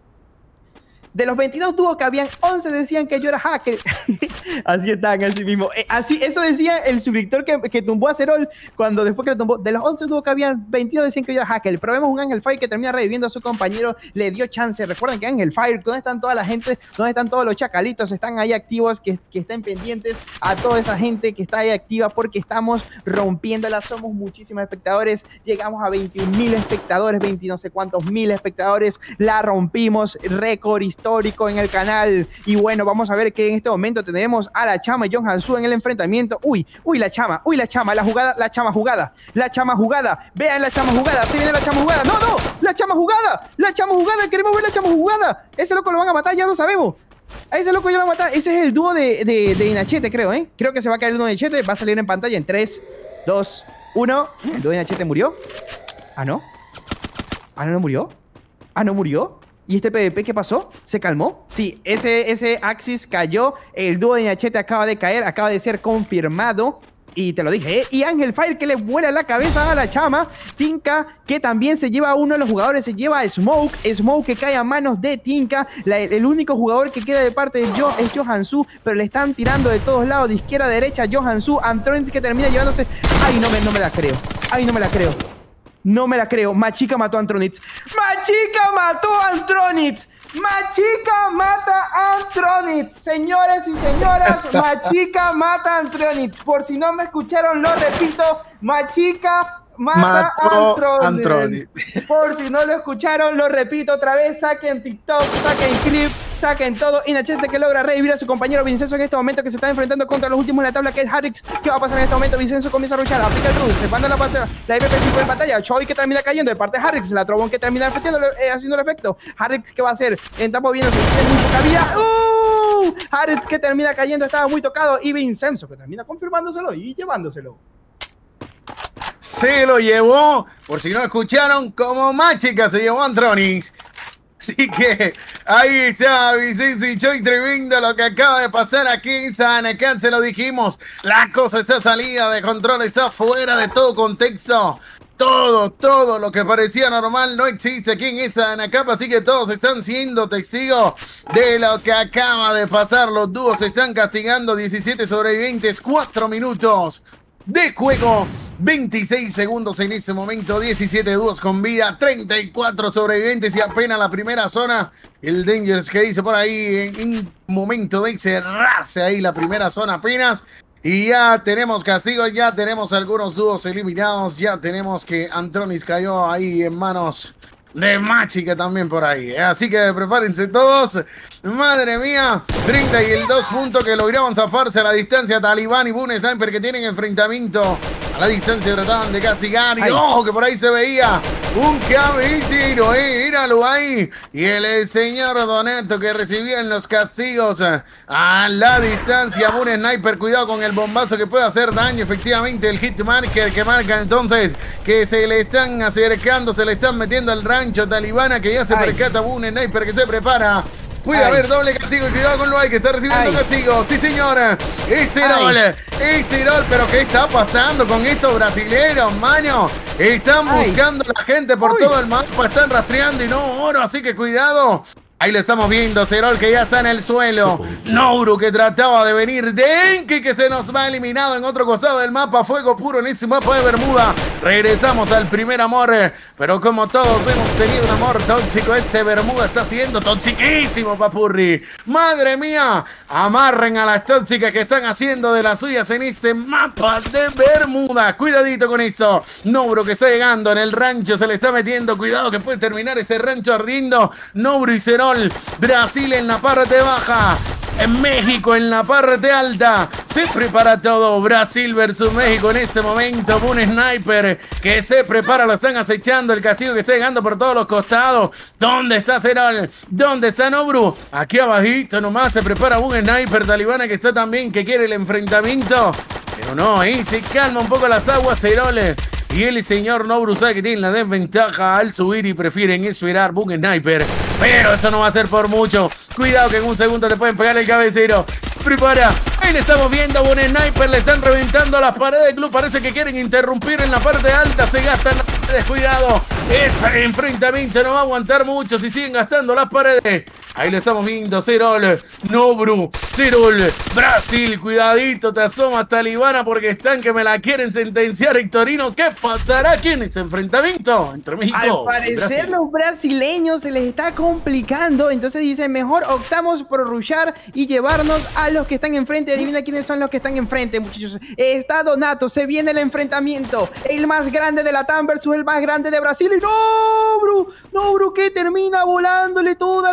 De los 22 dúos que habían, 11 decían que yo era hacker. Así están, así mismo. Eso decía el suscriptor que tumbó a Serol después que le tumbó. De los 11 dúos que habían, 22 decían que yo era hacker. Pero vemos un Ángel Fire que termina reviviendo a su compañero, le dio chance. Recuerden que Ángel Fire, ¿dónde están toda la gente? ¿Dónde están todos los chacalitos? Están ahí activos, que estén pendientes a toda esa gente que está ahí activa, porque estamos rompiéndola. Somos muchísimos espectadores. Llegamos a 21.000 espectadores, 20 no sé cuántos mil espectadores. La rompimos, récord histórico en el canal. Y bueno, vamos a ver que en este momento tenemos a La Chama y Johansu en el enfrentamiento. Uy, la Chama, la Chama jugada. Vean la Chama jugada, se viene la Chama jugada. No, la Chama jugada, queremos ver la Chama jugada. Ese loco lo van a matar, ya lo sabemos. A ese loco ya lo van a matar. Ese es el dúo de Inachete, creo, Creo que se va a caer el dúo de Inachete, va a salir en pantalla en 3, 2, 1. El dúo de Inachete murió. Ah, no. ¿Ah, no murió? ¿Ah, no murió? ¿Y este PvP qué pasó? ¿Se calmó? Sí, ese Axis cayó. El dúo de Ñachete acaba de caer, acaba de ser confirmado. Y te lo dije, ¿eh? Y Ángel Fire que le vuela la cabeza a la chama. Tinka que también se lleva a uno de los jugadores, se lleva a Smoke. Smoke que cae a manos de Tinka. El único jugador que queda de parte de Joe es Johansu, pero le están tirando de todos lados, de izquierda a derecha. Johansu, Antronics que termina llevándose. Ay, no me la creo. Ay, no me la creo. No me la creo. Machica mató a Antronitz. ¡Machica mató a Antronitz! ¡Machica mata a Antronitz! Señores y señoras, Machica mata a Antronitz. Por si no me escucharon, lo repito. Machica mata a Antronitz. Por si no lo escucharon, lo repito otra vez. Saquen TikTok, saquen clip, saquen todo. Y Ñachete que logra revivir a su compañero Vincenzo en este momento, que se está enfrentando contra los últimos en la tabla, que es Harrix. ¿Qué va a pasar en este momento? Vincenzo comienza a rushar, aplica el Rude, se manda la IPP5 en pantalla. Choi que termina cayendo de parte de Harrix. La Trobón que termina haciendo el efecto. Harrix, ¿qué va a hacer? Está moviéndose, tiene muy poca vida. Harrix que termina cayendo, estaba muy tocado. Y Vincenzo que termina confirmándoselo y llevándoselo. Se lo llevó, por si no escucharon, como Machica se llevó a Antronix. Así que ahí está Vincenzo y Choi, tremendo lo que acaba de pasar aquí en Sanacán, se lo dijimos. La cosa está salida de control, está fuera de todo contexto. Todo lo que parecía normal no existe aquí en esa Anacapa, así que todos están siendo testigos de lo que acaba de pasar. Los dúos se están castigando, 17 sobrevivientes, 4 minutos de juego, 26 segundos en este momento, 17 dúos con vida, 34 sobrevivientes y apenas la primera zona. El Dangers que dice por ahí en un momento de cerrarse ahí la primera zona apenas. Y ya tenemos castigos, ya tenemos algunos dúos eliminados, ya tenemos que Antronis cayó ahí en manos de Machica también por ahí. Así que prepárense todos. Madre mía, 32 puntos que lograron zafarse a la distancia. Talibán y Boone Sniper que tienen enfrentamiento a la distancia, trataban de castigar. Y ojo que por ahí se veía un cabecero, míralo ahí. Y el señor Donato que recibía en los castigos a la distancia. Boone Sniper, cuidado con el bombazo que puede hacer daño. Efectivamente el hit marker que marca entonces que se le están acercando, se le están metiendo al rancho talibana, que ya se percata Boone Sniper que se prepara. Puede haber doble castigo y cuidado con Luay que está recibiendo castigo. Sí, señora. Es Irol. Pero ¿qué está pasando con estos brasileños, mano? Están buscando a la gente por todo el mapa. Están rastreando y no oro. Así que cuidado. Ahí le estamos viendo, Cerol que ya está en el suelo. Nouru que trataba de venir. Denki que se nos va eliminado en otro costado del mapa. Fuego puro en ese mapa de Bermuda. Regresamos al primer amor. Pero como todos hemos tenido un amor tóxico, este Bermuda está siendo toxiquísimo, papurri. Madre mía. Amarren a las tóxicas que están haciendo de las suyas en este mapa de Bermuda. Cuidadito con eso. Nouru que está llegando en el rancho. Se le está metiendo. Cuidado que puede terminar ese rancho ardiendo. Nouru y Cerol. Brasil en la parte baja, en México en la parte alta. Se prepara todo. Brasil versus México en este momento. Boone Sniper que se prepara, lo están acechando. El castigo que está llegando por todos los costados. ¿Dónde está Cerol? ¿Dónde está Nouru? Aquí abajito nomás se prepara Boone Sniper. Talibana que está también, que quiere el enfrentamiento. Pero no, ahí se calma un poco las aguas Cerol. Y el señor Nouru sabe que tiene la desventaja al subir y prefieren esperar Boone Sniper. Pero eso no va a ser por mucho. Cuidado que en un segundo te pueden pegar el cabecero. Prepara. Ahí le estamos viendo a Boone Sniper. Le están reventando las paredes del club. Parece que quieren interrumpir en la parte alta. Se gastan las paredes. Cuidado. Ese enfrentamiento no va a aguantar mucho si siguen gastando las paredes. Ahí le estamos viendo. Cerol. Nouru. Cerol. Brasil. Cuidadito. Te asomas, Talibana, porque están que me la quieren sentenciar, Hectorino. ¿Qué pasará aquí en este enfrentamiento entre México Al parecer los brasileños se les está complicando. Entonces dicen, mejor optamos por rushar y llevarnos a los que están enfrente. Adivina quiénes son los que están enfrente, muchachos. Está Donato, se viene el enfrentamiento. El más grande de Latam versus el más grande de Brasil. Y Nouru que termina volándole toda la cabeza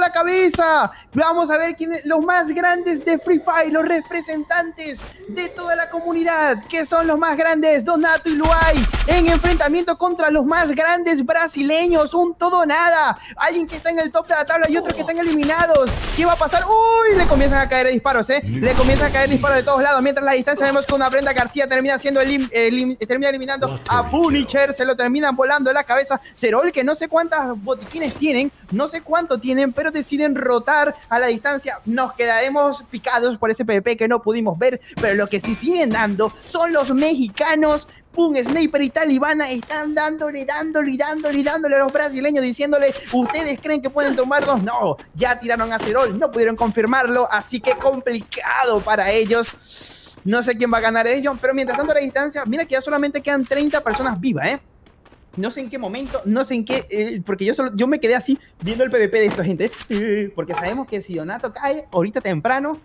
sorpresa. Vamos a ver quiénes los más grandes de Free Fire, los representantes de toda la comunidad, que son los más grandes, Donato y Luay, en enfrentamiento contra los más grandes brasileños, un todo nada. Alguien que está en el top de la tabla y otros que están eliminados. ¿Qué va a pasar? ¡Uy! Le comienzan a caer disparos, Le comienzan a caer disparos de todos lados. Mientras la distancia vemos que una Brenda García termina siendo termina eliminando a Punisher, se lo terminan volando en la cabeza. Serol, que no sé cuántas botiquines tienen, no sé cuánto tienen, pero deciden rotar a la distancia. Nos quedaremos picados por ese PvP que no pudimos ver, pero lo que sí siguen dando son los mexicanos. Pum, Sniper y Talibana están dándole a los brasileños, diciéndole, ¿ustedes creen que pueden tomarnos? No, ya tiraron a Serol, no pudieron confirmarlo, así que complicado para ellos. No sé quién va a ganar ellos, pero mientras tanto a la distancia, mira que ya solamente quedan 30 personas vivas, No sé en qué momento, no sé en qué, porque yo me quedé así viendo el PvP de esta gente, porque sabemos que si Donato cae ahorita temprano,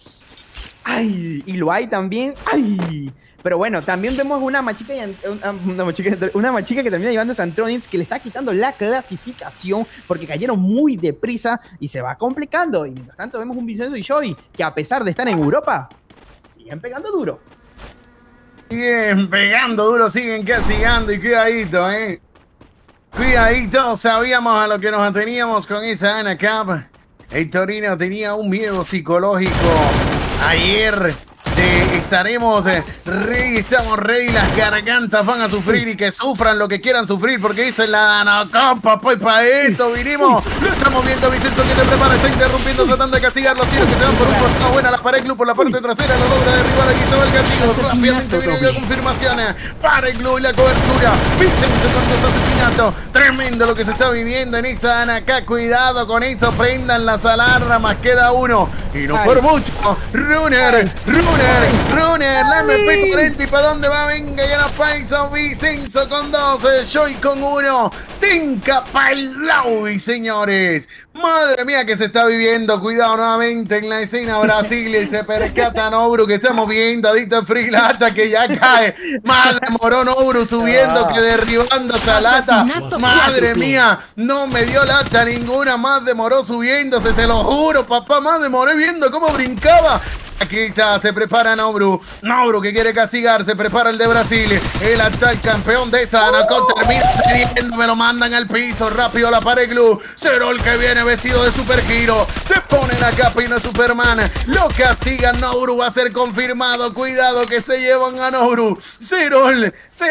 ¡ay! Y lo hay también, ¡ay! Pero bueno, también vemos una machica que termina llevando a Santronics, que le está quitando la clasificación porque cayeron muy deprisa y se va complicando. Y mientras tanto vemos un Vincenzo y Joy que, a pesar de estar en Europa, siguen pegando duro. Siguen pegando duro, siguen castigando y cuidadito, Cuidadito, sabíamos a lo que nos ateníamos con esa ANACAP. El Torino tenía un miedo psicológico ayer. Estaremos ready, estamos ready, las gargantas van a sufrir y que sufran lo que quieran sufrir porque dicen la ANACAP, pues para esto vinimos. Lo estamos viendo, Vicente, que te prepara, está interrumpiendo, tratando de castigar los tiros que se van por un costado. Buena la pared Club por la parte trasera, lo logra derribar, aquí estaba el castigo. Rápidamente viene la confirmación para el Club y la cobertura. Vicente con los asesinatos, tremendo lo que se está viviendo en esa ANACAP. Cuidado con eso, prendan las alarmas, queda uno y no por mucho. Runner, la MP40, ¿y para dónde va? Venga, ya nos pasa Vicenzo con 2, Joy con 1, Tenka pa'l lobby, señores. Madre mía que se está viviendo, cuidado nuevamente en la escena Brasil y se percata Nobru que estamos viendo, adicto a Free Lata que ya cae. Más demoró Nobru subiendo que derribando esa lata. Madre mía, no me dio lata ninguna, más demoró subiéndose, se lo juro, papá, más demoré viendo cómo brincaba. Aquí está, se prepara Nobru que quiere castigar, se prepara el de Brasil. El actual campeón de esta ANACAP termina cediendo, me lo mandan al piso, rápido la pared Glue. Serol que viene vestido de supergiro, se pone la capa y no es Superman. Lo castigan, Nobru va a ser confirmado, cuidado que se llevan a Nobru. Serol,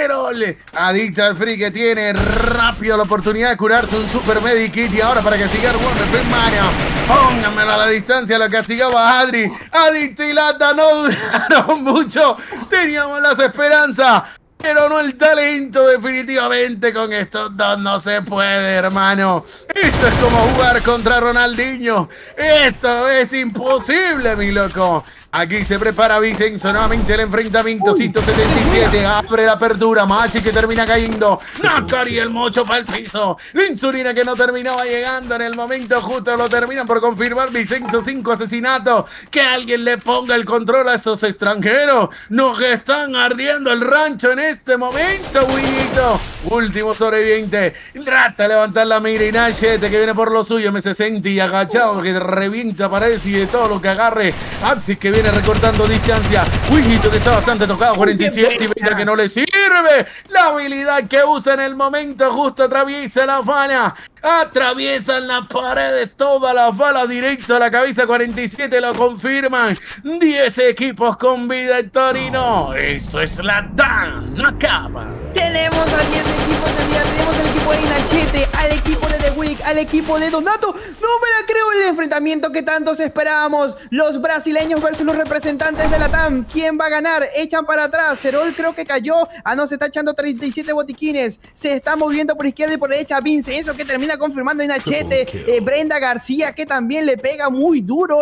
adicta al free que tiene rápido la oportunidad de curarse un super medikit y ahora para castigar Wonder Mania. Pónganmelo a la distancia, lo castigaba Adri. Adicto y Lata no duraron mucho. Teníamos las esperanzas, pero no el talento. Definitivamente con estos dos no se puede, hermano. Esto es como jugar contra Ronaldinho. Esto es imposible, mi loco. Aquí se prepara Vicenzo, nuevamente el enfrentamiento, 177, abre la apertura, Machi que termina cayendo, Nakari el mocho para el piso, la insulina que no terminaba llegando en el momento justo, lo terminan por confirmar, Vicenzo 5 asesinatos, que alguien le ponga el control a estos extranjeros, nos están ardiendo el rancho en este momento, Wiguito, último sobreviviente, trata de levantar la mira y Nachete que viene por lo suyo, M60 y agachado que revienta paredes y de todo lo que agarre, Axis que viene recortando distancia, Wiguito que está bastante tocado, 47 y 20 que no le sirve, la habilidad que usa en el momento justo atraviesa la bala, atraviesan las paredes, todas las balas directo a la cabeza, 47 lo confirman, 10 equipos con vida en Torino, esto es la ANACAP. Tenemos a 10 equipos de vida, tenemos al equipo de Inachete, al equipo de The Week, al equipo de Donato. No me la creo el enfrentamiento que tantos esperábamos. Los brasileños versus los representantes de la TAM. ¿Quién va a ganar? Echan para atrás. Serol creo que cayó. No, se está echando 37 botiquines. Se está moviendo por izquierda y por derecha. Vincenzo que termina confirmando Inachete. Brenda García que también le pega muy duro.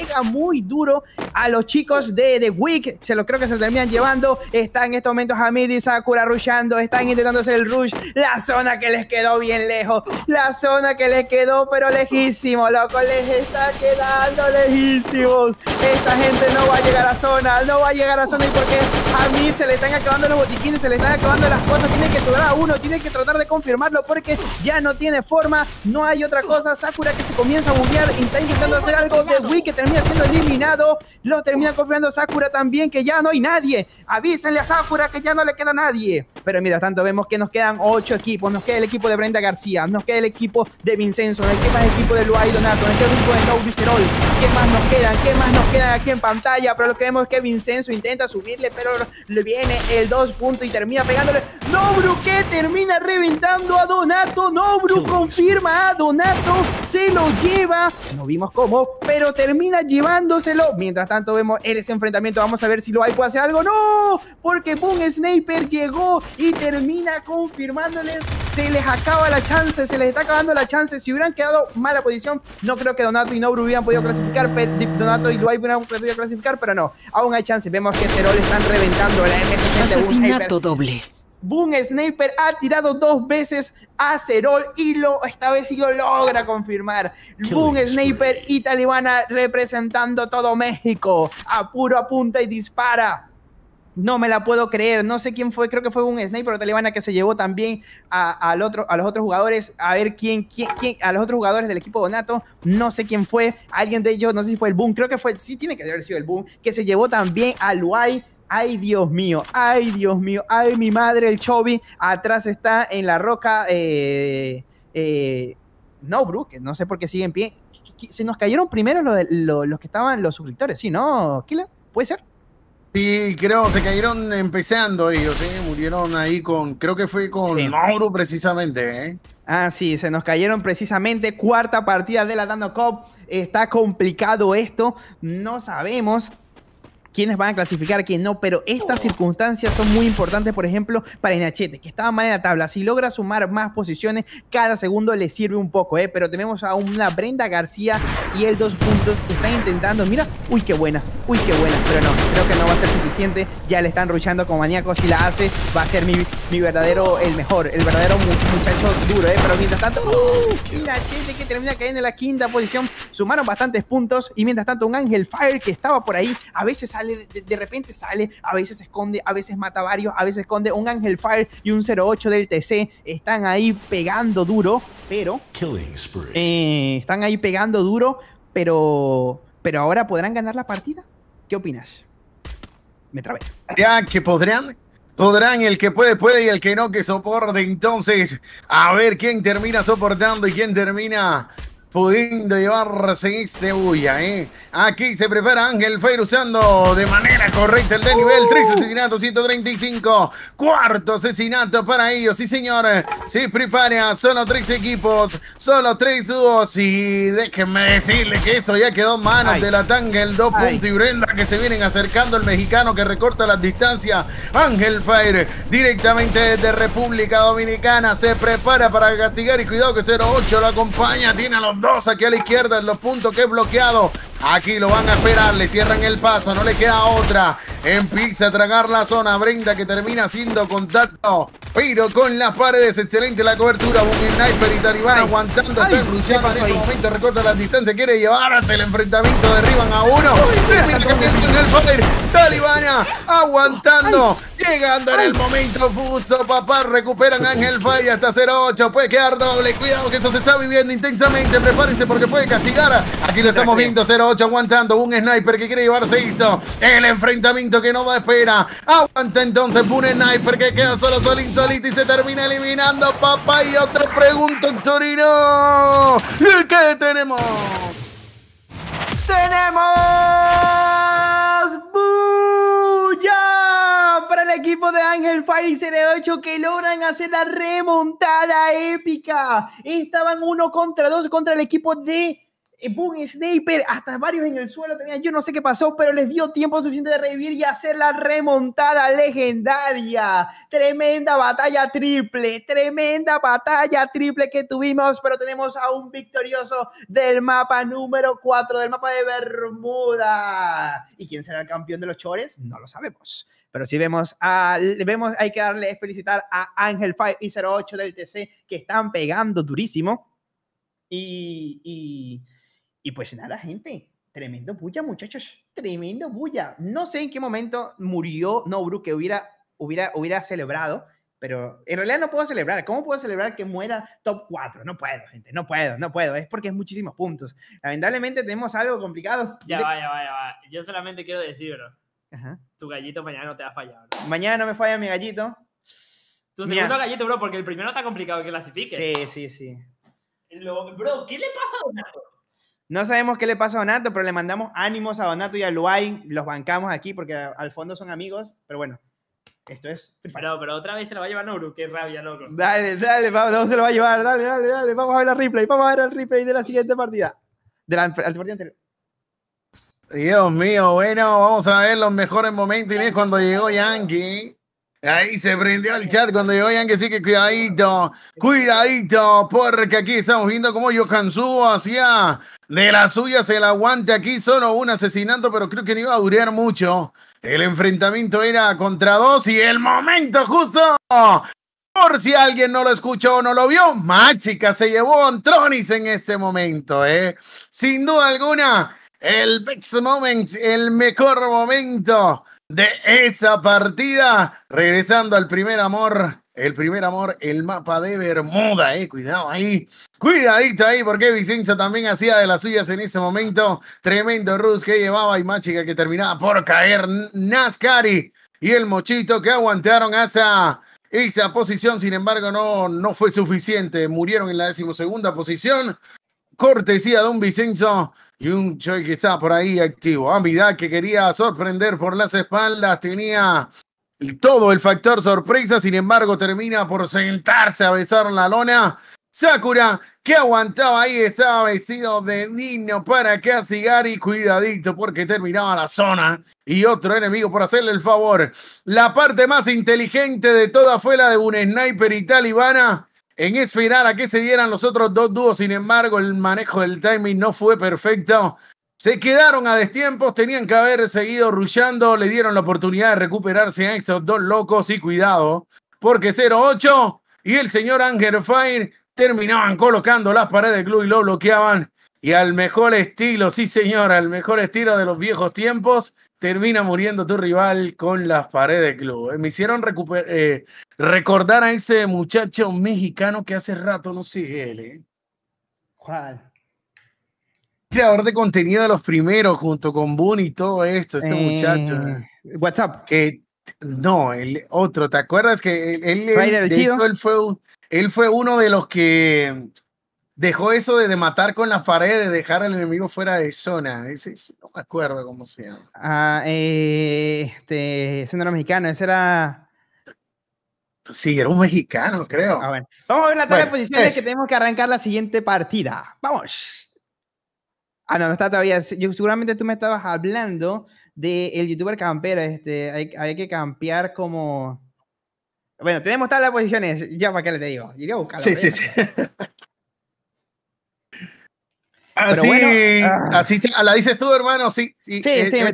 A los chicos de The Week. Creo que se lo terminan llevando. Está en estos momentos Hamid y Sakura rushando. Están intentando hacer el rush. La zona que les quedó bien lejos. La zona que les quedó pero lejísimo, loco. Les está quedando lejísimos. Esta gente no va a llegar a zona. Y porque a Hamid se le están acabando los botiquines, se le están acabando las cosas. Tiene que durar a uno. Tiene que tratar de confirmarlo porque ya no tiene forma, no hay otra cosa. Sakura que se comienza a buguear, está intentando hacer algo de Wii que termina siendo eliminado. Lo termina confirmando Sakura también, que ya no hay nadie. Avísenle a Sakura que ya no le queda nadie. Pero mientras tanto vemos que nos quedan 8 equipos. Nos queda el equipo de Brenda García, nos queda el equipo de Vincenzo, nos queda el equipo de Luay Donato, nos queda el equipo de No Vicerol. ¿Qué más nos quedan? ¿Qué más nos quedan aquí en pantalla? Pero lo que vemos es que Vincenzo intenta subirle, pero le viene el 2 puntos y termina pegándole. Nobru que termina reventando a Donato. Nobru confirma a Donato, se lo lleva. No vimos cómo, pero termina llevándoselo. Mientras tanto vemos ese enfrentamiento. Vamos a ver si Luay puede hacer algo. ¡No! Porque Boom Sniper llegó y termina confirmándoles. Se les acaba la chance, se les está acabando la chance. Si hubieran quedado mala posición, no creo que Donato y Nobru hubieran podido clasificar. Donato y Luay hubieran podido clasificar, pero no, aún hay chance. Vemos que Cerol están reventando la M60. Asesinato doble. Boom Sniper ha tirado 2 veces a Cerol y esta vez sí lo logra confirmar. Boom Sniper y Talibana representando todo México. A puro apunta y dispara. No me la puedo creer, no sé quién fue, creo que fue un sniper o talibana que se llevó también a los otros jugadores, a ver quién, a los otros jugadores del equipo Donato, no sé quién fue, alguien de ellos, no sé si fue el Boom, creo que fue, sí tiene que haber sido el Boom, que se llevó también a Luay. Ay, Dios mío, ay, Dios mío, ay, mi madre, el Chovy, atrás está en la roca, Nobru, que no sé por qué sigue en pie, se nos cayeron primero los que estaban, los suscriptores, ¿sí, no, Killer? ¿Puede ser? Sí, creo, se cayeron empezando ellos, murieron ahí creo que fue con Mauro precisamente, Ah, sí, se nos cayeron precisamente, 4ª partida de la Dano Cup, está complicado esto, no sabemos quiénes van a clasificar, quién no, pero estas circunstancias son muy importantes, por ejemplo, para Inachete, que estaba mal en la tabla. Si logra sumar más posiciones, cada segundo le sirve un poco, pero tenemos a una Brenda García y el 2 puntos que están intentando, mira, uy, qué buena, pero no, creo que no va a ser suficiente, ya le están rushando con maníacos, si la hace, va a ser mi verdadero, el verdadero muchacho duro, pero mientras tanto, Inachete que termina cayendo en la 5ª posición, sumaron bastantes puntos, y mientras tanto un Ángel Fire que estaba por ahí, a veces sale de repente sale, a veces se esconde, a veces mata varios, a veces esconde. Un Ángel Fire y un 08 del TC están ahí pegando duro, pero están ahí pegando duro, pero ahora podrán ganar la partida. ¿Qué opinas? Me trabé. Ya que podrán, el que puede y el que no que soporte. Entonces, a ver quién termina soportando y quién termina pudiendo llevarse este bulla, Aquí se prepara Ángel Fire usando de manera correcta el de nivel 3, asesinato 135, 4º asesinato para ellos, sí señor, se prepara, solo 3 equipos, solo 3 dúos y déjenme decirle que eso ya quedó en manos de la tanga, el 2 puntos y Brenda que se vienen acercando, el mexicano que recorta las distancias, Ángel Fire directamente desde República Dominicana, se prepara para castigar y cuidado que 08 lo acompaña, tiene a los 2 aquí a la izquierda en los puntos que es bloqueado. Aquí lo van a esperar, le cierran el paso, no le queda otra. Empieza a tragar la zona. Brenda que termina haciendo contacto, pero con las paredes. Excelente la cobertura. Boom Sniper y Talibán aguantando. Están luchando en este momento. Recorta la distancia. Quiere llevarse el enfrentamiento. Derriban a uno. Termina cambiando en el Fire. Talibana aguantando. Llegando en el momento justo, papá. Recuperan a Ángel Fire hasta 08. Puede quedar doble. Cuidado que esto se está viviendo intensamente. Prepárense porque puede castigar. Aquí lo estamos viendo. 08 aguantando. Un Sniper que quiere llevarse esto. El enfrentamiento que no da espera. Aguanta entonces un Sniper que queda solito y se termina eliminando, papá. Y yo te pregunto, Torino, ¿qué tenemos? ¡Tenemos bulla para el equipo de Ángel Fire y 08 que logran hacer la remontada épica! Estaban 1 contra 2 contra el equipo de Boom Sniper, hasta varios en el suelo tenían, yo no sé qué pasó, pero les dio tiempo suficiente de revivir y hacer la remontada legendaria. Tremenda batalla triple que tuvimos, pero tenemos a un victorioso del mapa número 4, del mapa de Bermuda. ¿Y quién será el campeón de los chores? No lo sabemos. Pero sí hay que felicitar a Ángel Fire y 08 del TC que están pegando durísimo. Y pues nada, gente, tremendo bulla, muchachos, tremendo bulla. No sé en qué momento murió Nobru, que hubiera celebrado, pero en realidad no puedo celebrar. ¿Cómo puedo celebrar que muera top 4? No puedo, gente, no puedo. Es porque es muchísimos puntos. Lamentablemente tenemos algo complicado. Ya va. Yo solamente quiero decir, bro, Ajá. tu gallito mañana no te va a fallar, bro. Mañana no me falla mi gallito. Tu Mira. segundo gallito, bro, porque el primero está complicado que clasifique. Sí. Bro, ¿qué le pasa a Donato? No sabemos qué le pasa a Donato, pero le mandamos ánimos a Donato y a Luay. Los bancamos aquí porque al fondo son amigos. Pero bueno, esto es Free Fire. Pero otra vez se la va a llevar Noru, qué rabia, loco. Dale, no se lo va a llevar. Dale. Vamos a ver el replay de la siguiente partida. De la partida anterior. Dios mío, bueno, vamos a ver los mejores momentos. Inés, cuando llegó Yankee. Ahí se prendió el chat cuando llegó Yankee, así que cuidadito, porque aquí estamos viendo cómo Johan Subo hacía de las suyas el aguante aquí, solo un asesinato, pero creo que no iba a durar mucho. El enfrentamiento era contra dos y el momento justo, por si alguien no lo escuchó o no lo vio, Mágica se llevó a Antronis en este momento, sin duda alguna, el best moment, el mejor momento de esa partida, regresando al primer amor, el mapa de Bermuda, cuidado ahí, cuidadito ahí, porque Vicenzo también hacía de las suyas en ese momento, tremendo rush que llevaba y Mágica que terminaba por caer, Nascari y el Mochito que aguantaron hasta esa posición, sin embargo no fue suficiente, murieron en la 12ª posición, cortesía de un Vicenzo y un Choi que estaba por ahí activo. Amidad que quería sorprender por las espaldas, tenía todo el factor sorpresa, sin embargo termina por sentarse a besar la lona. Sakura, que aguantaba ahí, estaba vestido de niño para castigar y cuidadito porque terminaba la zona. Y otro enemigo por hacerle el favor. La parte más inteligente de toda fue la de un sniper y talibana en esperar a que se dieran los otros dos dúos. Sin embargo, el manejo del timing no fue perfecto. Se quedaron a destiempos, tenían que haber seguido rushando. Le dieron la oportunidad de recuperarse a estos dos locos. Y cuidado, porque 0-8 y el señor Anger Fire terminaban colocando las paredes de glue y lo bloqueaban. Y al mejor estilo, sí señor, al mejor estilo de los viejos tiempos, termina muriendo tu rival con las paredes de glue. Me hicieron recordar a ese muchacho mexicano que hace rato no sé él. ¿Cuál? Creador de contenido de los primeros, junto con Boone y todo esto, este muchacho. WhatsApp. Que no, el otro, ¿te acuerdas que él fue uno de los que dejó eso de matar con las paredes, de dejar al enemigo fuera de zona? Ese no me acuerdo cómo se llama. Ese no era mexicano, ese era... Sí, era un mexicano, creo. Bueno. Vamos a ver la tabla de posiciones que tenemos que arrancar la siguiente partida. ¡Vamos! No está todavía. Seguramente tú me estabas hablando del youtuber campero. Hay que campear como... Bueno, tenemos tabla de posiciones. Ya, ¿para qué le te digo? Iré a buscarlo. Sí. Así, así la dices tú, hermano. Sí, me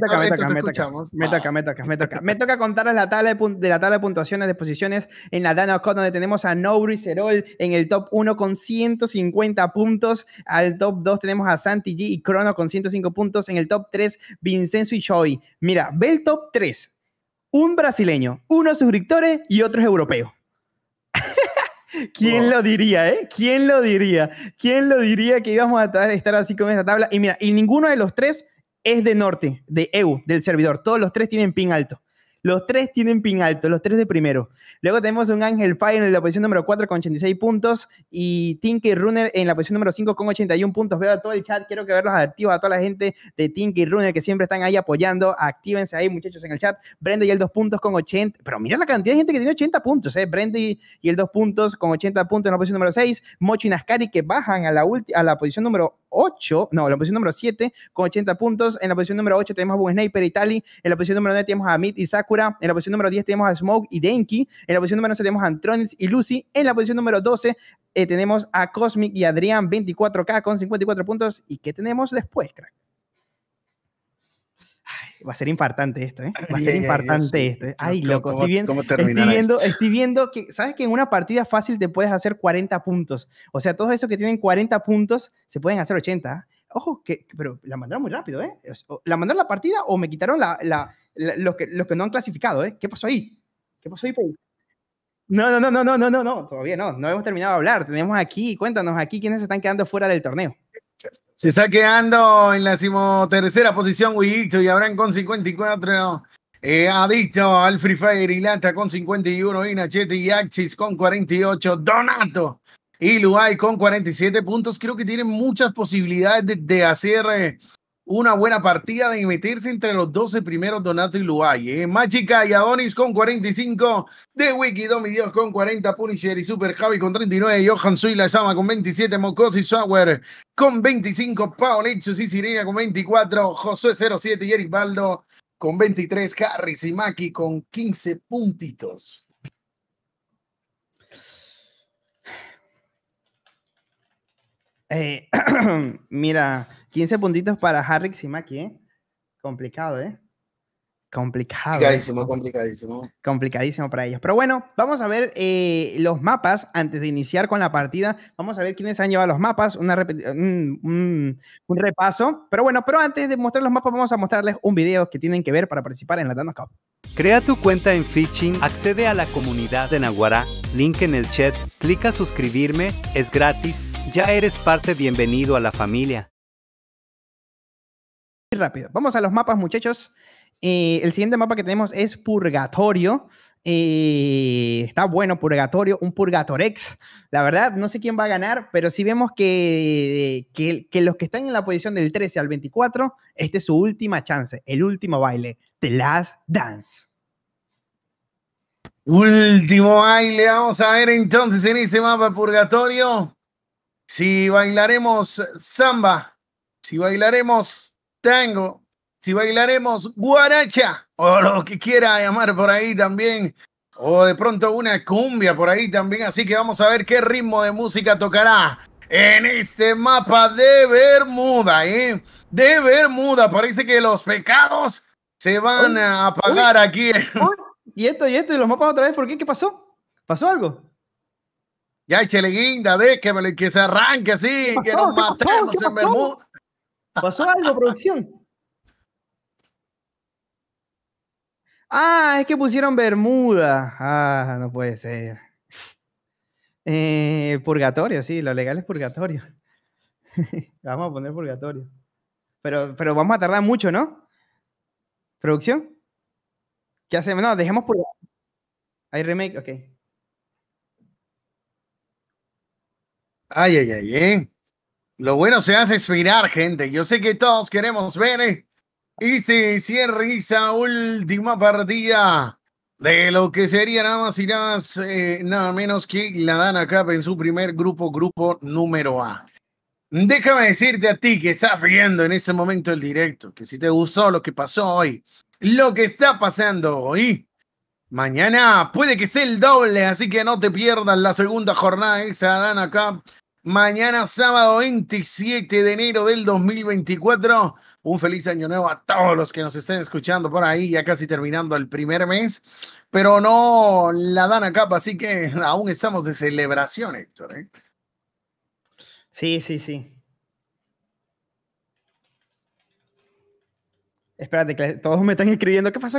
toca contarles la tabla de puntuaciones de posiciones en la DanoCon, donde tenemos a Nobru y Serol en el top 1 con 150 puntos. Al top 2 tenemos a Santi G y Crono con 105 puntos. En el top 3, Vincenzo y Choi. Mira, ve el top 3. Un brasileño, unos suscriptores y otros europeos. ¿Quién lo diría, ¿Quién lo diría? ¿Quién lo diría que íbamos a estar así con esta tabla? Y mira, y ninguno de los tres es de norte, de EU, del servidor. Todos los tres tienen ping alto. Los tres tienen ping alto, los tres de primero. Luego tenemos un Ángel Fire en la posición número 4 con 86 puntos y Tinky Runner en la posición número 5 con 81 puntos. Veo a todo el chat, quiero que verlos activos, a toda la gente de Tinky Runner que siempre están ahí apoyando. Actívense ahí, muchachos, en el chat. Brenda y el 2 puntos con 80. Pero mira la cantidad de gente que tiene 80 puntos, Brenda y el 2 puntos con 80 puntos en la posición número 6. Mochi y Nascari que bajan a la posición número 8, no, la posición número 7 con 80 puntos. En la posición número 8 tenemos a Boom Sniper y Tali. En la posición número 9 tenemos a Amit y Sakura. En la posición número 10 tenemos a Smoke y Denki. En la posición número 11 tenemos a Antronix y Lucy. En la posición número 12 tenemos a Cosmic y Adrián 24K con 54 puntos. ¿Y qué tenemos después, crack? Ay, va a ser infartante esto, Va a ser infartante esto. Ay, loco, estoy viendo que, ¿sabes que en una partida fácil te puedes hacer 40 puntos? O sea, todos esos que tienen 40 puntos se pueden hacer 80. Ojo, pero la mandaron muy rápido, ¿La mandaron la partida o me quitaron los que no han clasificado, ¿Qué pasó ahí? ¿Qué pasó ahí, Pei? No, todavía no hemos terminado de hablar. Tenemos aquí, cuéntanos aquí quiénes se están quedando fuera del torneo. Se está quedando en la 13ª posición Wiguito y Abraham con 54. Adicto al Free Fire y Lata con 51. Inachete y Axis con 48. Donato y Luay con 47 puntos. Creo que tienen muchas posibilidades de hacer una buena partida, de meterse entre los 12 primeros Donato y Luay. Mágica y Adonis con 45. De Wiki, Domi Dios con 40. Punisher y Super Javi con 39. Johan Sui La Sama con 27. Mokos y Sauer con 25. Paolexus y Sirena con 24. Josué 07 y Eric Baldo con 23. Harris y Maki con 15 puntitos. Mira, 15 puntitos para Harris y Maki, ¿eh? Complicado, ¿eh? Complicado. Complicadísimo para ellos. Pero bueno, vamos a ver los mapas antes de iniciar con la partida. Vamos a ver quiénes han llevado los mapas, un repaso. Pero bueno, pero antes de mostrar los mapas, vamos a mostrarles un video que tienen que ver para participar en la Dano Cup. Crea tu cuenta en Fishing, accede a la comunidad de Naguará, link en el chat, clica suscribirme, es gratis, ya eres parte, bienvenido a la familia. Rápido, vamos a los mapas, muchachos. El siguiente mapa que tenemos es Purgatorio. Está bueno Purgatorio, un Purgatorex. La verdad, no sé quién va a ganar, pero sí vemos que los que están en la posición del 13 al 24, este es su última chance, el último baile, The Last Dance. Último baile, vamos a ver entonces en ese mapa Purgatorio si bailaremos samba, si bailaremos tango, si bailaremos guaracha o lo que quiera llamar por ahí también, o de pronto una cumbia por ahí también. Así que vamos a ver qué ritmo de música tocará en este mapa de Bermuda, ¿eh? De Bermuda, parece que los pecados se van a apagar aquí. ¿Y esto? ¿Y los mapas otra vez? ¿Por qué? ¿Qué pasó? ¿Pasó algo? Ya, Cheleguinda, déjeme que se arranque así, que nos matemos en Bermuda. ¿Pasó algo, producción? Ah, es que pusieron Bermuda. Ah, no puede ser. Purgatorio, sí, lo legal es purgatorio. Vamos a poner purgatorio. Pero vamos a tardar mucho, ¿no? ¿Producción? ¿Qué hacemos? No, dejemos purgatorio. Hay remake, ok. Ay. Lo bueno se hace esperar, gente. Yo sé que todos queremos ver y se cierra esa última partida de lo que sería nada más y nada menos que la Dana Cup en su primer grupo número A. Déjame decirte a ti que estás viendo en este momento el directo, que si te gustó lo que pasó hoy, lo que está pasando hoy, mañana puede que sea el doble, así que no te pierdas la segunda jornada de esa Dana Cup. Mañana sábado 27 de enero del 2024. Un feliz año nuevo a todos los que nos estén escuchando por ahí, ya casi terminando el primer mes, pero no la Dana Cup, así que aún estamos de celebración, Héctor, ¿eh? Sí. Espérate, que todos me están escribiendo. ¿Qué pasó?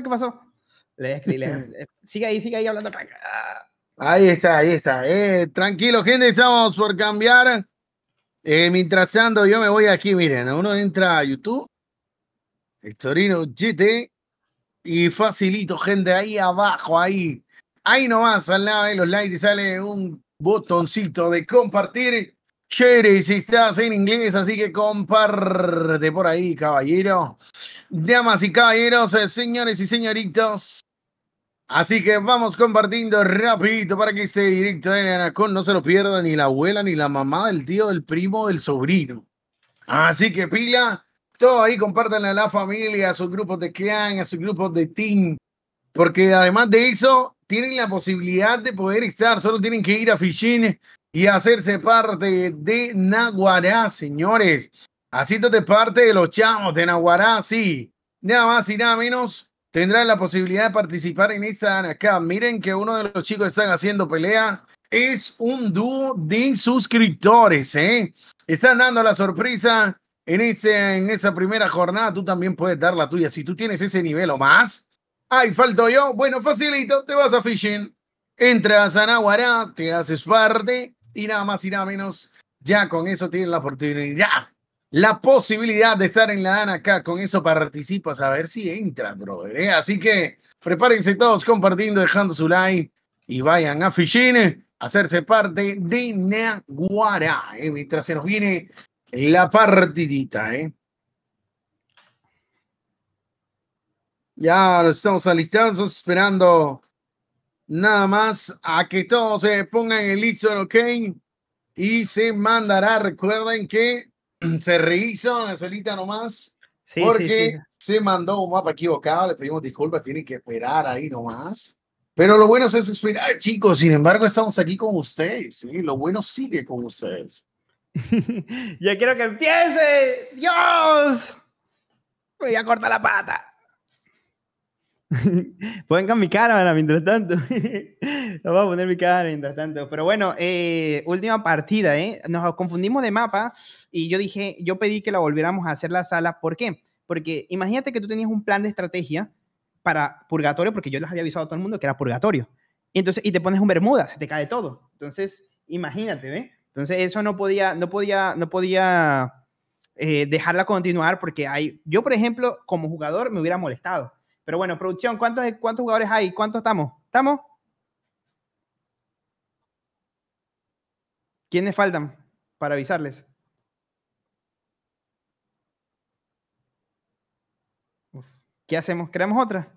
Sigue ahí hablando. Ahí está. Tranquilo, gente, estamos por cambiar. Mientras tanto, yo me voy aquí, miren, uno entra a YouTube, Hectorino GT, y facilito, gente, ahí abajo, ahí nomás, al lado de los likes, sale un botoncito de compartir. Share si estás en inglés, así que comparte por ahí, caballero. Damas y caballeros, señores y señoritos. Así que vamos compartiendo rapidito para que ese directo de Anacón no se lo pierda ni la abuela, ni la mamá, del tío, del primo, del sobrino. Así que pila, todo ahí, compártanle a la familia, a sus grupos de clan, a sus grupos de team. Porque además de eso, tienen la posibilidad de poder estar, solo tienen que ir a Fishing y hacerse parte de Naguará, señores. Haciéndote parte de los chamos de Naguará, sí. Nada más y nada menos. Tendrán la posibilidad de participar en esta acá. Miren que uno de los chicos que están haciendo pelea es un dúo de suscriptores, ¿eh? Están dando la sorpresa en esa primera jornada. Tú también puedes dar la tuya. Si tú tienes ese nivel o más, ay, falto yo. Bueno, facilito, te vas a Fishing. Entras a Naguará, te haces parte y nada más y nada menos. Ya con eso tienes la oportunidad, la posibilidad de estar en la DAN acá. Con eso participas a ver si entras, brother. Así que prepárense todos compartiendo, dejando su like y vayan a Fishing a hacerse parte de Naguará. Mientras se nos viene la partidita. Ya nos estamos alistando, esperando nada más a que todos se pongan el listo, ok. Y se mandará. Recuerden que se rehizo una salita nomás. Sí, porque sí. se mandó un mapa equivocado. Le pedimos disculpas. Tienen que esperar ahí nomás. Pero lo bueno es esperar, chicos. Sin embargo, estamos aquí con ustedes. ¿Sí? Lo bueno sigue con ustedes. Ya quiero que empiece. ¡Dios! Voy a cortar la pata. Pongan mi cara mientras tanto. No voy a poner mi cara mientras tanto. Pero bueno, última partida, Nos confundimos de mapa y yo pedí que la volviéramos a hacer la sala. ¿Por qué? Porque imagínate que tú tenías un plan de estrategia para Purgatorio, porque yo les había avisado a todo el mundo que era Purgatorio. Y te pones un Bermuda, se te cae todo. Entonces, imagínate, ¿ves? Entonces, eso no podía dejarla continuar porque yo, por ejemplo, como jugador me hubiera molestado. Pero bueno, producción, ¿cuántos jugadores hay? ¿Cuántos estamos? ¿Estamos? ¿Quiénes faltan para avisarles? Uf. ¿Qué hacemos? ¿Creamos otra?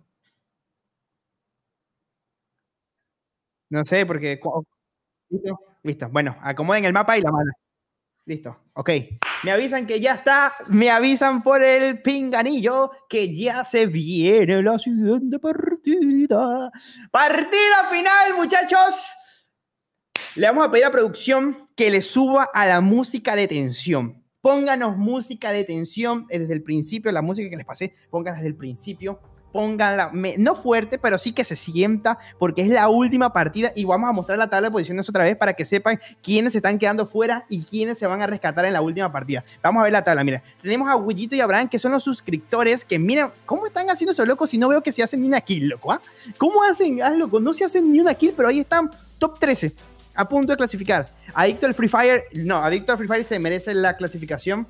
No sé, porque... ¿Listo? Listo. Bueno, acomoden el mapa y la mano. Listo, ok. Me avisan que ya está, me avisan por el pinganillo que ya se viene la siguiente partida. Partida final, muchachos. Le vamos a pedir a producción que le suba a la música de tensión. Pónganos música de tensión desde el principio, la música que les pasé, pónganla desde el principio. Pónganla, no fuerte, pero sí que se sienta, porque es la última partida y vamos a mostrar la tabla de posiciones otra vez para que sepan quiénes se están quedando fuera y quiénes se van a rescatar en la última partida. Vamos a ver la tabla, mira. Tenemos a Willito y a Abraham, que son los suscriptores, que miren, ¿cómo están haciendo esos locos si no veo que se hacen ni una kill, loco? ¿Ah? ¿Cómo hacen? Loco, no se hacen ni una kill, pero ahí están, top 13, a punto de clasificar. Adicto al Free Fire, no, Adicto al Free Fire se merece la clasificación.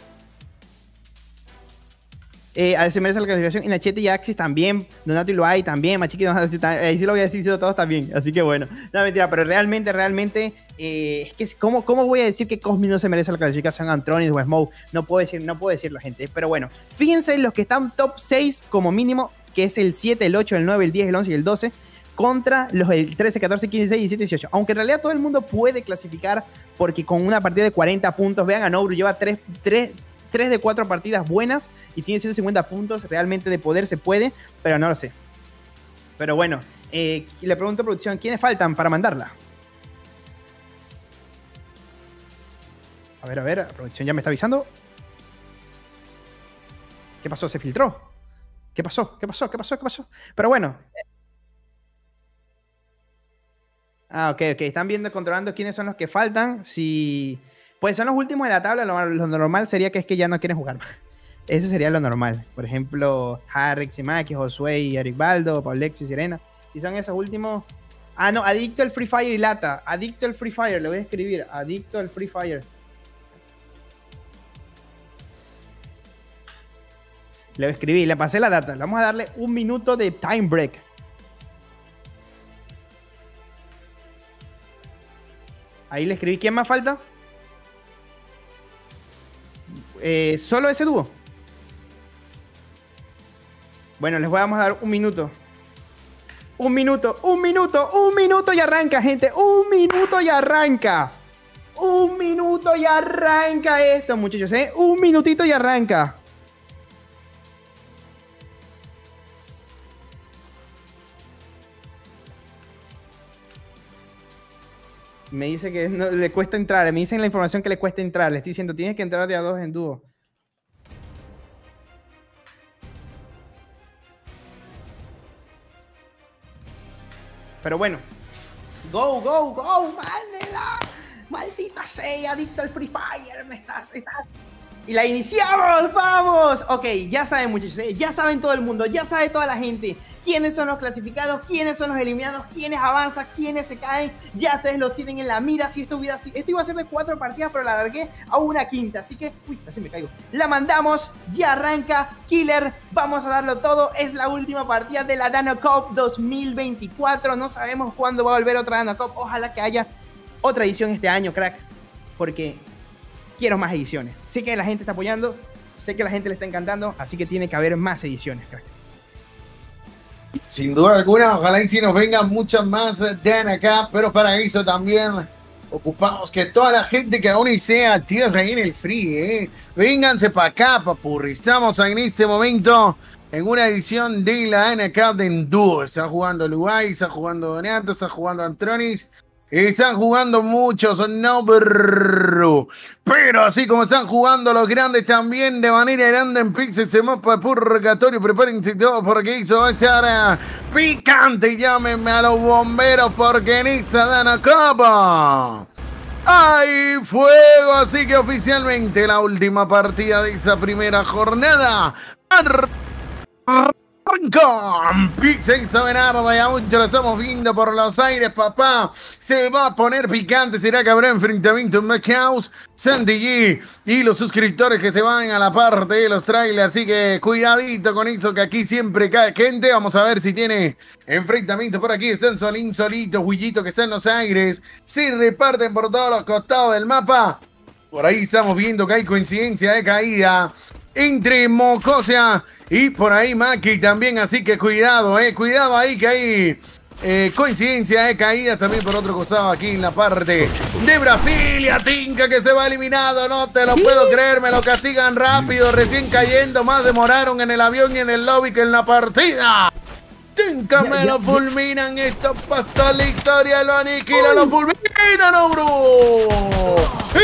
Se merece la clasificación. Y Nachete y Axis también. Donato y Loay también. Machiqui y Donato también. Ahí sí lo voy a decir todos también. Así que bueno. No, mentira. Pero realmente, es que ¿cómo voy a decir que Cosmi no se merece la clasificación? Antronis o Smoke. No puedo decirlo, gente. Pero bueno. Fíjense los que están top 6 como mínimo. Que es el 7, el 8, el 9, el 10, el 11 y el 12. Contra los del 13, 14, 15, 16, 17, 18. Aunque en realidad todo el mundo puede clasificar. Porque con una partida de 40 puntos. Vean a Nouru. Lleva 3 de 4 partidas buenas y tiene 150 puntos. Realmente de poder se puede, pero no lo sé. Pero bueno, le pregunto a producción, ¿quiénes faltan para mandarla? A ver, producción ya me está avisando. ¿Qué pasó? ¿Se filtró? ¿Qué pasó? Pero bueno. Ok. Están viendo, controlando quiénes son los que faltan. Pues son los últimos de la tabla. Lo normal sería que es que ya no quieren jugar más. Ese sería lo normal. Por ejemplo, Harrix y Maki, Josué y Eric Baldo, Paulexis y Sirena. Si son esos últimos. Ah, no, Adicto al Free Fire y Lata. Adicto al Free Fire, le voy a escribir. Adicto al Free Fire. Le voy a escribir, le pasé la data. Le vamos a darle 1 minuto de time break. Ahí le escribí. ¿Quién más falta? Solo ese dúo. Bueno, les vamos a dar 1 minuto. 1 minuto y arranca, gente. 1 minuto y arranca. 1 minuto y arranca esto, muchachos, 1 minutito y arranca. Me dice que no, le cuesta entrar. Me dicen la información que le cuesta entrar. Le estoy diciendo, tienes que entrar de a 2 en dúo. Pero bueno. Go, mándela. Maldita sea, adicto al Free Fire. Estás. Y la iniciamos, vamos. Ok, ya saben, muchachos, ya saben todo el mundo, ya sabe toda la gente quiénes son los clasificados, quiénes son los eliminados, quiénes avanzan, quiénes se caen. Ya ustedes lo tienen en la mira. Si esto iba a ser de 4 partidas, pero la alargué a una quinta. Así que, uy, casi me caigo. La mandamos, ya arranca Killer. Vamos a darlo todo. Es la última partida de la Dano Cup 2024. No sabemos cuándo va a volver otra Dano Cup. Ojalá que haya otra edición este año, crack. Porque quiero más ediciones. Sé que la gente está apoyando. Sé que a la gente le está encantando. Así que tiene que haber más ediciones, crack. Sin duda alguna, ojalá y si nos vengan muchas más de acá, pero para eso también ocupamos que toda la gente que aún y sea activas ahí en el free, vénganse para acá, papurri. Estamos en este momento en una edición de la NK de Enduro. Está jugando Luay, está jugando Donato, está jugando Antronis. Están jugando muchos, no, pero así como están jugando los grandes también de manera grande en Pix, este mapa purgatorio, prepárense todos porque eso va a estar picante. Llámenme a los bomberos porque en esa Dano Cup hay fuego, así que oficialmente la última partida de esa primera jornada con Pixel Bernardo, ya mucho lo estamos viendo por los aires, papá. Se va a poner picante. ¿Será que habrá enfrentamiento en Macaus? Sandy G y los suscriptores que se van a la parte de los trailers. Así que cuidadito con eso, que aquí siempre cae gente. Vamos a ver si tiene enfrentamiento por aquí. Están Solín solitos, Huillito que está en los aires. Se reparten por todos los costados del mapa. Por ahí estamos viendo que hay coincidencia de caída entre Mocosia y por ahí Maki también, así que cuidado, cuidado ahí que hay coincidencia de caídas también por otro costado aquí en la parte de Brasilia. Tinka que se va eliminado, no te lo puedo creer, me lo castigan rápido, recién cayendo, más demoraron en el avión y en el lobby que en la partida. Tinka me lo fulminan, esto pasa la historia, lo aniquila, lo fulminan, no, bro.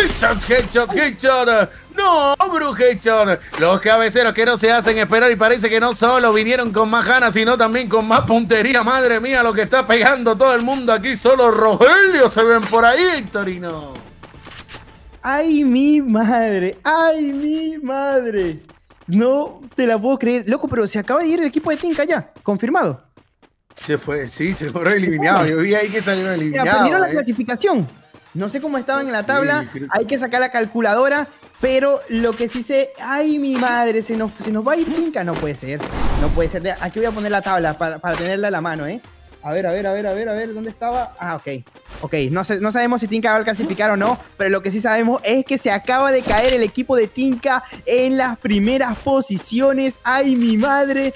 Headshot. No, Brujecho, los cabeceros que no se hacen esperar y parece que no solo vinieron con más ganas, sino también con más puntería. Madre mía, lo que está pegando todo el mundo aquí, solo Rogelio se ven por ahí, Torino. ¡Ay, mi madre! ¡Ay, mi madre! No te la puedo creer. Loco, pero se acaba de ir el equipo de Tinka ya, confirmado. Se fue, sí, se fue eliminado. Yo vi ahí que salió eliminado. Aprendieron la clasificación. No sé cómo estaban en la tabla, hay que sacar la calculadora, pero lo que sí sé, ay mi madre, se nos va a ir Tinka, no puede ser. Aquí voy a poner la tabla para tenerla a la mano, A ver, ¿dónde estaba? Ah, ok, no sabemos si Tinka va a clasificar o no, pero lo que sí sabemos es que se acaba de caer el equipo de Tinka en las primeras posiciones. Ay mi madre,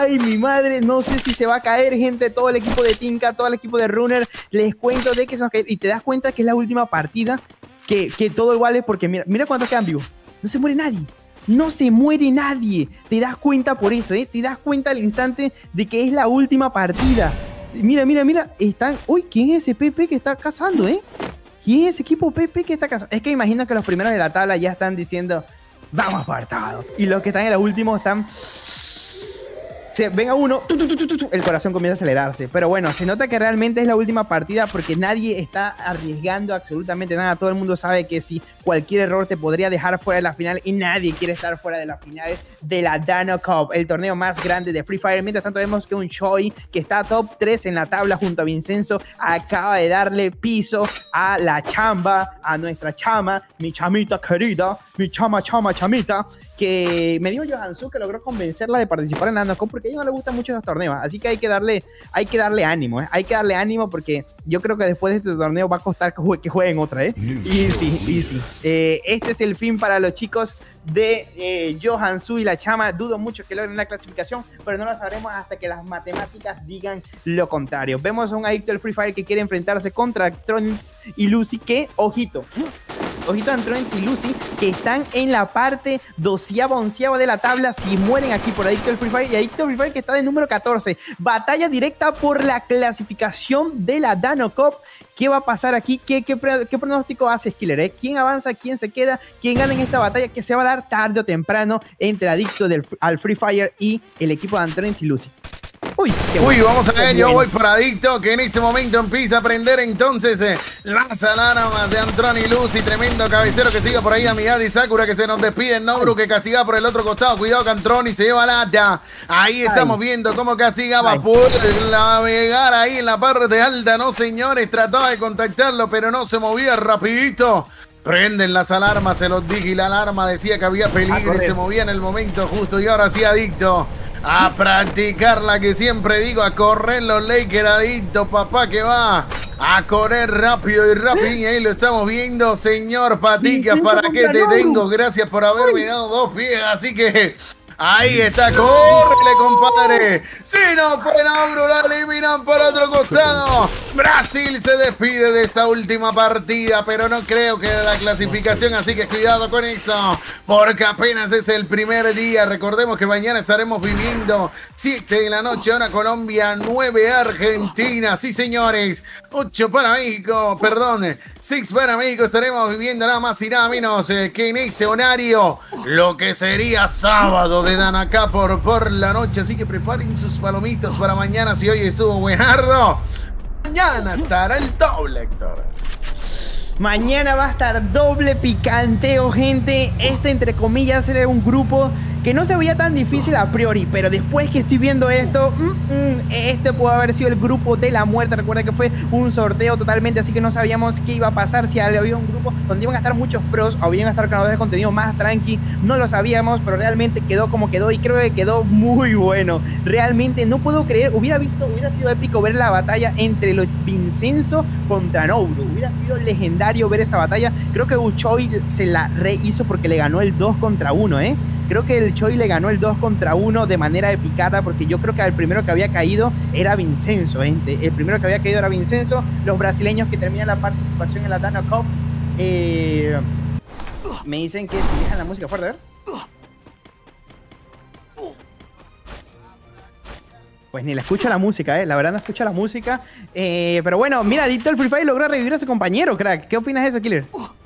no sé si se va a caer, gente, todo el equipo de Tinka, todo el equipo de Runner, les cuento de que se va a caer, y te das cuenta que es la última partida, que todo vale, porque mira cuántos quedan vivos, no se muere nadie, te das cuenta por eso, te das cuenta al instante de que es la última partida. Mira, están... Uy, ¿quién es ese PP que está cazando, ¿Quién es ese equipo PP que está cazando? Es que imagino que los primeros de la tabla ya están diciendo vamos apartados. Y los que están en la última están... venga uno, el corazón comienza a acelerarse. Pero bueno, se nota que realmente es la última partida porque nadie está arriesgando absolutamente nada. Todo el mundo sabe que si cualquier error te podría dejar fuera de la final y nadie quiere estar fuera de la final de la Dano Cup, el torneo más grande de Free Fire. Mientras tanto vemos que un Choi, que está top 3 en la tabla junto a Vincenzo, acaba de darle piso a la chamba, a nuestra chama, mi chamita querida, mi chamita, que me dijo Johansu que logró convencerla de participar en la Dano Cup porque a ella no le gustan mucho esos torneos, así que hay que darle ánimo, hay que darle ánimo porque yo creo que después de este torneo va a costar que jueguen otra, Easy. Este es el fin para los chicos de Johansu y la chama. Dudo mucho que logren la clasificación, pero no lo sabremos hasta que las matemáticas digan lo contrario. Vemos a un adicto del Free Fire que quiere enfrentarse contra Antronis y Lucy, que, ojito a Antronis y Lucy, que están en la parte 12ª de la tabla. Si mueren aquí por adicto del Free Fire, y adicto del Free Fire que está de número 14, batalla directa por la clasificación de la Dano Cup. ¿Qué va a pasar aquí? ¿Qué pronóstico hace Killer? ¿Quién avanza? ¿Quién se queda? ¿Quién gana en esta batalla que se va a dar tarde o temprano entre adicto al Free Fire y el equipo de Antronis y Lucy? Uy, vamos a ver, yo voy para Adicto, que en este momento empieza a prender entonces las alarmas de Antroni Luz y tremendo cabecero que siga por ahí a Miyadi Sakura, que se nos despide en Nobru, que castiga por el otro costado. Cuidado que Antroni se lleva lata. Ahí estamos viendo cómo castigaba por navegar ahí en la parte alta, no señores, trataba de contactarlo, pero no se movía rapidito. Prenden las alarmas, se los dije, y la alarma decía que había peligro y se movía en el momento justo. Y ahora sí, Adicto, a practicar la que siempre digo, a correr los Lakers, Adicto, papá, que va a correr rápido y rapidín. Ahí lo estamos viendo, señor Paticas, ¿para qué te tengo? Gracias por haberme dado 2 pies, así que... ahí está, córrele, compadre. Si no fue Nobru, la eliminan por otro costado. Brasil se despide de esta última partida, pero no creo que la clasificación, así que cuidado con eso, porque apenas es el primer día. Recordemos que mañana estaremos viviendo 7 de la noche, hora Colombia, 9 Argentina. Sí, señores, 8 para México, perdón, 6 para México. Estaremos viviendo nada más y nada menos que en ese horario lo que sería sábado de Danacá por la noche, así que preparen sus palomitas para mañana. Si hoy estuvo buenardo, mañana estará el doble, Héctor. Mañana va a estar doble picanteo, gente. Este, entre comillas, era un grupo que no se veía tan difícil a priori, pero después que estoy viendo esto, este puede haber sido el grupo de la muerte. Recuerda que fue un sorteo totalmente, así que no sabíamos qué iba a pasar, si había un grupo donde iban a estar muchos pros o iban a estar creadores de contenido más tranqui. No lo sabíamos, pero realmente quedó como quedó y creo que quedó muy bueno. Realmente no puedo creer, hubiera sido épico ver la batalla entre los Vincenzo contra Nobru. Hubiera sido legendario ver esa batalla. Creo que Uchoi se la rehizo porque le ganó el 2 contra 1, Creo que el Choi le ganó el 2 contra 1 de manera epicada, porque yo creo que el primero que había caído era Vincenzo, gente. El primero que había caído era Vincenzo. Los brasileños que terminan la participación en la Dana Cup me dicen que si dejan la música fuerte, a ver. Pues ni la escucho la música, la verdad no escucho la música. Pero bueno, mira, Adicto el Free Fire logró revivir a su compañero, crack. ¿Qué opinas de eso, Killer?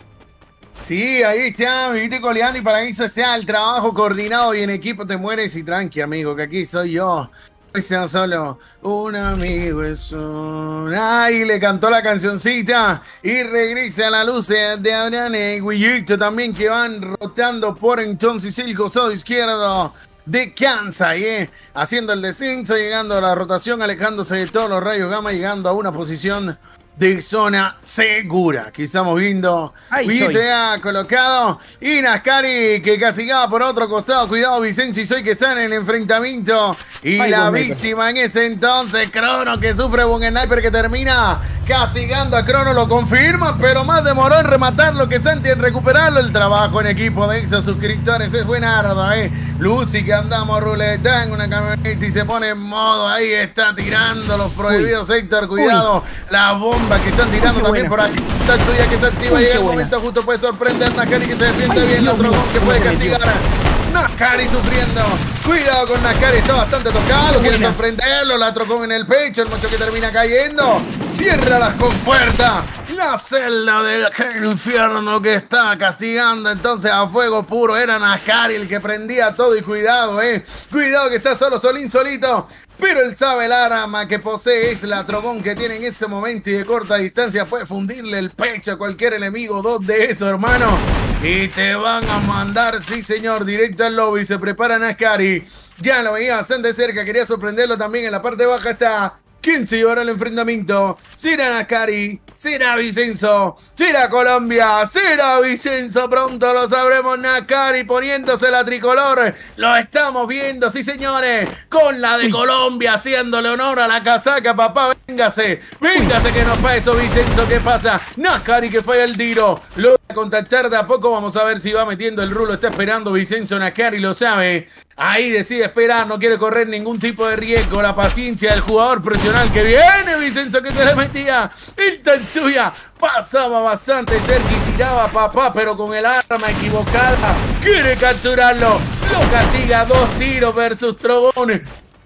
Sí, ahí está, mi viste coleando, y para eso está el trabajo coordinado y en equipo. Te mueres y tranqui, amigo, que aquí soy yo. No sea solo un amigo, es un... Ay, le cantó la cancioncita y regresa a la luz de Adriane y Guillito también, que van rotando por entonces el costado izquierdo de Kansai, haciendo el descenso, llegando a la rotación, alejándose de todos los rayos gamma, llegando a una posición de zona segura. Aquí estamos viendo Guillito ya colocado y Nascari que castigaba por otro costado. Cuidado Vicencio y Soy, que están en el enfrentamiento, y la víctima en ese entonces Crono, que sufre un sniper que termina castigando a Crono. Lo confirma, pero más demoró en rematarlo que Santi en recuperarlo. El trabajo en equipo de esos suscriptores es buenardo, Lucy, que andamos ruleta en una camioneta y se pone en modo, ahí está tirando los prohibidos. Héctor, cuidado, la bomba que están tirando también por aquí. Tatsuya que se activa, llega el momento justo, puede sorprender. Nakari que se defiende bien, el otro que puede castigar. Nakari sufriendo. Cuidado con Nakari, está bastante tocado. Quiere sorprenderlo, la trocó en el pecho. El mocho que termina cayendo. Cierra las compuertas. La celda del infierno que está castigando entonces a fuego puro. Era Nakari el que prendía todo. Y cuidado, cuidado que está solín, solito. Pero él sabe el arma que posee, es la Trogón que tiene en ese momento, y de corta distancia puede fundirle el pecho a cualquier enemigo. 2 de esos, hermano, y te van a mandar, sí señor, directo al lobby. Se prepara Nascari, ya lo veía bastante cerca, quería sorprenderlo también. En la parte baja está... ¿Quién se llevará el enfrentamiento? ¿Será Nascari? ¿Será Vicenzo? ¿Será Colombia? ¿Será Vicenzo? Pronto lo sabremos. Nascari poniéndose la tricolor. Lo estamos viendo, sí señores. Con la de Colombia, haciéndole honor a la casaca, papá. Véngase, véngase que nos pasa eso, Vicenzo. ¿Qué pasa? Nascari que falla el tiro. Lo voy a contactar de a poco. Vamos a ver si va metiendo el rulo. Está esperando Vicenzo. Nascari lo sabe. Ahí decide esperar, no quiere correr ningún tipo de riesgo. La paciencia del jugador profesional que viene. Vicenzo que se le metía. El Tatsuya pasaba bastante cerca y tiraba, papá, pero con el arma equivocada. Quiere capturarlo. Lo castiga. 2 tiros versus Trogón.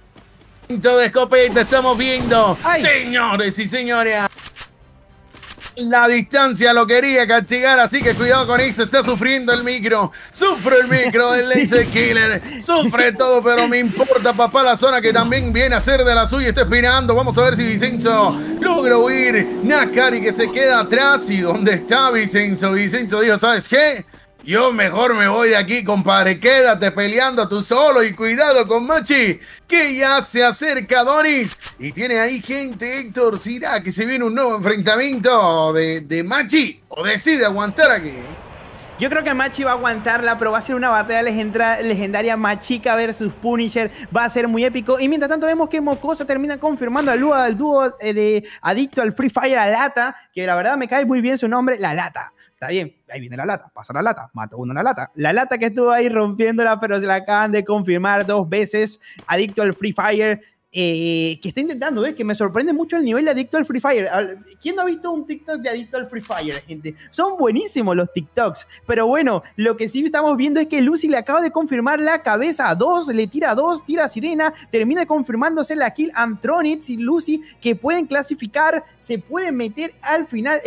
De escopeta estamos viendo. Señores y señoras, La distancia lo quería castigar, así que cuidado con Ix, está sufriendo el micro. Sufre el micro del Laser Killer. Sufre todo, pero me importa, papá, la zona que también viene a ser de la suya. Está esperando. Vamos a ver si Vicenzo logra huir. Nakari que se queda atrás. ¿Y dónde está Vicenzo? Vicenzo dijo, ¿sabes qué? Yo mejor me voy de aquí, compadre. Quédate peleando tú solo y cuidado con Machi, que ya se acerca Donis. Y tiene ahí gente, Héctor. ¿Será que se viene un nuevo enfrentamiento de Machi? ¿O decide aguantar aquí? Yo creo que Machi va a aguantarla, pero va a ser una batalla legendaria Machica versus Punisher. Va a ser muy épico. Y mientras tanto vemos que Mocosa termina confirmando al dúo de adicto al Free Fire, a Lata, que la verdad me cae muy bien su nombre, La Lata. Está bien, ahí viene la lata, pasa la lata, mata uno en la lata. La lata que estuvo ahí rompiéndola, pero se la acaban de confirmar 2 veces. Adicto al Free Fire, que está intentando, que me sorprende mucho el nivel de adicto al Free Fire. ¿Quién no ha visto un TikTok de adicto al Free Fire, gente? Son buenísimos los TikToks. Pero bueno, lo que sí estamos viendo es que Lucy le acaba de confirmar la cabeza a 2, le tira 2, tira sirena, termina confirmándose la kill Antronix y Lucy, que pueden clasificar, se pueden meter al final,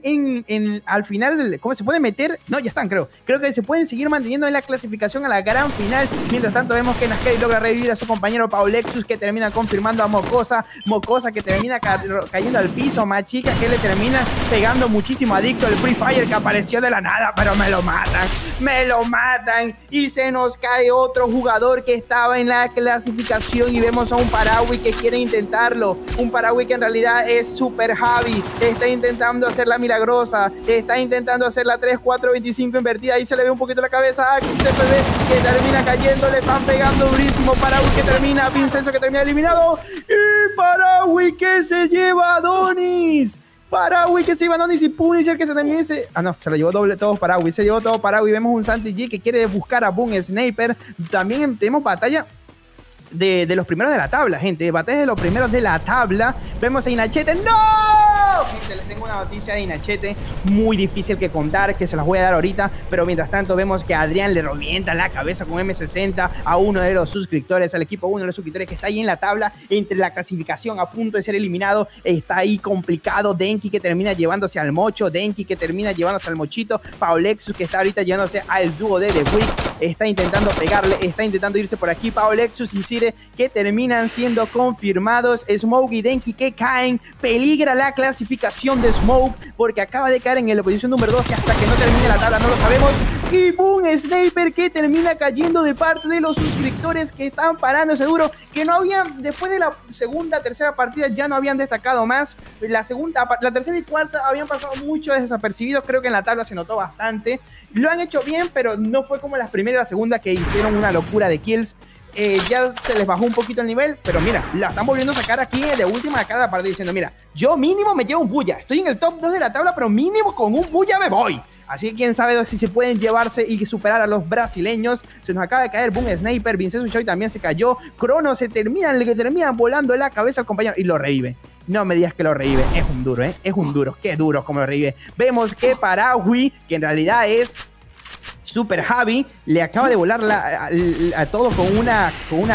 al final, ¿cómo se pueden meter? No, ya están, creo que se pueden seguir manteniendo en la clasificación a la gran final. Mientras tanto vemos que Nakari logra revivir a su compañero Paulexus, que termina confirmando a Mocosa que termina cayendo al piso, Machica que le termina pegando muchísimo, adicto al Free Fire, que apareció de la nada, pero me lo matan y se nos cae otro jugador que estaba en la clasificación y vemos a un Parawi que quiere intentarlo, un Parawi que en realidad es Super Javi, está intentando hacer la milagrosa, está intentando hacer la 3-4-25 invertida, ahí se le ve un poquito la cabeza a XFB, que termina cayendo, le van pegando durísimo, Parawi que termina, Vincenzo que termina eliminado, y Parawi que se lleva a Donis. Parawi que se lleva a Donis y Punisher que se también se... Ah, no, se lo llevó doble todo Parawi. Se llevó todo Parawi. Vemos un Santi G que quiere buscar a Boom Sniper. También tenemos batalla de los primeros de la tabla, gente. Batalla de los primeros de la tabla. Vemos a Inachete. ¡No! Gente, les tengo una noticia de Inachete muy difícil que contar, que se las voy a dar ahorita, pero mientras tanto vemos que Adrián le revienta la cabeza con M60 a uno de los suscriptores, al equipo 1 de los suscriptores que está ahí en la tabla, entre la clasificación, a punto de ser eliminado. Está ahí complicado. Denki que termina llevándose al Mocho, Denki que termina llevándose al Mochito, Paulexus que está ahorita llevándose al dúo de The Wick, está intentando pegarle, está intentando irse por aquí, Paulexus y Sire que terminan siendo confirmados. Smoke y Denki que caen, peligra la clasificación de Smoke porque acaba de caer en la posición número 12 hasta que no termine la tabla, no lo sabemos. Y Boom Sniper que termina cayendo de parte de los suscriptores que estaban parándose duro, que no habían, después de la segunda, tercera partida ya no habían destacado más. La tercera y cuarta habían pasado mucho desapercibidos, creo que en la tabla se notó bastante. Lo han hecho bien, pero no fue como las primera y la segunda que hicieron una locura de kills. Ya se les bajó un poquito el nivel, pero mira, la están volviendo a sacar aquí de última a cada partida diciendo, mira, yo mínimo me llevo un bulla, estoy en el top 2 de la tabla, pero mínimo con un bulla me voy. Así que quién sabe si se pueden llevarse y superar a los brasileños. Se nos acaba de caer Boom Sniper, Vincenzo Choi también se cayó, Crono le terminan volando la cabeza al compañero y lo revive. No me digas que lo revive, es un duro, es un duro, qué duro como lo revive. Vemos que Parawi, que en realidad es Super Javi, le acaba de volar a todo con una,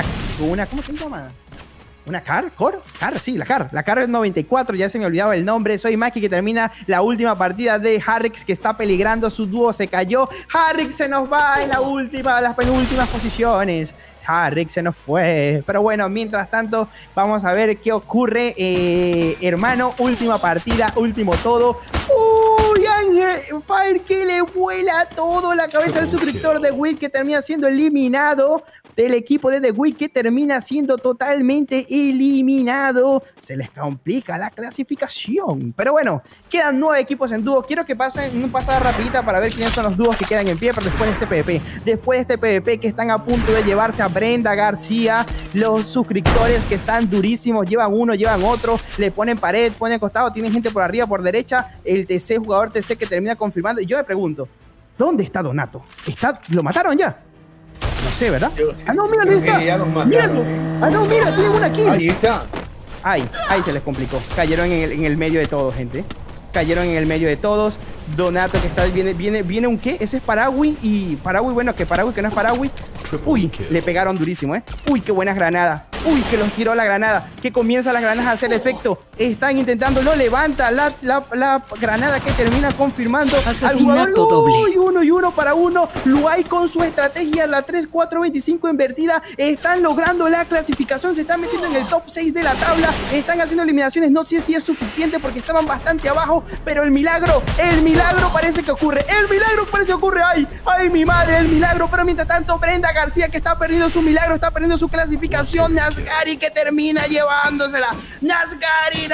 ¿cómo se llama? ¿Una car? Sí, la car 94, ya se me olvidaba el nombre. Soy Maki que termina la última partida de Harrix que está peligrando, su dúo se cayó. Harrix se nos va en las penúltimas posiciones. Harrix se nos fue. Pero bueno, mientras tanto, vamos a ver qué ocurre, hermano. Última partida, último todo. ¡Uy! Ángel Fire que le vuela todo la cabeza al suscriptor de Wick que termina siendo eliminado. Del equipo de The Wick que termina siendo totalmente eliminado. Se les complica la clasificación. Pero bueno, quedan 9 equipos en dúo. Quiero que pasen una pasada rapidita para ver quiénes son los dúos que quedan en pie. Pero después de este PvP. Después de este PvP que están a punto de llevarse a Brenda García. Los suscriptores que están durísimos. Llevan uno, llevan otro. Le ponen pared, ponen costado. Tienen gente por arriba, por derecha. El TC, jugador TC que termina confirmando. Y yo me pregunto, ¿dónde está Donato? ¿Lo mataron ya? No sé, ¿verdad? Ah, no, mira, ahí está. Míralo. Ah, no, mira, tiene una kill. Ahí está. Ahí se les complicó. Cayeron en el medio de todos, gente. Cayeron en el medio de todos. Donato que está, viene un qué. Ese es Parawi y Parawi, bueno, que Parawi que no es Parawi. Uy, le pegaron durísimo, Uy, qué buenas granadas. Uy, que los tiró la granada. Que comienza las granadas a hacer efecto. Están intentando, lo levanta la granada que termina confirmando Asesinato al jugador. doble. Uy, 1 y 1 para 1. Luay con su estrategia, la 3-4-25 invertida. Están logrando la clasificación. Se están metiendo en el top 6 de la tabla. Están haciendo eliminaciones. No sé si es suficiente porque estaban bastante abajo. Pero el milagro parece que ocurre. El milagro parece que ocurre. Ay, mi madre, el milagro. Pero mientras tanto, Brenda García, que está perdiendo su milagro, está perdiendo su clasificación. Nazgari, que termina llevándosela. Nazgari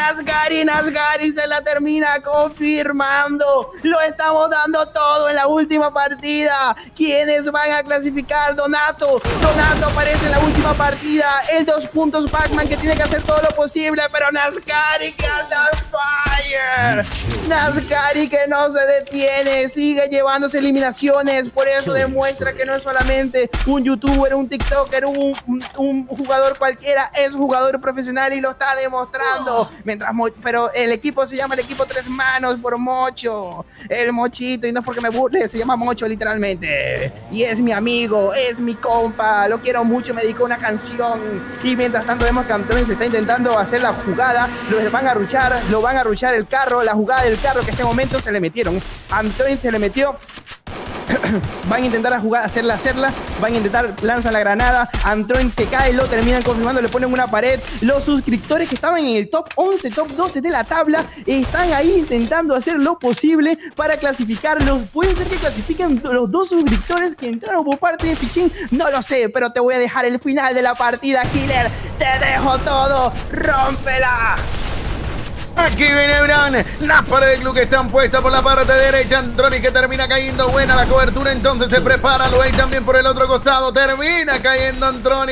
se la termina confirmando. Lo estamos dando todo en la última partida. ¿Quiénes van a clasificar? Donato aparece en la última partida. El 2 puntos Pac-Man, que tiene que hacer todo lo posible, pero Nazgari que anda fire. Nazgari que no se detiene, sigue llevándose eliminaciones. Por eso demuestra que no es solamente un youtuber, un tiktoker, un jugador cualquiera, es un jugador profesional y lo está demostrando. Pero el equipo se llama el equipo Tres Manos por Mocho, el Mochito, y no es porque me burle, se llama Mocho literalmente. Y es mi amigo, es mi compa, lo quiero mucho, me dedicó una canción. Y mientras tanto vemos que Antonio se está intentando hacer la jugada, lo van a rushar el carro, la jugada del carro que en este momento se le metieron. Antonio se le metió. Van a intentar hacerla, van a intentar, lanzan la granada, Antroins que cae, lo terminan confirmando, le ponen una pared. Los suscriptores que estaban en el top 11, top 12 de la tabla, están ahí intentando hacer lo posible para clasificarlos. Puede ser que clasifiquen los 2 suscriptores que entraron por parte de Fichín, no lo sé, pero te voy a dejar el final de la partida, Killer. Te dejo todo, rómpela. Aquí viene Bran, las paredes del club que están puestas por la parte derecha. Antroni que termina cayendo, buena la cobertura, entonces se prepara. Lo veis también por el otro costado, termina cayendo Antroni.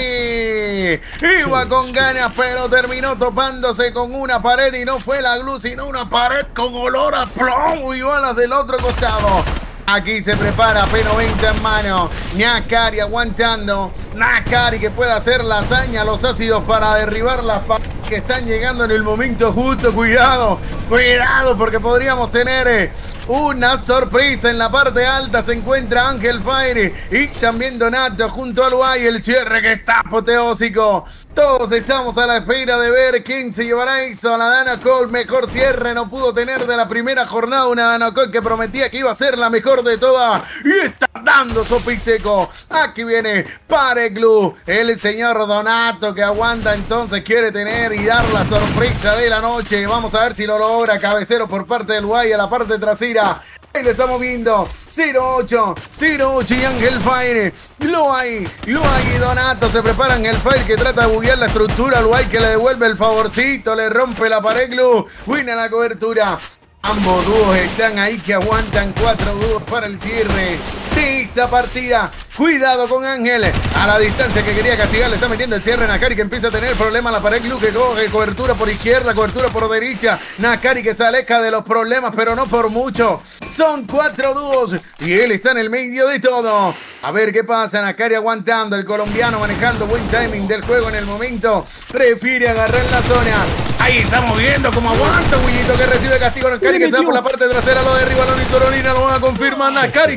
Iba con ganas, pero terminó topándose con una pared y no fue la glue, sino una pared con olor a plomo y balas del otro costado. Aquí se prepara P90 en mano. Nakari aguantando. Nakari que puede hacer la hazaña, los ácidos para derribar las paredes que están llegando en el momento justo. Cuidado porque podríamos tener una sorpresa. En la parte alta se encuentra Ángel Fire y también Donato junto a Luay. El cierre que está apoteósico. Todos estamos a la espera de ver quién se llevará eso. La Danacol, mejor cierre no pudo tener de la primera jornada. Una Danacol que prometía que iba a ser la mejor de todas y está dando sopa y seco. Aquí viene Pareclu, el señor Donato que aguanta, entonces quiere tener y dar la sorpresa de la noche. Vamos a ver si lo logra. Cabecero por parte del Uruguay a la parte trasera. Ahí lo estamos viendo. 0-8 y Ángel Fire. Luay y Donato se preparan. El Fire que trata de buguear la estructura. Luay que le devuelve el favorcito. Le rompe la pared. Buena la cobertura. Ambos dúos están ahí que aguantan. 4 dúos para el cierre de esta partida. Cuidado con Ángel. A la distancia que quería castigar. Le está metiendo el cierre. Nakari que empieza a tener problemas. La pared que coge cobertura por izquierda, cobertura por derecha. Nakari que se aleja de los problemas, pero no por mucho. Son 4 dúos y él está en el medio de todo. A ver qué pasa. Nakari aguantando. El colombiano manejando buen timing del juego en el momento. Prefiere agarrar la zona. Ahí estamos viendo cómo aguanta Willito que recibe castigo. Nakari que se va por la parte trasera. Lo derriba la Nitorolina. Lo van a confirmar. Nakari.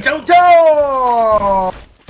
Chau.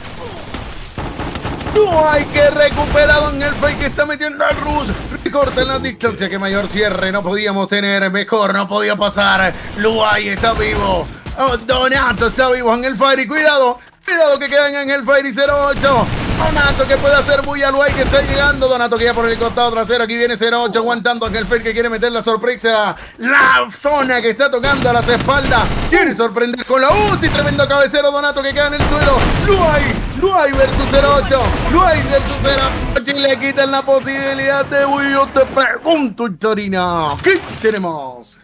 No hay que recuperado en el fake que está metiendo al Rus. Recorta en la distancia. Que mayor cierre no podíamos tener. Mejor no podía pasar. Luay está vivo. Donato está vivo. Ángel Fire y cuidado que queda en Ángel Fire y 0-8. Donato que puede hacer bulla. Luay que está llegando. Donato que ya por el costado trasero. Aquí viene 0-8 aguantando. Ángel Fire que quiere meter la sorpresa. La zona que está tocando a las espaldas. Quiere sorprender con la UCI. Tremendo cabecero. Donato que queda en el suelo. Luay versus 0-8. Luay versus 0-8. Y le quitan la posibilidad de Wii. Yo te pregunto, Torina, ¿qué tenemos?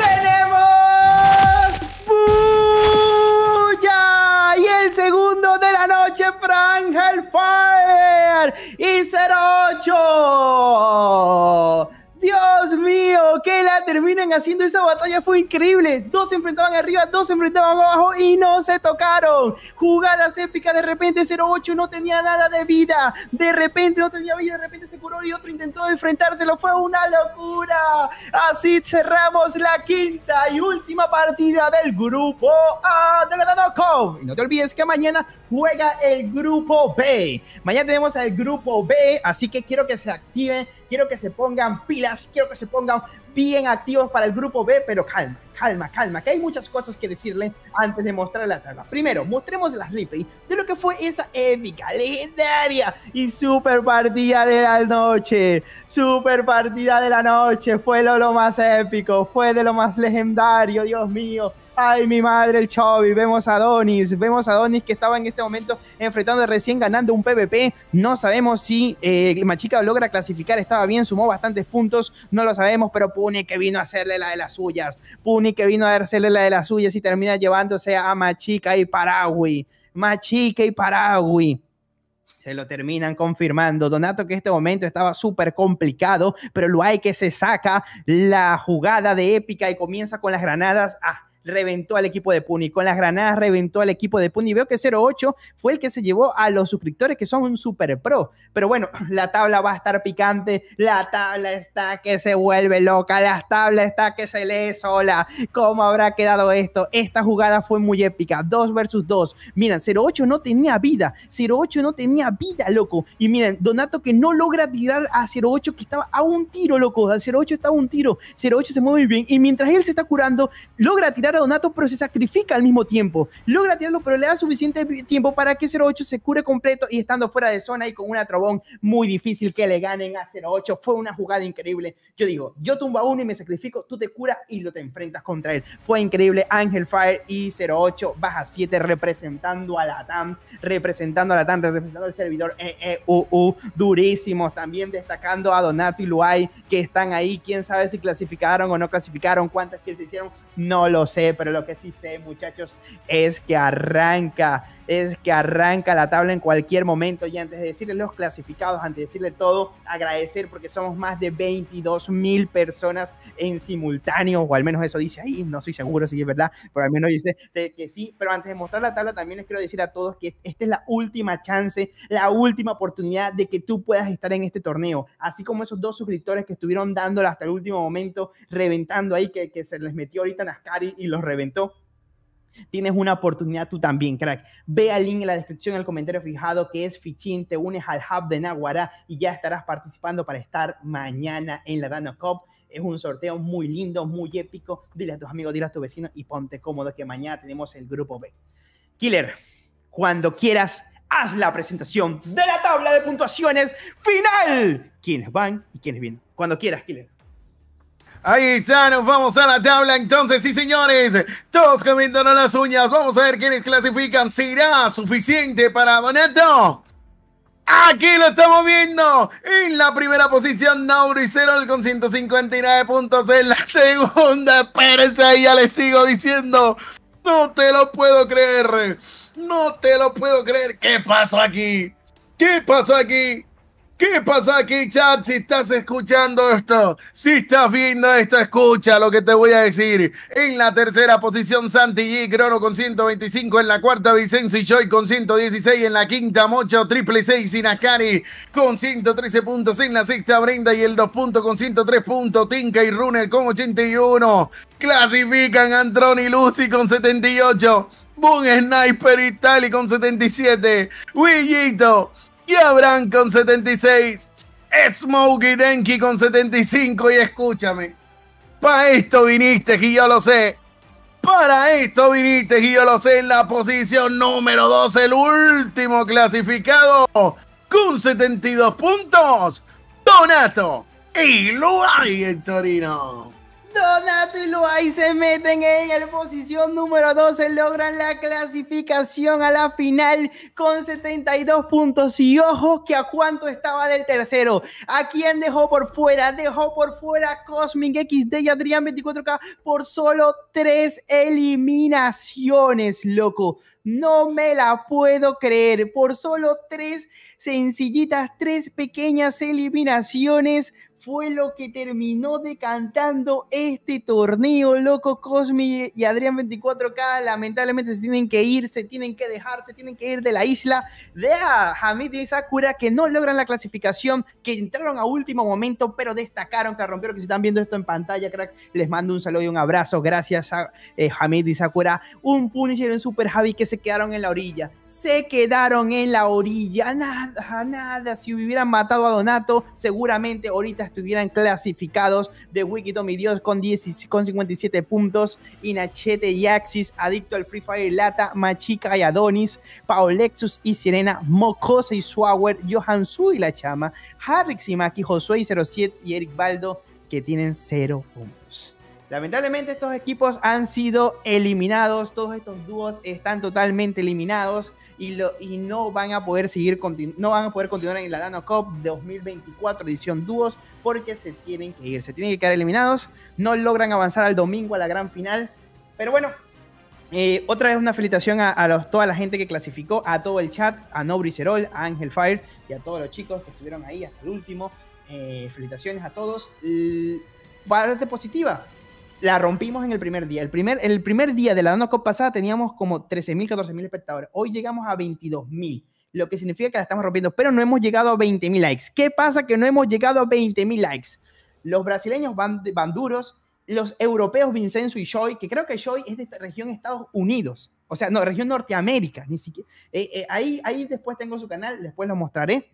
Y el segundo de la noche para Ángel Fire y 0-8. Dios mío, que la terminan haciendo esa batalla, fue increíble. Dos se enfrentaban arriba, dos se enfrentaban abajo y no se tocaron. Jugadas épicas, de repente 08 no tenía nada de vida, de repente no tenía vida, de repente se curó y otro intentó enfrentárselo, fue una locura. Así cerramos la quinta y última partida del grupo A de la Dano Cup. Y no te olvides que mañana juega el grupo B. Mañana tenemos el grupo B, así que quiero que se activen, quiero que se pongan pilas, quiero que se pongan bien activos para el grupo B, pero calma, que hay muchas cosas que decirle antes de mostrar la tabla. Primero, mostremos las replay de lo que fue esa épica, legendaria y super partida de la noche. Super partida de la noche, fue lo más épico, fue de lo más legendario, Dios mío. Ay, mi madre, el Chovy. Vemos a Donis que estaba en este momento enfrentando recién ganando un PvP. No sabemos si Machica logra clasificar, estaba bien, sumó bastantes puntos, no lo sabemos, pero Puni que vino a hacerle la de las suyas. Y termina llevándose a Machica y Paraguay. Se lo terminan confirmando. Donato, que en este momento estaba súper complicado, pero Luay que se saca la jugada de épica y comienza con las granadas. Reventó al equipo de Puni. Con las granadas reventó al equipo de Puni. Veo que 08 fue el que se llevó a los suscriptores que son un super pro. Pero bueno, la tabla va a estar picante. La tabla está que se vuelve loca. La tabla está que se lee sola. ¿Cómo habrá quedado esto? Esta jugada fue muy épica. 2 versus 2. Miren, 08 no tenía vida. 08 no tenía vida, loco. Y miren, Donato que no logra tirar a 08, que estaba a un tiro, loco. A 08 estaba a un tiro. 08 se mueve muy bien. Y mientras él se está curando, logra tirar a Donato, pero se sacrifica al mismo tiempo. Logra tirarlo, pero le da suficiente tiempo para que 08 se cure completo y estando fuera de zona y con una Trobón muy difícil que le ganen a 08. Fue una jugada increíble. Yo digo, yo tumbo a uno y me sacrifico, tú te curas y te enfrentas contra él. Fue increíble. Ángel Fire y 08 baja 7 representando a la TAM, representando al servidor durísimos. También destacando a Donato y Luay, que están ahí. Quién sabe si clasificaron o no clasificaron, cuántas kills se hicieron, no lo sé, pero lo que sí sé, muchachos, es que arranca la tabla en cualquier momento. Y antes de decirle los clasificados, antes de decirle todo, agradecer porque somos más de 22,000 personas en simultáneo, o al menos eso dice ahí, no estoy seguro si es verdad, pero al menos dice que sí. Pero antes de mostrar la tabla, también les quiero decir a todos que esta es la última chance, la última oportunidad de que tú puedas estar en este torneo, así como esos dos suscriptores que estuvieron dándole hasta el último momento, reventando ahí, que se les metió ahorita Nascari y los reventó. Tienes una oportunidad tú también, crack. Ve al link en la descripción, en el comentario fijado, que es Fichín, te unes al hub de Naguará y ya estarás participando para estar mañana en la Dano Cup. Es un sorteo muy lindo, muy épico. Dile a tus amigos, dile a tus vecinos y ponte cómodo que mañana tenemos el grupo B. Killer, cuando quieras, haz la presentación de la tabla de puntuaciones final. ¿Quiénes van y quiénes vienen? Cuando quieras, Killer. Ahí está, nos vamos a la tabla entonces, sí señores, todos comiéndonos las uñas, vamos a ver quiénes clasifican. ¿Será suficiente para Donato? Aquí lo estamos viendo, en la primera posición Naurizero con 159 puntos, en la segunda, espérense ahí, ya les sigo diciendo, no te lo puedo creer, ¿qué pasó aquí? ¿Qué pasó aquí, chat? Si estás escuchando esto, si estás viendo esto, escucha lo que te voy a decir. En la tercera posición, Santi G, Crono con 125. En la cuarta, Vicenzo y Joy con 116. En la quinta, Mocho, Triple 6 y Nascari con 113 puntos. En la sexta, Brenda y el 2 puntos con 103 puntos. Tinka y Runner con 81. Clasifican Antron y Lucy con 78. Boom Sniper y Tali con 77. Willito y Abraham con 76, Smokey Denki con 75, y escúchame, para esto viniste, que yo lo sé, en la posición número 2, el último clasificado, con 72 puntos, Donato y Luay en Torino. Donato y Luay se meten en la posición número 12, logran la clasificación a la final con 72 puntos. Y ojo que a cuánto estaba del tercero. ¿A quién dejó por fuera? Dejó por fuera Cosmic XD y Adrián 24K por solo 3 eliminaciones, loco. No me la puedo creer. Por solo 3 sencillitas, 3 pequeñas eliminaciones, fue lo que terminó decantando este torneo, loco. Cosmi y Adrián 24K lamentablemente se tienen que ir, se tienen que dejar, se tienen que ir de la isla. De Hamid y Sakura, que no logran la clasificación, que entraron a último momento, pero destacaron, que la rompieron, que si están viendo esto en pantalla, crack, les mando un saludo y un abrazo. Gracias a Hamid y Sakura. Un Punisher y un Super Javi que se quedaron en la orilla. Se quedaron en la orilla. Nada. Si hubieran matado a Donato, seguramente ahorita estuvieran clasificados. De Wiki Tommy Dios con 57 puntos. Inachete y Axis, Adicto al Free Fire, Lata, Machica y Adonis, Paolexus y Sirena, Mocosa y Swagger, Johansu y La Chama, Harrix y Maki, Josué y 07 y Eric Baldo, que tienen 0 puntos. Lamentablemente estos equipos han sido eliminados, todos estos dúos están totalmente eliminados y no van a poder continuar en la Dano Cup 2024 edición dúos porque se tienen que quedar eliminados, no logran avanzar al domingo a la gran final, pero bueno, otra vez una felicitación a toda la gente que clasificó, a todo el chat, a Nobricerol, a Ángel Fire y a todos los chicos que estuvieron ahí hasta el último. Felicitaciones a todos. Parte positiva, la rompimos en el primer día. El primer día de la Dano Cup pasada teníamos como 13.000, 14.000 espectadores. Hoy llegamos a 22.000, lo que significa que la estamos rompiendo, pero no hemos llegado a 20.000 likes. ¿Qué pasa que no hemos llegado a 20.000 likes? Los brasileños van duros, los europeos Vincenzo y Joy, que creo que Joy es de esta región Estados Unidos, o sea, no, región Norteamérica, ni siquiera. Ahí después tengo su canal, después lo mostraré.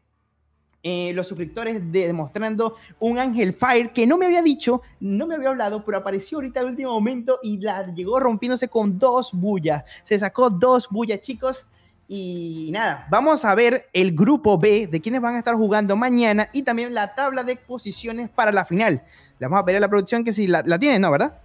Los suscriptores demostrando un Ángel Fire que no me había hablado, pero apareció ahorita al último momento y llegó rompiéndose con 2 bullas. Se sacó 2 bullas, chicos. Y nada, vamos a ver el grupo B de quienes van a estar jugando mañana y también la tabla de posiciones para la final. Le vamos a pedir a la producción que si la tiene, ¿no? ¿Verdad?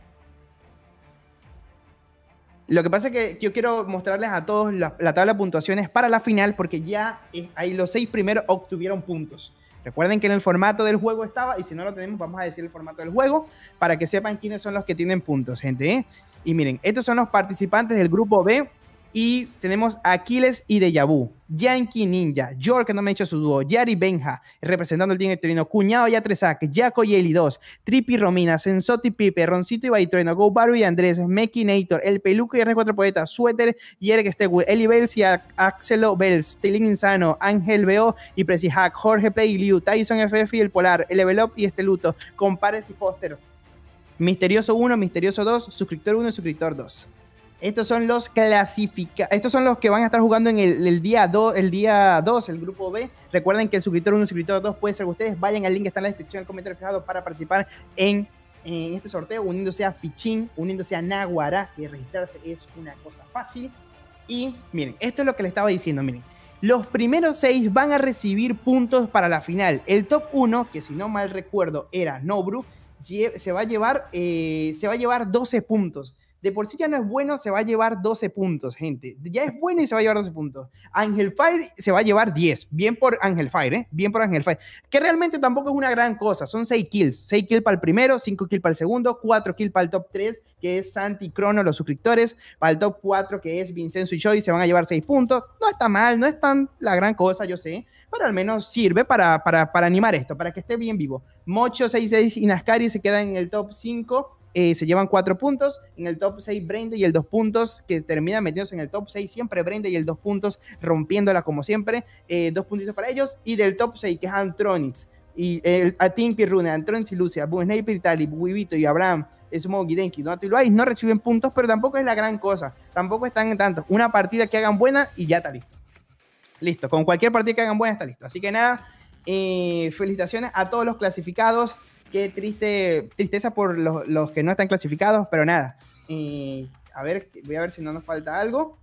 Lo que pasa es que yo quiero mostrarles a todos la tabla de puntuaciones para la final porque ya ahí los 6 primeros obtuvieron puntos. Recuerden que en el formato del juego estaba, y si no lo tenemos vamos a decir el formato del juego para que sepan quiénes son los que tienen puntos, gente, ¿eh? Y miren, estos son los participantes del grupo B. Y tenemos a Aquiles y Deja Vu, Yankee Ninja, York, que no me ha hecho su dúo, Yari Benja, representando el Team Torino, Cuñado Yatresac, Jaco y Eli 2, Trippy Romina, Sensotti Pipe, Roncito y Baitrueno, Go Baru y Andrés, Mekinator, El Peluco y R4 Poeta, Suéter y Eric Stewart, Eli Bells y Axelo Bells, Tilín Insano, Ángel Beo y Prezi Hack, Jorge Play y Liu, Tyson FF y El Polar, El Level Up y Esteluto, Compares y Póster, Misterioso 1, Misterioso 2, Suscriptor 1 y Suscriptor 2. Estos son los estos son los que van a estar jugando en el día 2, el grupo B. Recuerden que el suscriptor 1 y el suscriptor 2 puede ser ustedes. Vayan al link que está en la descripción, el comentario fijado para participar en este sorteo, uniéndose a Fichín, uniéndose a Naguará, que registrarse es una cosa fácil. Y miren, esto es lo que les estaba diciendo, miren. Los primeros 6 van a recibir puntos para la final. El top 1, que si no mal recuerdo era Nobru, se va a llevar 12 puntos. De por sí ya no es bueno, se va a llevar 12 puntos, gente. Ya es bueno y se va a llevar 12 puntos. Ángel Fire se va a llevar 10. Bien por Ángel Fire, ¿eh? Bien por Ángel Fire. Que realmente tampoco es una gran cosa. Son 6 kills. 6 kills para el primero, 5 kills para el segundo, 4 kills para el top 3, que es Santi y Crono, los suscriptores. Para el top 4, que es Vincenzo y Joy, se van a llevar 6 puntos. No está mal, no es tan la gran cosa, yo sé. Pero al menos sirve para animar esto, para que esté bien vivo. Mocho 66 y Nascari se quedan en el top 5. Se llevan 4 puntos. En el top 6 Brenda y el 2 puntos, que terminan metiéndose en el top 6 siempre Brenda y el 2 puntos, rompiéndola como siempre. 2 puntitos para ellos. Y del top 6, que es Antronix y a Tinky Rune, Antronix y Lucia, Boom Sniper y Tali, Buivito y Abraham, Smokey, Denki, Donato y Luis no reciben puntos, pero tampoco es la gran cosa. Tampoco están en tanto. Una partida que hagan buena y ya está listo. Listo, con cualquier partida que hagan buena está listo. Así que nada, felicitaciones a todos los clasificados. Qué tristeza por los que no están clasificados, pero nada. A ver, voy a ver si no nos falta algo.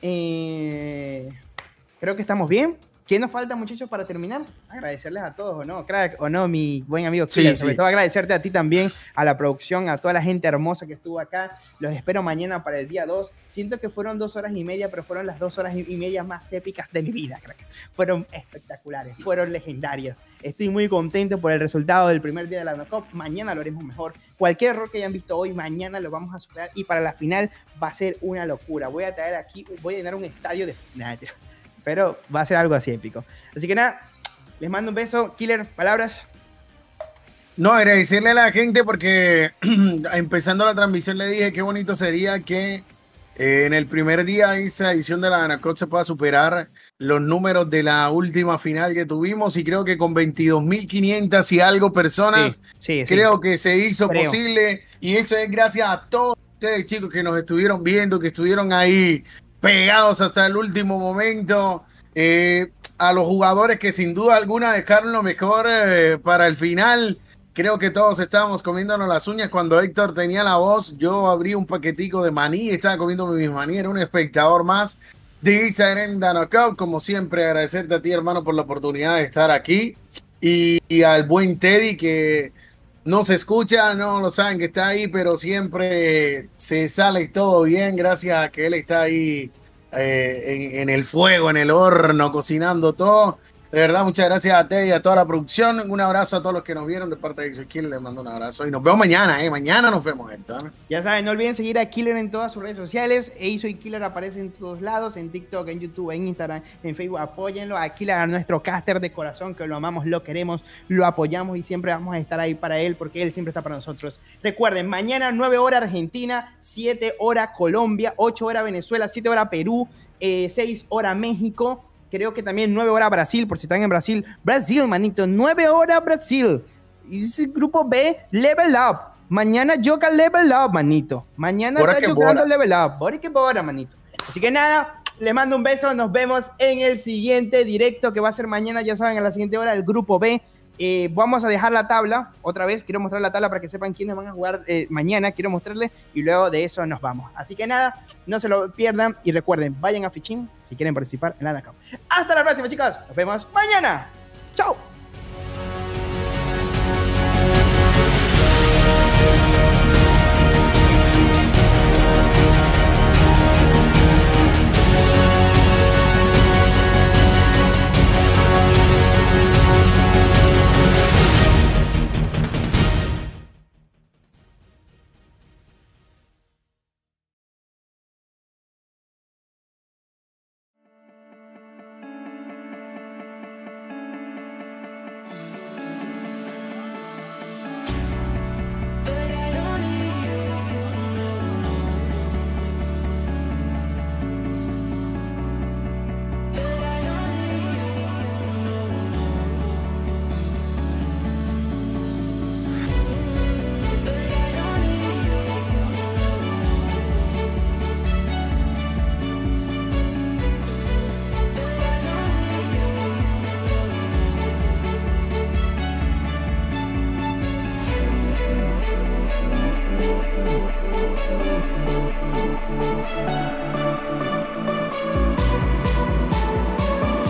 Creo que estamos bien. ¿Qué nos falta, muchachos, para terminar? Agradecerles a todos, ¿o no, crack? ¿O no, mi buen amigo Killer? Sí, sobre todo agradecerte a ti también, a la producción, a toda la gente hermosa que estuvo acá. Los espero mañana para el día 2. Siento que fueron 2 horas y media, pero fueron las 2 horas y media más épicas de mi vida, crack. Fueron espectaculares, fueron legendarias. Estoy muy contento por el resultado del primer día de la Dano Cup. Mañana lo haremos mejor. Cualquier error que hayan visto hoy, mañana lo vamos a superar. Y para la final va a ser una locura. Voy a traer aquí, voy a llenar un estadio de... pero va a ser algo así épico. Así que nada, les mando un beso. Killer, palabras. No, agradecerle a la gente porque empezando la transmisión le dije qué bonito sería que en el primer día de esa edición de la Danacop se pueda superar los números de la última final que tuvimos y creo que con 22.500 y algo personas, creo que se hizo posible y eso es gracias a todos ustedes chicos que nos estuvieron viendo, que estuvieron ahí pegados hasta el último momento, a los jugadores que sin duda alguna dejaron lo mejor para el final. Creo que todos estábamos comiéndonos las uñas cuando Héctor tenía la voz. Yo abrí un paquetico de maní, estaba comiendo mis maní, era un espectador más de Instagram Danacop. Como siempre, agradecerte a ti, hermano, por la oportunidad de estar aquí. Y al buen Teddy, que no se escucha, no lo saben que está ahí, pero siempre se sale todo bien gracias a que él está ahí en el fuego, en el horno, cocinando todo. De verdad, muchas gracias a Teddy y a toda la producción. Un abrazo a todos los que nos vieron de parte de Killer. Les mando un abrazo y nos vemos mañana, mañana nos vemos, Héctor. Ya saben, no olviden seguir a Killer en todas sus redes sociales. Eizo y Killer aparecen en todos lados, en TikTok, en YouTube, en Instagram, en Facebook. Apóyenlo a Killer, a nuestro caster de corazón, que lo amamos, lo queremos, lo apoyamos y siempre vamos a estar ahí para él porque él siempre está para nosotros. Recuerden, mañana 9 horas Argentina, 7 horas Colombia, 8 horas Venezuela, 7 horas Perú, 6 horas México. Creo que también 9 horas Brasil, por si están en Brasil. Brasil, manito, 9 horas Brasil. Y ese grupo B, Level Up. Mañana yoga Level Up, manito. Mañana Bora está que jugando bora. Level Up. Bora que bora, manito. Así que nada, les mando un beso. Nos vemos en el siguiente directo que va a ser mañana, ya saben, a la siguiente hora, el grupo B. Vamos a dejar la tabla otra vez. Quiero mostrar la tabla para que sepan quiénes van a jugar mañana. Quiero mostrarles y luego de eso nos vamos. Así que nada, no se lo pierdan y recuerden, vayan a Fichín si quieren participar en la Danacop. Hasta la próxima, chicos. Nos vemos mañana. Chao.